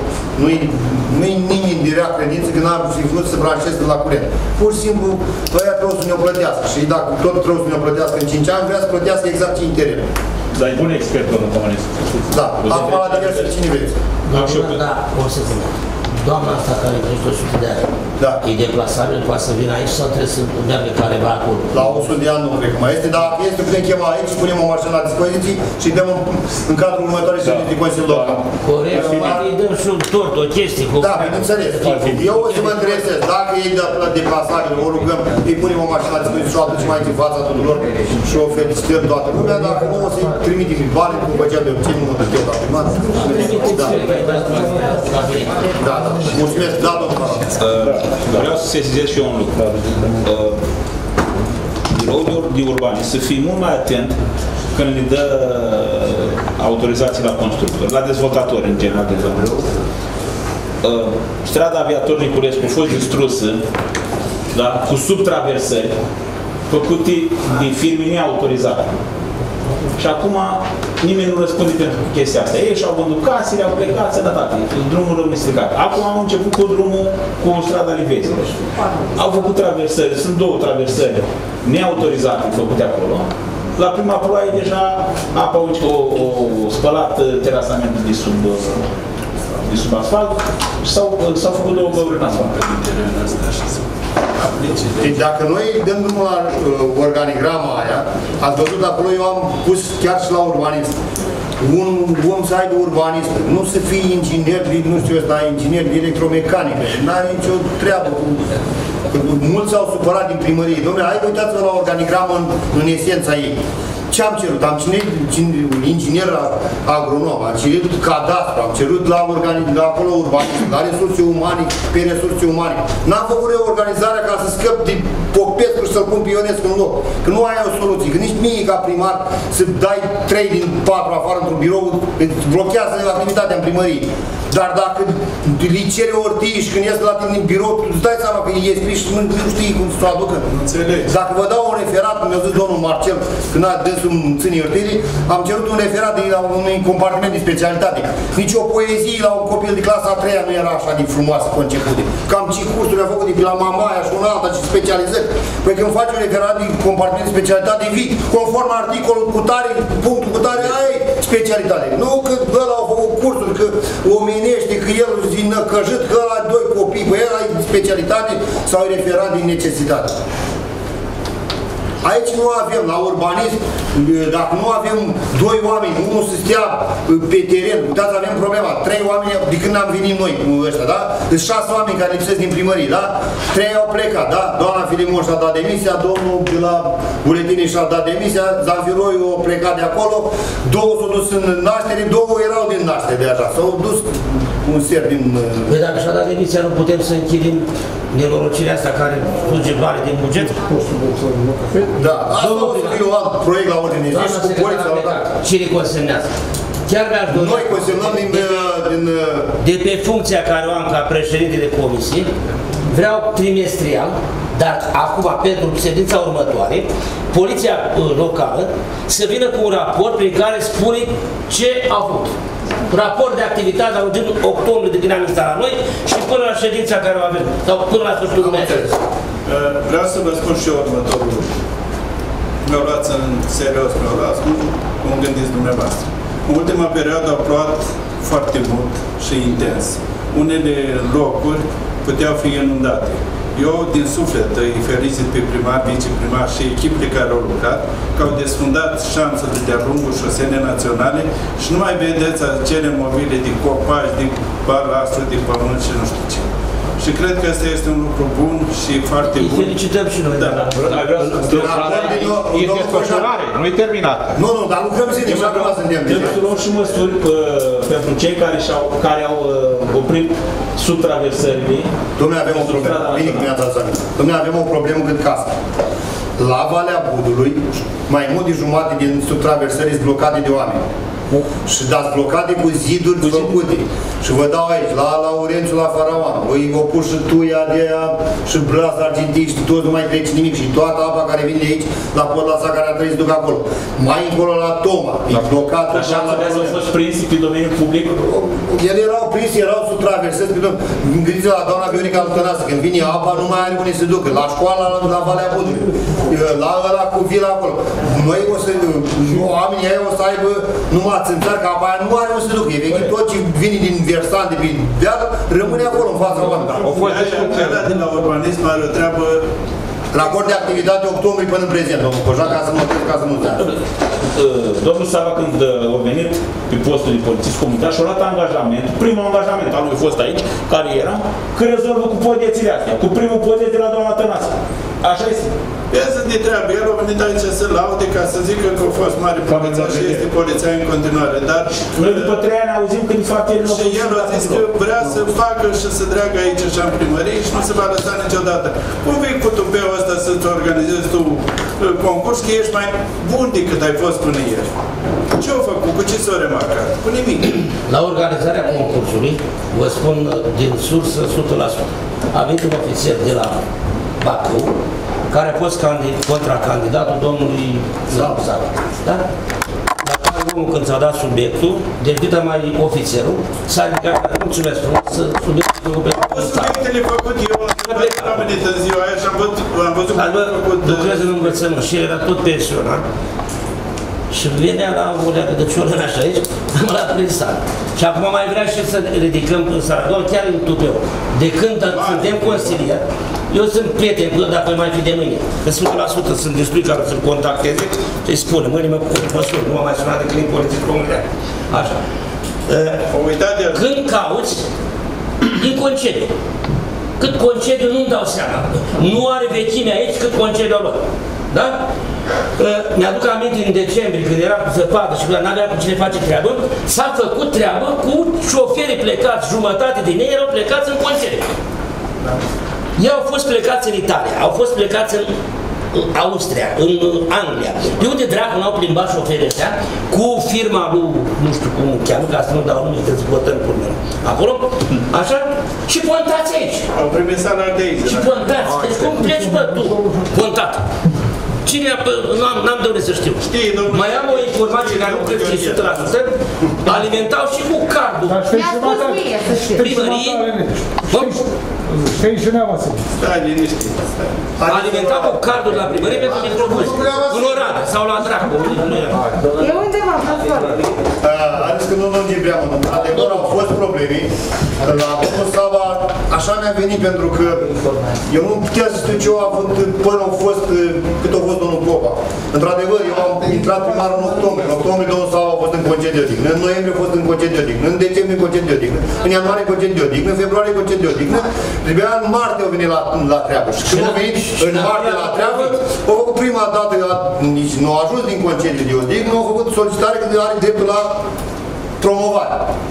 Nu-i nimeni de rea credință că n-ar fi vrut să branșeze la curent. Pur și simplu, ăia trebuie să ne-o plătească. Și dacă tot trebuie să ne-o plătească în 5 ani, vrea să plătească exact ce interese. Dar e bun expert, domnul Comănescu. Da, acum la diverse cine vreți. Da, o să zic. Doamna asta care trăiește 100 de ani, e deplasabil, poate să vină aici sau trebuie să meargă careva acolo? La 100 de ani nu cred că mai este, dar dacă este, putem chema aici, punem o mașină la dispoziție și dăm în cadrul următoarei ședințe de Consiliul Local. Corect, îi dăm și un tort, o chestie. Da, bineînțeles. Eu o să mă interesez, dacă e deplasabil, o rugăm, îi punem o mașină la dispoziție și o aducem aici în fața tuturor și o felicităm toată lumea, dacă nu o să-i trimitem bani, cum făcea de obicei, nu mă duc eu la primar. Da. Mulțumesc, da, domnul. Vreau să sesizez și eu un lucru. Biroul de urbanism să fie mult mai atent când ne dă autorizații la constructori, la dezvoltatori în general. Strada Aviator Niculescu a fost distrusă, da, cu subtraversări făcute de firme neautorizate. Și acum nimeni nu răspunde pentru chestia asta. Ei și-au vândut casele, au plecat, s-a dat drumul rămâne stricat. Acum am început cu drumul cu strada Liveților. Au făcut traversări, sunt două traversări neautorizate făcute acolo. La prima ploaie deja apa o spălat terasamentul de sub asfalt și s-au făcut două băuri în asfalt. Deci dacă noi dăm drumul la organigrama aia, ați văzut acolo, eu am pus chiar și la urbanism. Un om să aibă urbanism, nu să fie inginer, nu știu ăsta, inginer de electromecanică, n-are nicio treabă cu... Mulți s-au supărat din primărie. Dom'le, hai, uitați-vă la organigramă în esența ei. Ce am cerut? Am cerut inginer agronom, am cerut cadastru, am cerut la acolo urbanism, la resurse umane, pe resurse umane. N-am făcut reorganizarea ca să scăp de Popescu și să-l pun pe Ionescu în loc. Că nu ai o soluție, că nici mie ca primar să dai 3 din 4 afară într-un birou, îți blochează activitatea în primărie. Dar dacă li cere ortii și când ies la tine în birou, tu îți dai seama că e scris și nu știi cum să o aducă. Dacă vă dau un referat, cum mi-a zis domnul Marcel, când a dânsul în ținii ortirii, am cerut un referat de la unui compartiment de specialitate. Nici o poezie la un copil de clasa a 3-a nu era așa de frumoasă concepută. Cam ce cursuri a făcut de la Mamaia și una alta, ce specializări. Păi când faci un referat de compartiment de specialitate, vii conform articolul cu tare, punctul cu tare, aia e specialitate. Nu că ăla au făcut cursuri, că omenește, că el e năcăjit, că ăla are 2 copii, băi, ăla e specialitate sau e referat din necesitate. Aici nu avem, la urbanism, dacă nu avem 2 oameni, unul să stea pe teren, uitați, avem problema, 3 oameni de când am venit noi cu ăștia, da? Sunt 6 oameni care lipsesc din primărie, da? 3 au plecat, da? Doamna Filimon și-a dat demisia, domnul de la Buletinii și-a dat demisia, Zanfiroiu a plecat de acolo, 2 s-au dus în naștere, 2 erau din naștere deja, s-au dus un ser din... Păi dacă și-a dat demisia, nu putem să închidim nenorocirea asta care duce bani din buget? Da, asta o să fie un alt proiect la ordine zi și cu poliția la dat. Cine consemnează? Chiar mi-aș dori... Noi consemnăm din... De pe funcția care o am ca președinte de comisie, vreau trimestrial, dar acum pentru ședința următoare, poliția locală să vină cu un raport prin care spune ce a făcut. Raport de activitate al din octombrie de când am instalat noi și până la ședința care o avem, sau până la sfârșitul lunii. Vreau să vă spun și eu următorul lucru. Mi-au luat în serios, mi-au luat, cum gândiți dumneavoastră. În ultima perioadă au plouat foarte mult și intens. Unele locuri puteau fi inundate. Eu, din suflet, îi felicit pe primar, viceprimar și echipele care au lucrat, că au desfundat șanțele de-a lungul șosele naționale și nu mai vedeți acele mobile de copaci, de balastru, de pământ și nu știu ce. Și cred că asta este un lucru bun și foarte bun. Îi felicităm și noi. Da. E desfășurare, nu e terminată. Nu, dar lucrăm zilnic și acum suntem. Trebuie să luăm și măsuri pentru cei care au oprit subtraversările. Dom'le, avem o problemă. Bine că mi-a dat seama. Dom'le, avem o problemă cât casă. La Valea Budului, mai mult de jumate din subtraversări sunt blocate de oameni. Și dați blocate cu ziduri făcute. Și vă dau aici, la Laurențiu, la Faraon, îi o pus și tuia de aia, și brața argintii, și tot nu mai trece nimic. Și toată apa care vine de aici, la Podlasa care a trebuit să duc acolo. Mai încolo la Toma, e blocat. Așa să fost prinsi pe domeniul public? Ele erau prinsi, erau subtraversăți. Gândiți-vă la doamna Bionica Lutănasă, când vine apa, nu mai are unde să ducă. La școala, la Valea Budului, la ăla cu vila acolo. Noi o să, oamenii aia o să aibă numai țânțari, că apa aia nu are unde să ducă. E vechi, tot ce vine din versant, de pe deal, rămâne acolo în fața oamenilor. O fost de la urbanism are o treabă. Raport de activitate octombrie până în prezent, domnul Cojac, ca să nu ca să nu dea. Domnul Sava, când a venit pe postul de polițist comunitar și-a luat angajament, primul angajament al lui a fost aici, care era, că rezolvă cu podețile astea, cu primul podeț de la doamna Tănase. Așa este. Piața de treabă, el a venit aici să laude ca să zică că a fost mare poliția și este poliția în continuare, dar... Noi după 3 ani auzim că de fapt el nu a și el a zis că vrea să facă și să dreagă aici așa în primărie și nu se va lăsa niciodată. Cum vei cu tupeul ăsta să-ți organizezi tu concurs, că ești mai bun decât ai fost până ieri? Ce au făcut? Cu ce s-au remarcat? Cu nimic. La organizarea concursului, vă spun din sursă 100%. A venit un ofițer de la Bacău, care a fost contracandidatul domnului Sava. Da? Dar care omul, când s-a dat subiectul, deci dita mai ofițerul, s-a ridicat, mulțumesc frumos, subiectul cu subiectele făcute, eu am venit în ziua aia și am văzut cum am făcut... Lucrez în învățământ și el era tot pensionat. Și venea la o leagă de ciolări așa aici, am luat prin sală. Și acum mai vrea și să ridicăm în sală, doar chiar în tupeu. De când suntem consilieri, eu sunt prieten cu el, dacă mai fi de mâine. Că 100% sunt destui care să-l contacteze și îi spune, mâine mă sun, nu m-a mai sunat decât în poliție comunitar. Așa. Când cauți, din concediu. Cât concediu nu-mi dau seama. Nu are vechime aici cât concediu a luat. Da? Mi-aduc aminte în decembrie, când era cu zăpadă și n-avea cu cine face treabă, s-a făcut treabă cu șoferii plecați, jumătate din ei erau plecați în concediu. Ei au fost plecați în Italia, au fost plecați în Austria, în Anglia. De unde dracu n-au plimbat șoferii ăștia cu firma lui, nu știu cum o cheamă, ca să nu dau nume, trebuie să votăm cu mine. Acolo, așa, și pontați aici. Au primit salari de aici. Și pontați, deci cum pleci, bă, tu, pontat. Cine a... N-am de unde să știu. Mai am o informație care nu cred că e 100%. Alimentau și cu cardul. Mi-a spus mie, să știu. Primărie. Știi și neamăsă. Stai liniștit. Alimentau cu cardul la primărie pentru microbuze. În Oradea sau la Dracu. E undeva, Adică că nu ne vreau, adevăr au fost probleme. La domnul Sava, așa mi-a venit pentru că eu nu putea să știu ce au avut până au fost, cât au fost domnul Într-adevăr, eu am intrat primar în octombrie. În octombrie domnul Sava a fost în concediu de odihnă, în noiembrie a fost în concediu de odihnă, în decembrie în concediu de odihnă, în ianuarie concediu de odihnă, în februarie concediu de odihnă, trebuia în martie au venit la treabă. Și când au venit în martie la treabă, au făcut prima dată, nici nu a ajuns din concediu de odihnă, au făcut solicitare când are dreptul la promovare.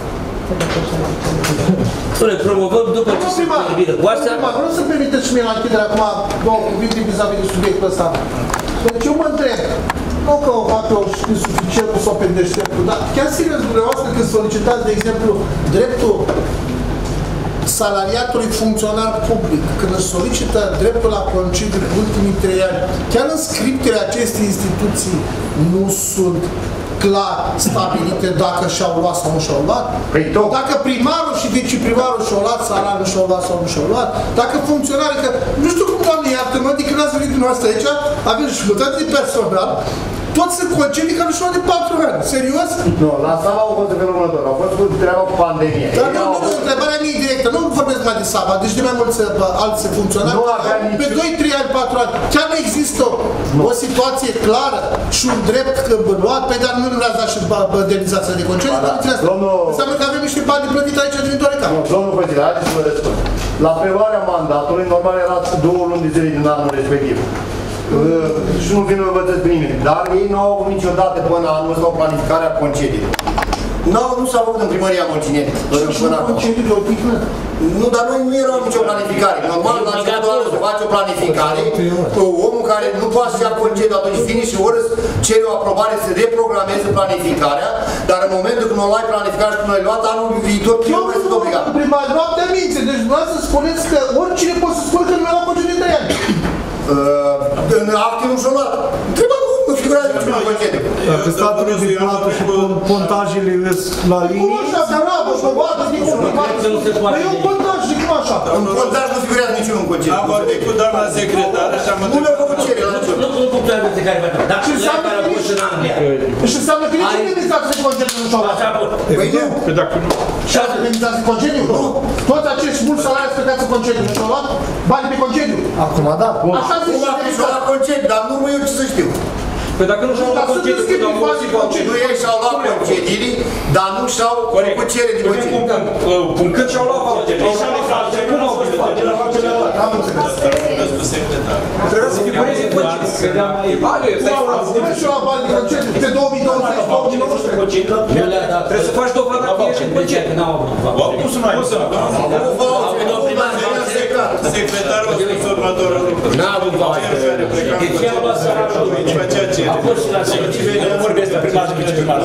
Spune, promovăm după ce se termină cu astea. Vreau să permiteți și mie la închidere acum două cuvinte vis-a-vis de subiectul ăsta. Deci eu mă întreb, nu că o fac eu suficientul sau pe deșteptul, dar chiar serios dumneavoastră când solicitați, de exemplu, dreptul salariatului funcționar public, când își solicită dreptul la concediu în ultimii 3 ani, chiar în scriptele acestei instituții nu sunt clar stabilite dacă și-au luat sau nu și-au luat. Dacă primarul și viceprimarul și-au luat salariul, și-au luat sau nu și-au luat. Dacă funcționarii, că nu știu cum, Doamne, iartă-mă, de când ați venit dumneavoastră aici, avem jumătate de personal, toți sunt concedii care nu și-au de 4 ani. Serios? Nu, la Sava au fost de felul următor. Au fost cu treaba cu pandemie. Dar nu, întrebarea mea e directă. Nu vorbesc mai de Sava, deci de mai mulți alți funcționari. Pe 2, 3 ani, 4 ani. Chiar nu există o situație clară și un drept luat, pe dar nu le-ați dat și indemnizația de concedii. Înseamnă că avem niște bani de plătit aici din Doreca. Domnul Pățire, haideți să vă răspund. La preluarea mandatului, normal era 2 luni de zile din anul respectiv. Și nu vin învățăți pe nimeni. Dar ei nu au avut niciodată până anul ăsta o planificare a concediilor. Nu s-a făcut în primăria Molcineni. Și un concediu de odihnă? Nu, dar noi nu erau nicio planificare. Normal, la începutul anului se face o planificare. Omul care nu poate să ia concediu, atunci vine și ori cere o aprobare să reprogrameze planificarea, dar în momentul când nu ai planificare și când nu ai luat, anul viitor, nu mai sunt obligat. Primar, noaptea mințe, deci vreau să spuneți că oricine poate să spună că nu mi-a luat concediu de 3 ani. În acte nu și-o luat. Trebuie nu figurează niciun concediu. Dacă statul de plată și pontajele la linii... Cum așa, bravo, și o vadă, zic cum e un pontaj, zic cum așa. În pontaj nu figurează niciun concediu. Am vorbit cu doamna secretară și am întrebat. Nu le-au făcut cerere la început. Nu punctuează de care vă dar ce înseamnă că nici în Anglia? Și înseamnă că nici indemnizație de concediu nu și-au luat. Păi nu. Păi dacă nu... Și azi indemnizație de concediu? Nu. Toți acești mulți salari spăcați în concediu nu și-au luat bani pe concediu. Acum da. Așa zice și-au luat concediu, dar nu eu ce să știu. Păi dacă nu și-au luat concediu, nu ei și-au luat concediile, dar nu și-au făcut cerere de concediu. Cât și-au luat concediu? Cum au făcut? Trebuia să figureze concediu. Credeam mai bani. Cum și-au luat bani de concediu? Pe 2020, trebuie să faci dovada că ești în concediu. Cum să nu ai? Secretarul a spus următorul lucru. N-a avut voucher. De ce a luat salariul? A fost și la serviciu. Nu vorbesc de primar și viceprimar.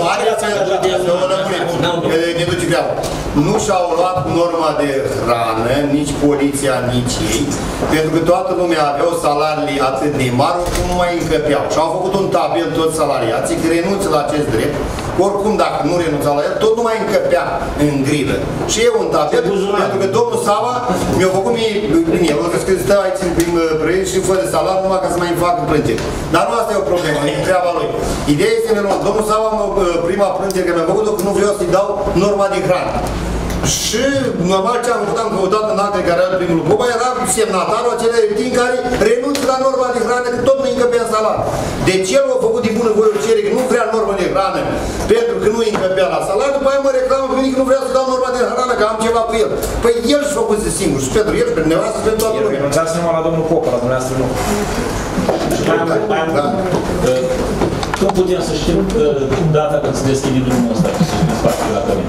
Ne duce greau. Nu și-au luat norma de hrană, nici poliția, nici ei, pentru că toată lumea aveau salariile atât de mari, cum nu mai încăpeau. Și au făcut un tabel toți salariații, că renunță la acest drept. Oricum, dacă nu renunța la el, tot nu mai încăpea în grilă. Și e un tabel, pentru că domnul Sava mi-a făcut mie, bine, el a zis că stă aici în prim proiect și fără salariu, numai ca să mai facă plângeri. Dar nu asta e o problemă, e treaba lui. Ideea este că domnul Sava, prima plângere că mi-a făcut-o, că nu vreau să-i dau norma de hrană. Și normal ce am făcut, am căutat în acte care era primul Popa, era semnatarul acelei din care renunță la norma de hrană, că tot nu încăpea salariu. Deci el a făcut din bună voie o cerere că nu vrea norma de hrană pentru că nu încăpea la salariu, după aia mă reclamă pe mine că nu vrea să dau norma de hrană, că am ceva cu el. Păi el și-a făcut singur, și pentru el, și pentru nevastă, și pentru toată lumea. Renunțați numai la domnul Popa, la dumneavoastră nu. Cum putem să știm data când se deschide drumul ăsta, să se desfacă la cămin?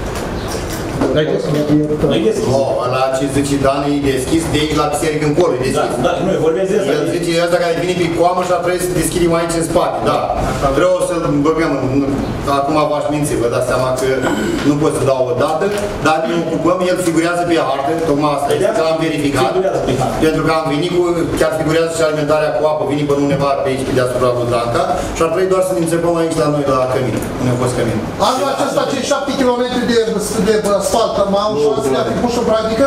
Nu-i deschis. Ăla ce zice Dan e deschis, de aici la biserică încolo, e deschis. Da, nu, vorbesc de asta. El zice ăsta care vine pe coamă și trebuie să deschidem aici în spate, da. Vreau să băgăm, acum v-aș minți, vă dați seama că nu pot să dau o dată, dar ne ocupăm, el figurează pe hartă, tocmai asta este, că l-am verificat. Pentru că am venit cu, chiar figurează și alimentarea cu apă, vine până undeva pe aici, pe deasupra lui Danca, și ar trebui doar să ne înțepăm aici la noi, la Cămin, unde a fost Cămin. Anul acesta, cei 7 km de asfalt, am șanse de a fi pus în practică?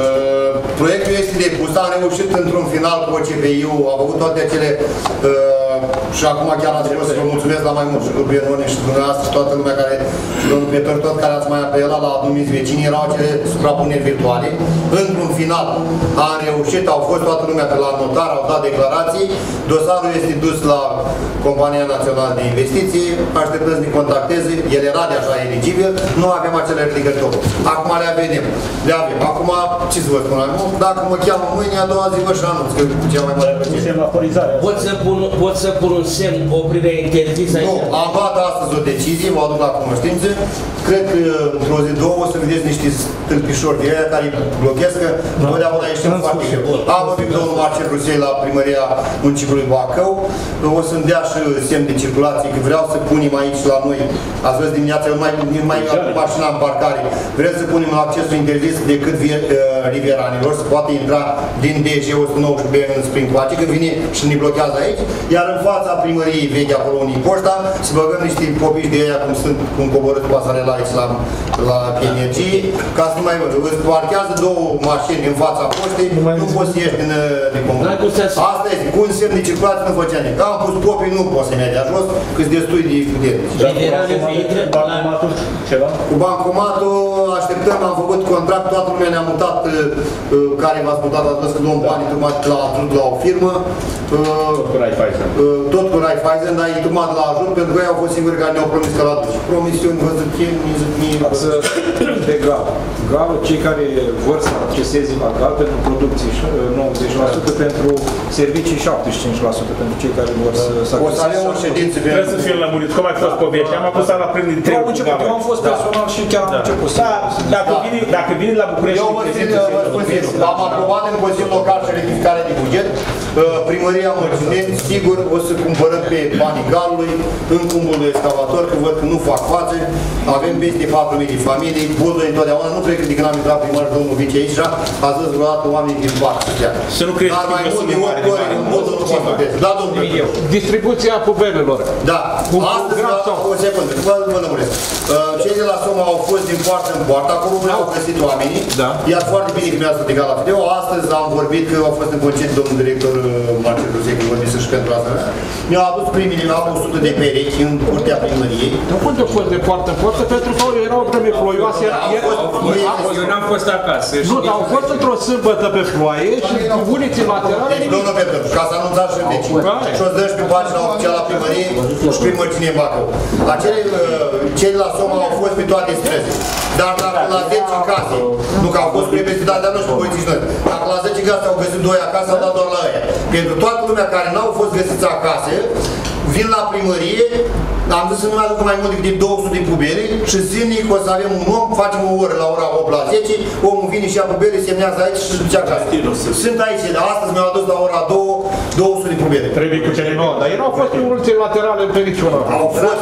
Proiectul este depus, am reușit într-un final cu OCPI-ul, a făcut toate acele Și acum chiar ați vrut să vă mulțumesc la mai mult și lui Benoni și dumneavoastră și toată lumea care, și domnul Peter, tot care ați mai apelat la anumiți vecini, erau acele suprapuneri virtuale. Într-un final am reușit, au fost toată lumea pe la notar, au dat declarații, dosarul este dus la Compania Națională de Investiții, așteptăm să ne contacteze, el era deja eligibil, nu avem acele ridicători. Acum le avem. Acum, ce să vă spun mai mult? Dacă mă cheamă mâine, a doua zi vă și anunț, că cu cea mai mare plăcere. Pot să pun un semn oprire interzis aici? Nu, am luat astăzi o decizie, vă aduc la cunoștință. Cred că într-o zi, două, o să vedeți niște stâlpișori de aia care blochează, că întotdeauna ieșim foarte greu. Am vorbit cu domnul Marcel Rusei la primăria municipiului Bacău, o să-mi dea și semn de circulație, că vreau să punem aici la noi, ați văzut dimineața, mai mașina în parcare, vrem să punem accesul interzis decât riveranilor, să poate intra din DG 119 spre încoace, că vine și ne blochează aici, iar în fața primăriei vechi, acolo unii poșta, să băgăm niște popiși de aia, cum coborât pasarela aici la energie, ca să nu mai văd. Îți parchează două mașini în fața poștei, nu poți să ieși din comun. Asta este, cu un semn de circulație nu făcea nimic. Am pus popii, nu poți să-mi ia de jos, că-s destui de puternici. Cu bancomatul așteptăm, am făcut contract, toată lumea ne-a mutat, care v-ați mutat, ați văzut că luăm banii turmat la o firmă. Tot cu Raiffeisen, dar e turmat la ajut, pentru că ei au fost singuri care ne-au promis că la duci. Promisiuni, vă zic, de GAL. GAL, cei care vor să acceseze la GAL pentru producții 90%, pentru servicii 75%, pentru cei care vor să acceseze. O să avem o ședință. Trebuie să fie lămurit. Cum ai fost povești? Am apus la prinde trei. Eu am fost personal și chiar am început. Dacă vine la București și prezintă, am aprobat în Consiliul Local și rectificare de buget. Primăria Mărgineni, sigur, o să cumpărăm pe banii galului, în cumbul de excavator, că văd că nu fac față. Avem peste 4.000 de familii, budul întotdeauna, nu cred că de când am intrat primar domnul Vice aici, a zis vreodată oamenii din parc. Să nu crezi că mai mult de 8 ori, în budul nu se puteți. Da, domnul. Distribuția pubelelor. Da. Astăzi, o secundă, vă lămuresc. Cei de la Soma au fost din poartă în poartă, acolo nu au găsit oamenii, iar foarte bine că mi-a strigat la video. Astăzi am vorbit că au fost în concediu domnul director Marcel Rusei, că vorbise și pentru asta. Mi-au adus primele, mi-au 100 de perechi în curtea primăriei. Nu unde au fost de poartă în poartă, pentru că erau vreme ploioase. Eu n-am fost acasă. Nu, dar au fost într-o sâmbătă pe ploaie și uniții laterale. Deci, domnul Petru, ca să anunțați și veci. Și o să dă și pe pagina oficială a primăriei și pe Mărgineni în Bacău. Cei de la Soma au fost pe toate străzi. Dar dacă la 10 case, nu că au fost reprezentatea nu și polițiști noi, dacă la 10 case au găsit 2 acasă, au dat doar la aia. Pentru toată lumea care n-au fost găsiți acasă, vin la primărie, am zis să nu mai aducă mai mult decât 200 de pubele și zilnic o să avem un om, facem o oră la ora 8 la 10, omul vine și ia pubele, semnează aici și duce acasă. Sunt aici, astăzi mi-au adus la ora 200 de pubele. Trebuie cu cele nouă, dar erau fost multe laterale pe niciuna. Au fost.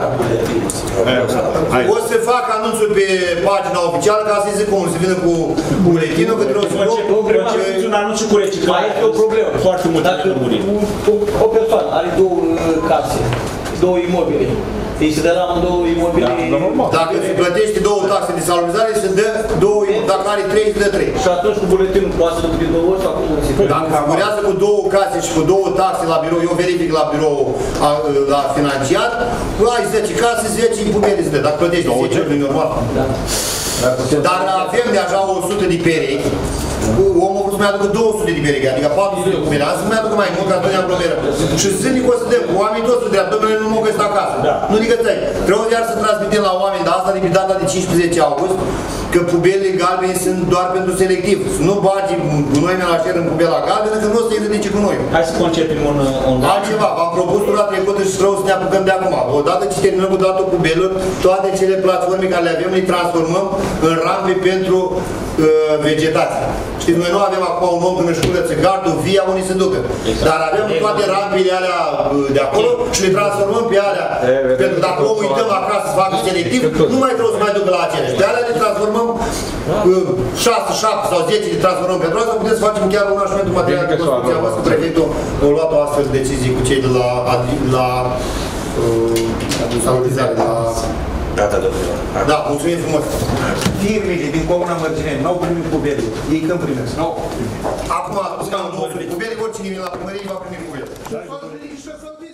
O să fac anunțul pe pagina oficială ca să-i zic cum să vină cu buletinul, că trebuie să faceți un anunț cu reciclare. Este o problemă. Foarte multe lămuriri. O persoană are două case, două imobile. Ei se dă la două imobile. Dacă se plătește două taxe de salubrizare, se dă două imobile. Dacă are 3, se dă 3. Și atunci cu buletinul poate să ducă de două ori sau cum se face? Dacă figurează cu două case și cu două taxe la birou, eu verific la birou la financiar, ai 10 case, 10 imobile se dă. Dacă plătești 10, nu e normal. Dar avem deja 100 de perechi. Omul vrut să-mi aducă 200 de perechi, adică 400 de cumene. Azi să-mi aducă mai mult, ca să ne aglomerăm. Și zilnic o să dăm, oamenii toți sunt dreaptă, domnule, nu m-au găsit acasă. Nu adică țăi. Trebuie iar să transmitem la oameni, dar asta de pe data de 15 august, că pubelele galbene sunt doar pentru selectiv. Nu bagi gunoi menajer în pubela galbenă, că nu o să se ridice cu noi. Hai să concepem un... Altceva, v-am propus tura trecută și trebuie să ne apucăm de acum. Odată ce terminăm cu datul pubelelor, toate cele platforme care le avem, le transformăm în rampe pentru vegetație. Știți, noi nu avem acum un om când își curăță gardul, via unii se ducă. Dar avem toate rampele alea de acolo și le transformăm pe alea. Pentru că dacă omul îi dăm acasă să facă selectiv, nu mai trebuie să mai ducă la acelea. Pe alea le transformăm 6, 7 sau 10 le transformăm pentru asta, putem să facem chiar un așmentul material de construcție. Am văzut că prefectul a luat o astfel de decizie cu cei de la salubrizare, la... Da, mulțumim frumos. Firmele din Comuna Mărgineni n-au primit pubele. Ei când primesc? N-au primit. Acum, a spus că am 200 de pubele, oricine la primărie, va primi cu el. Și să-l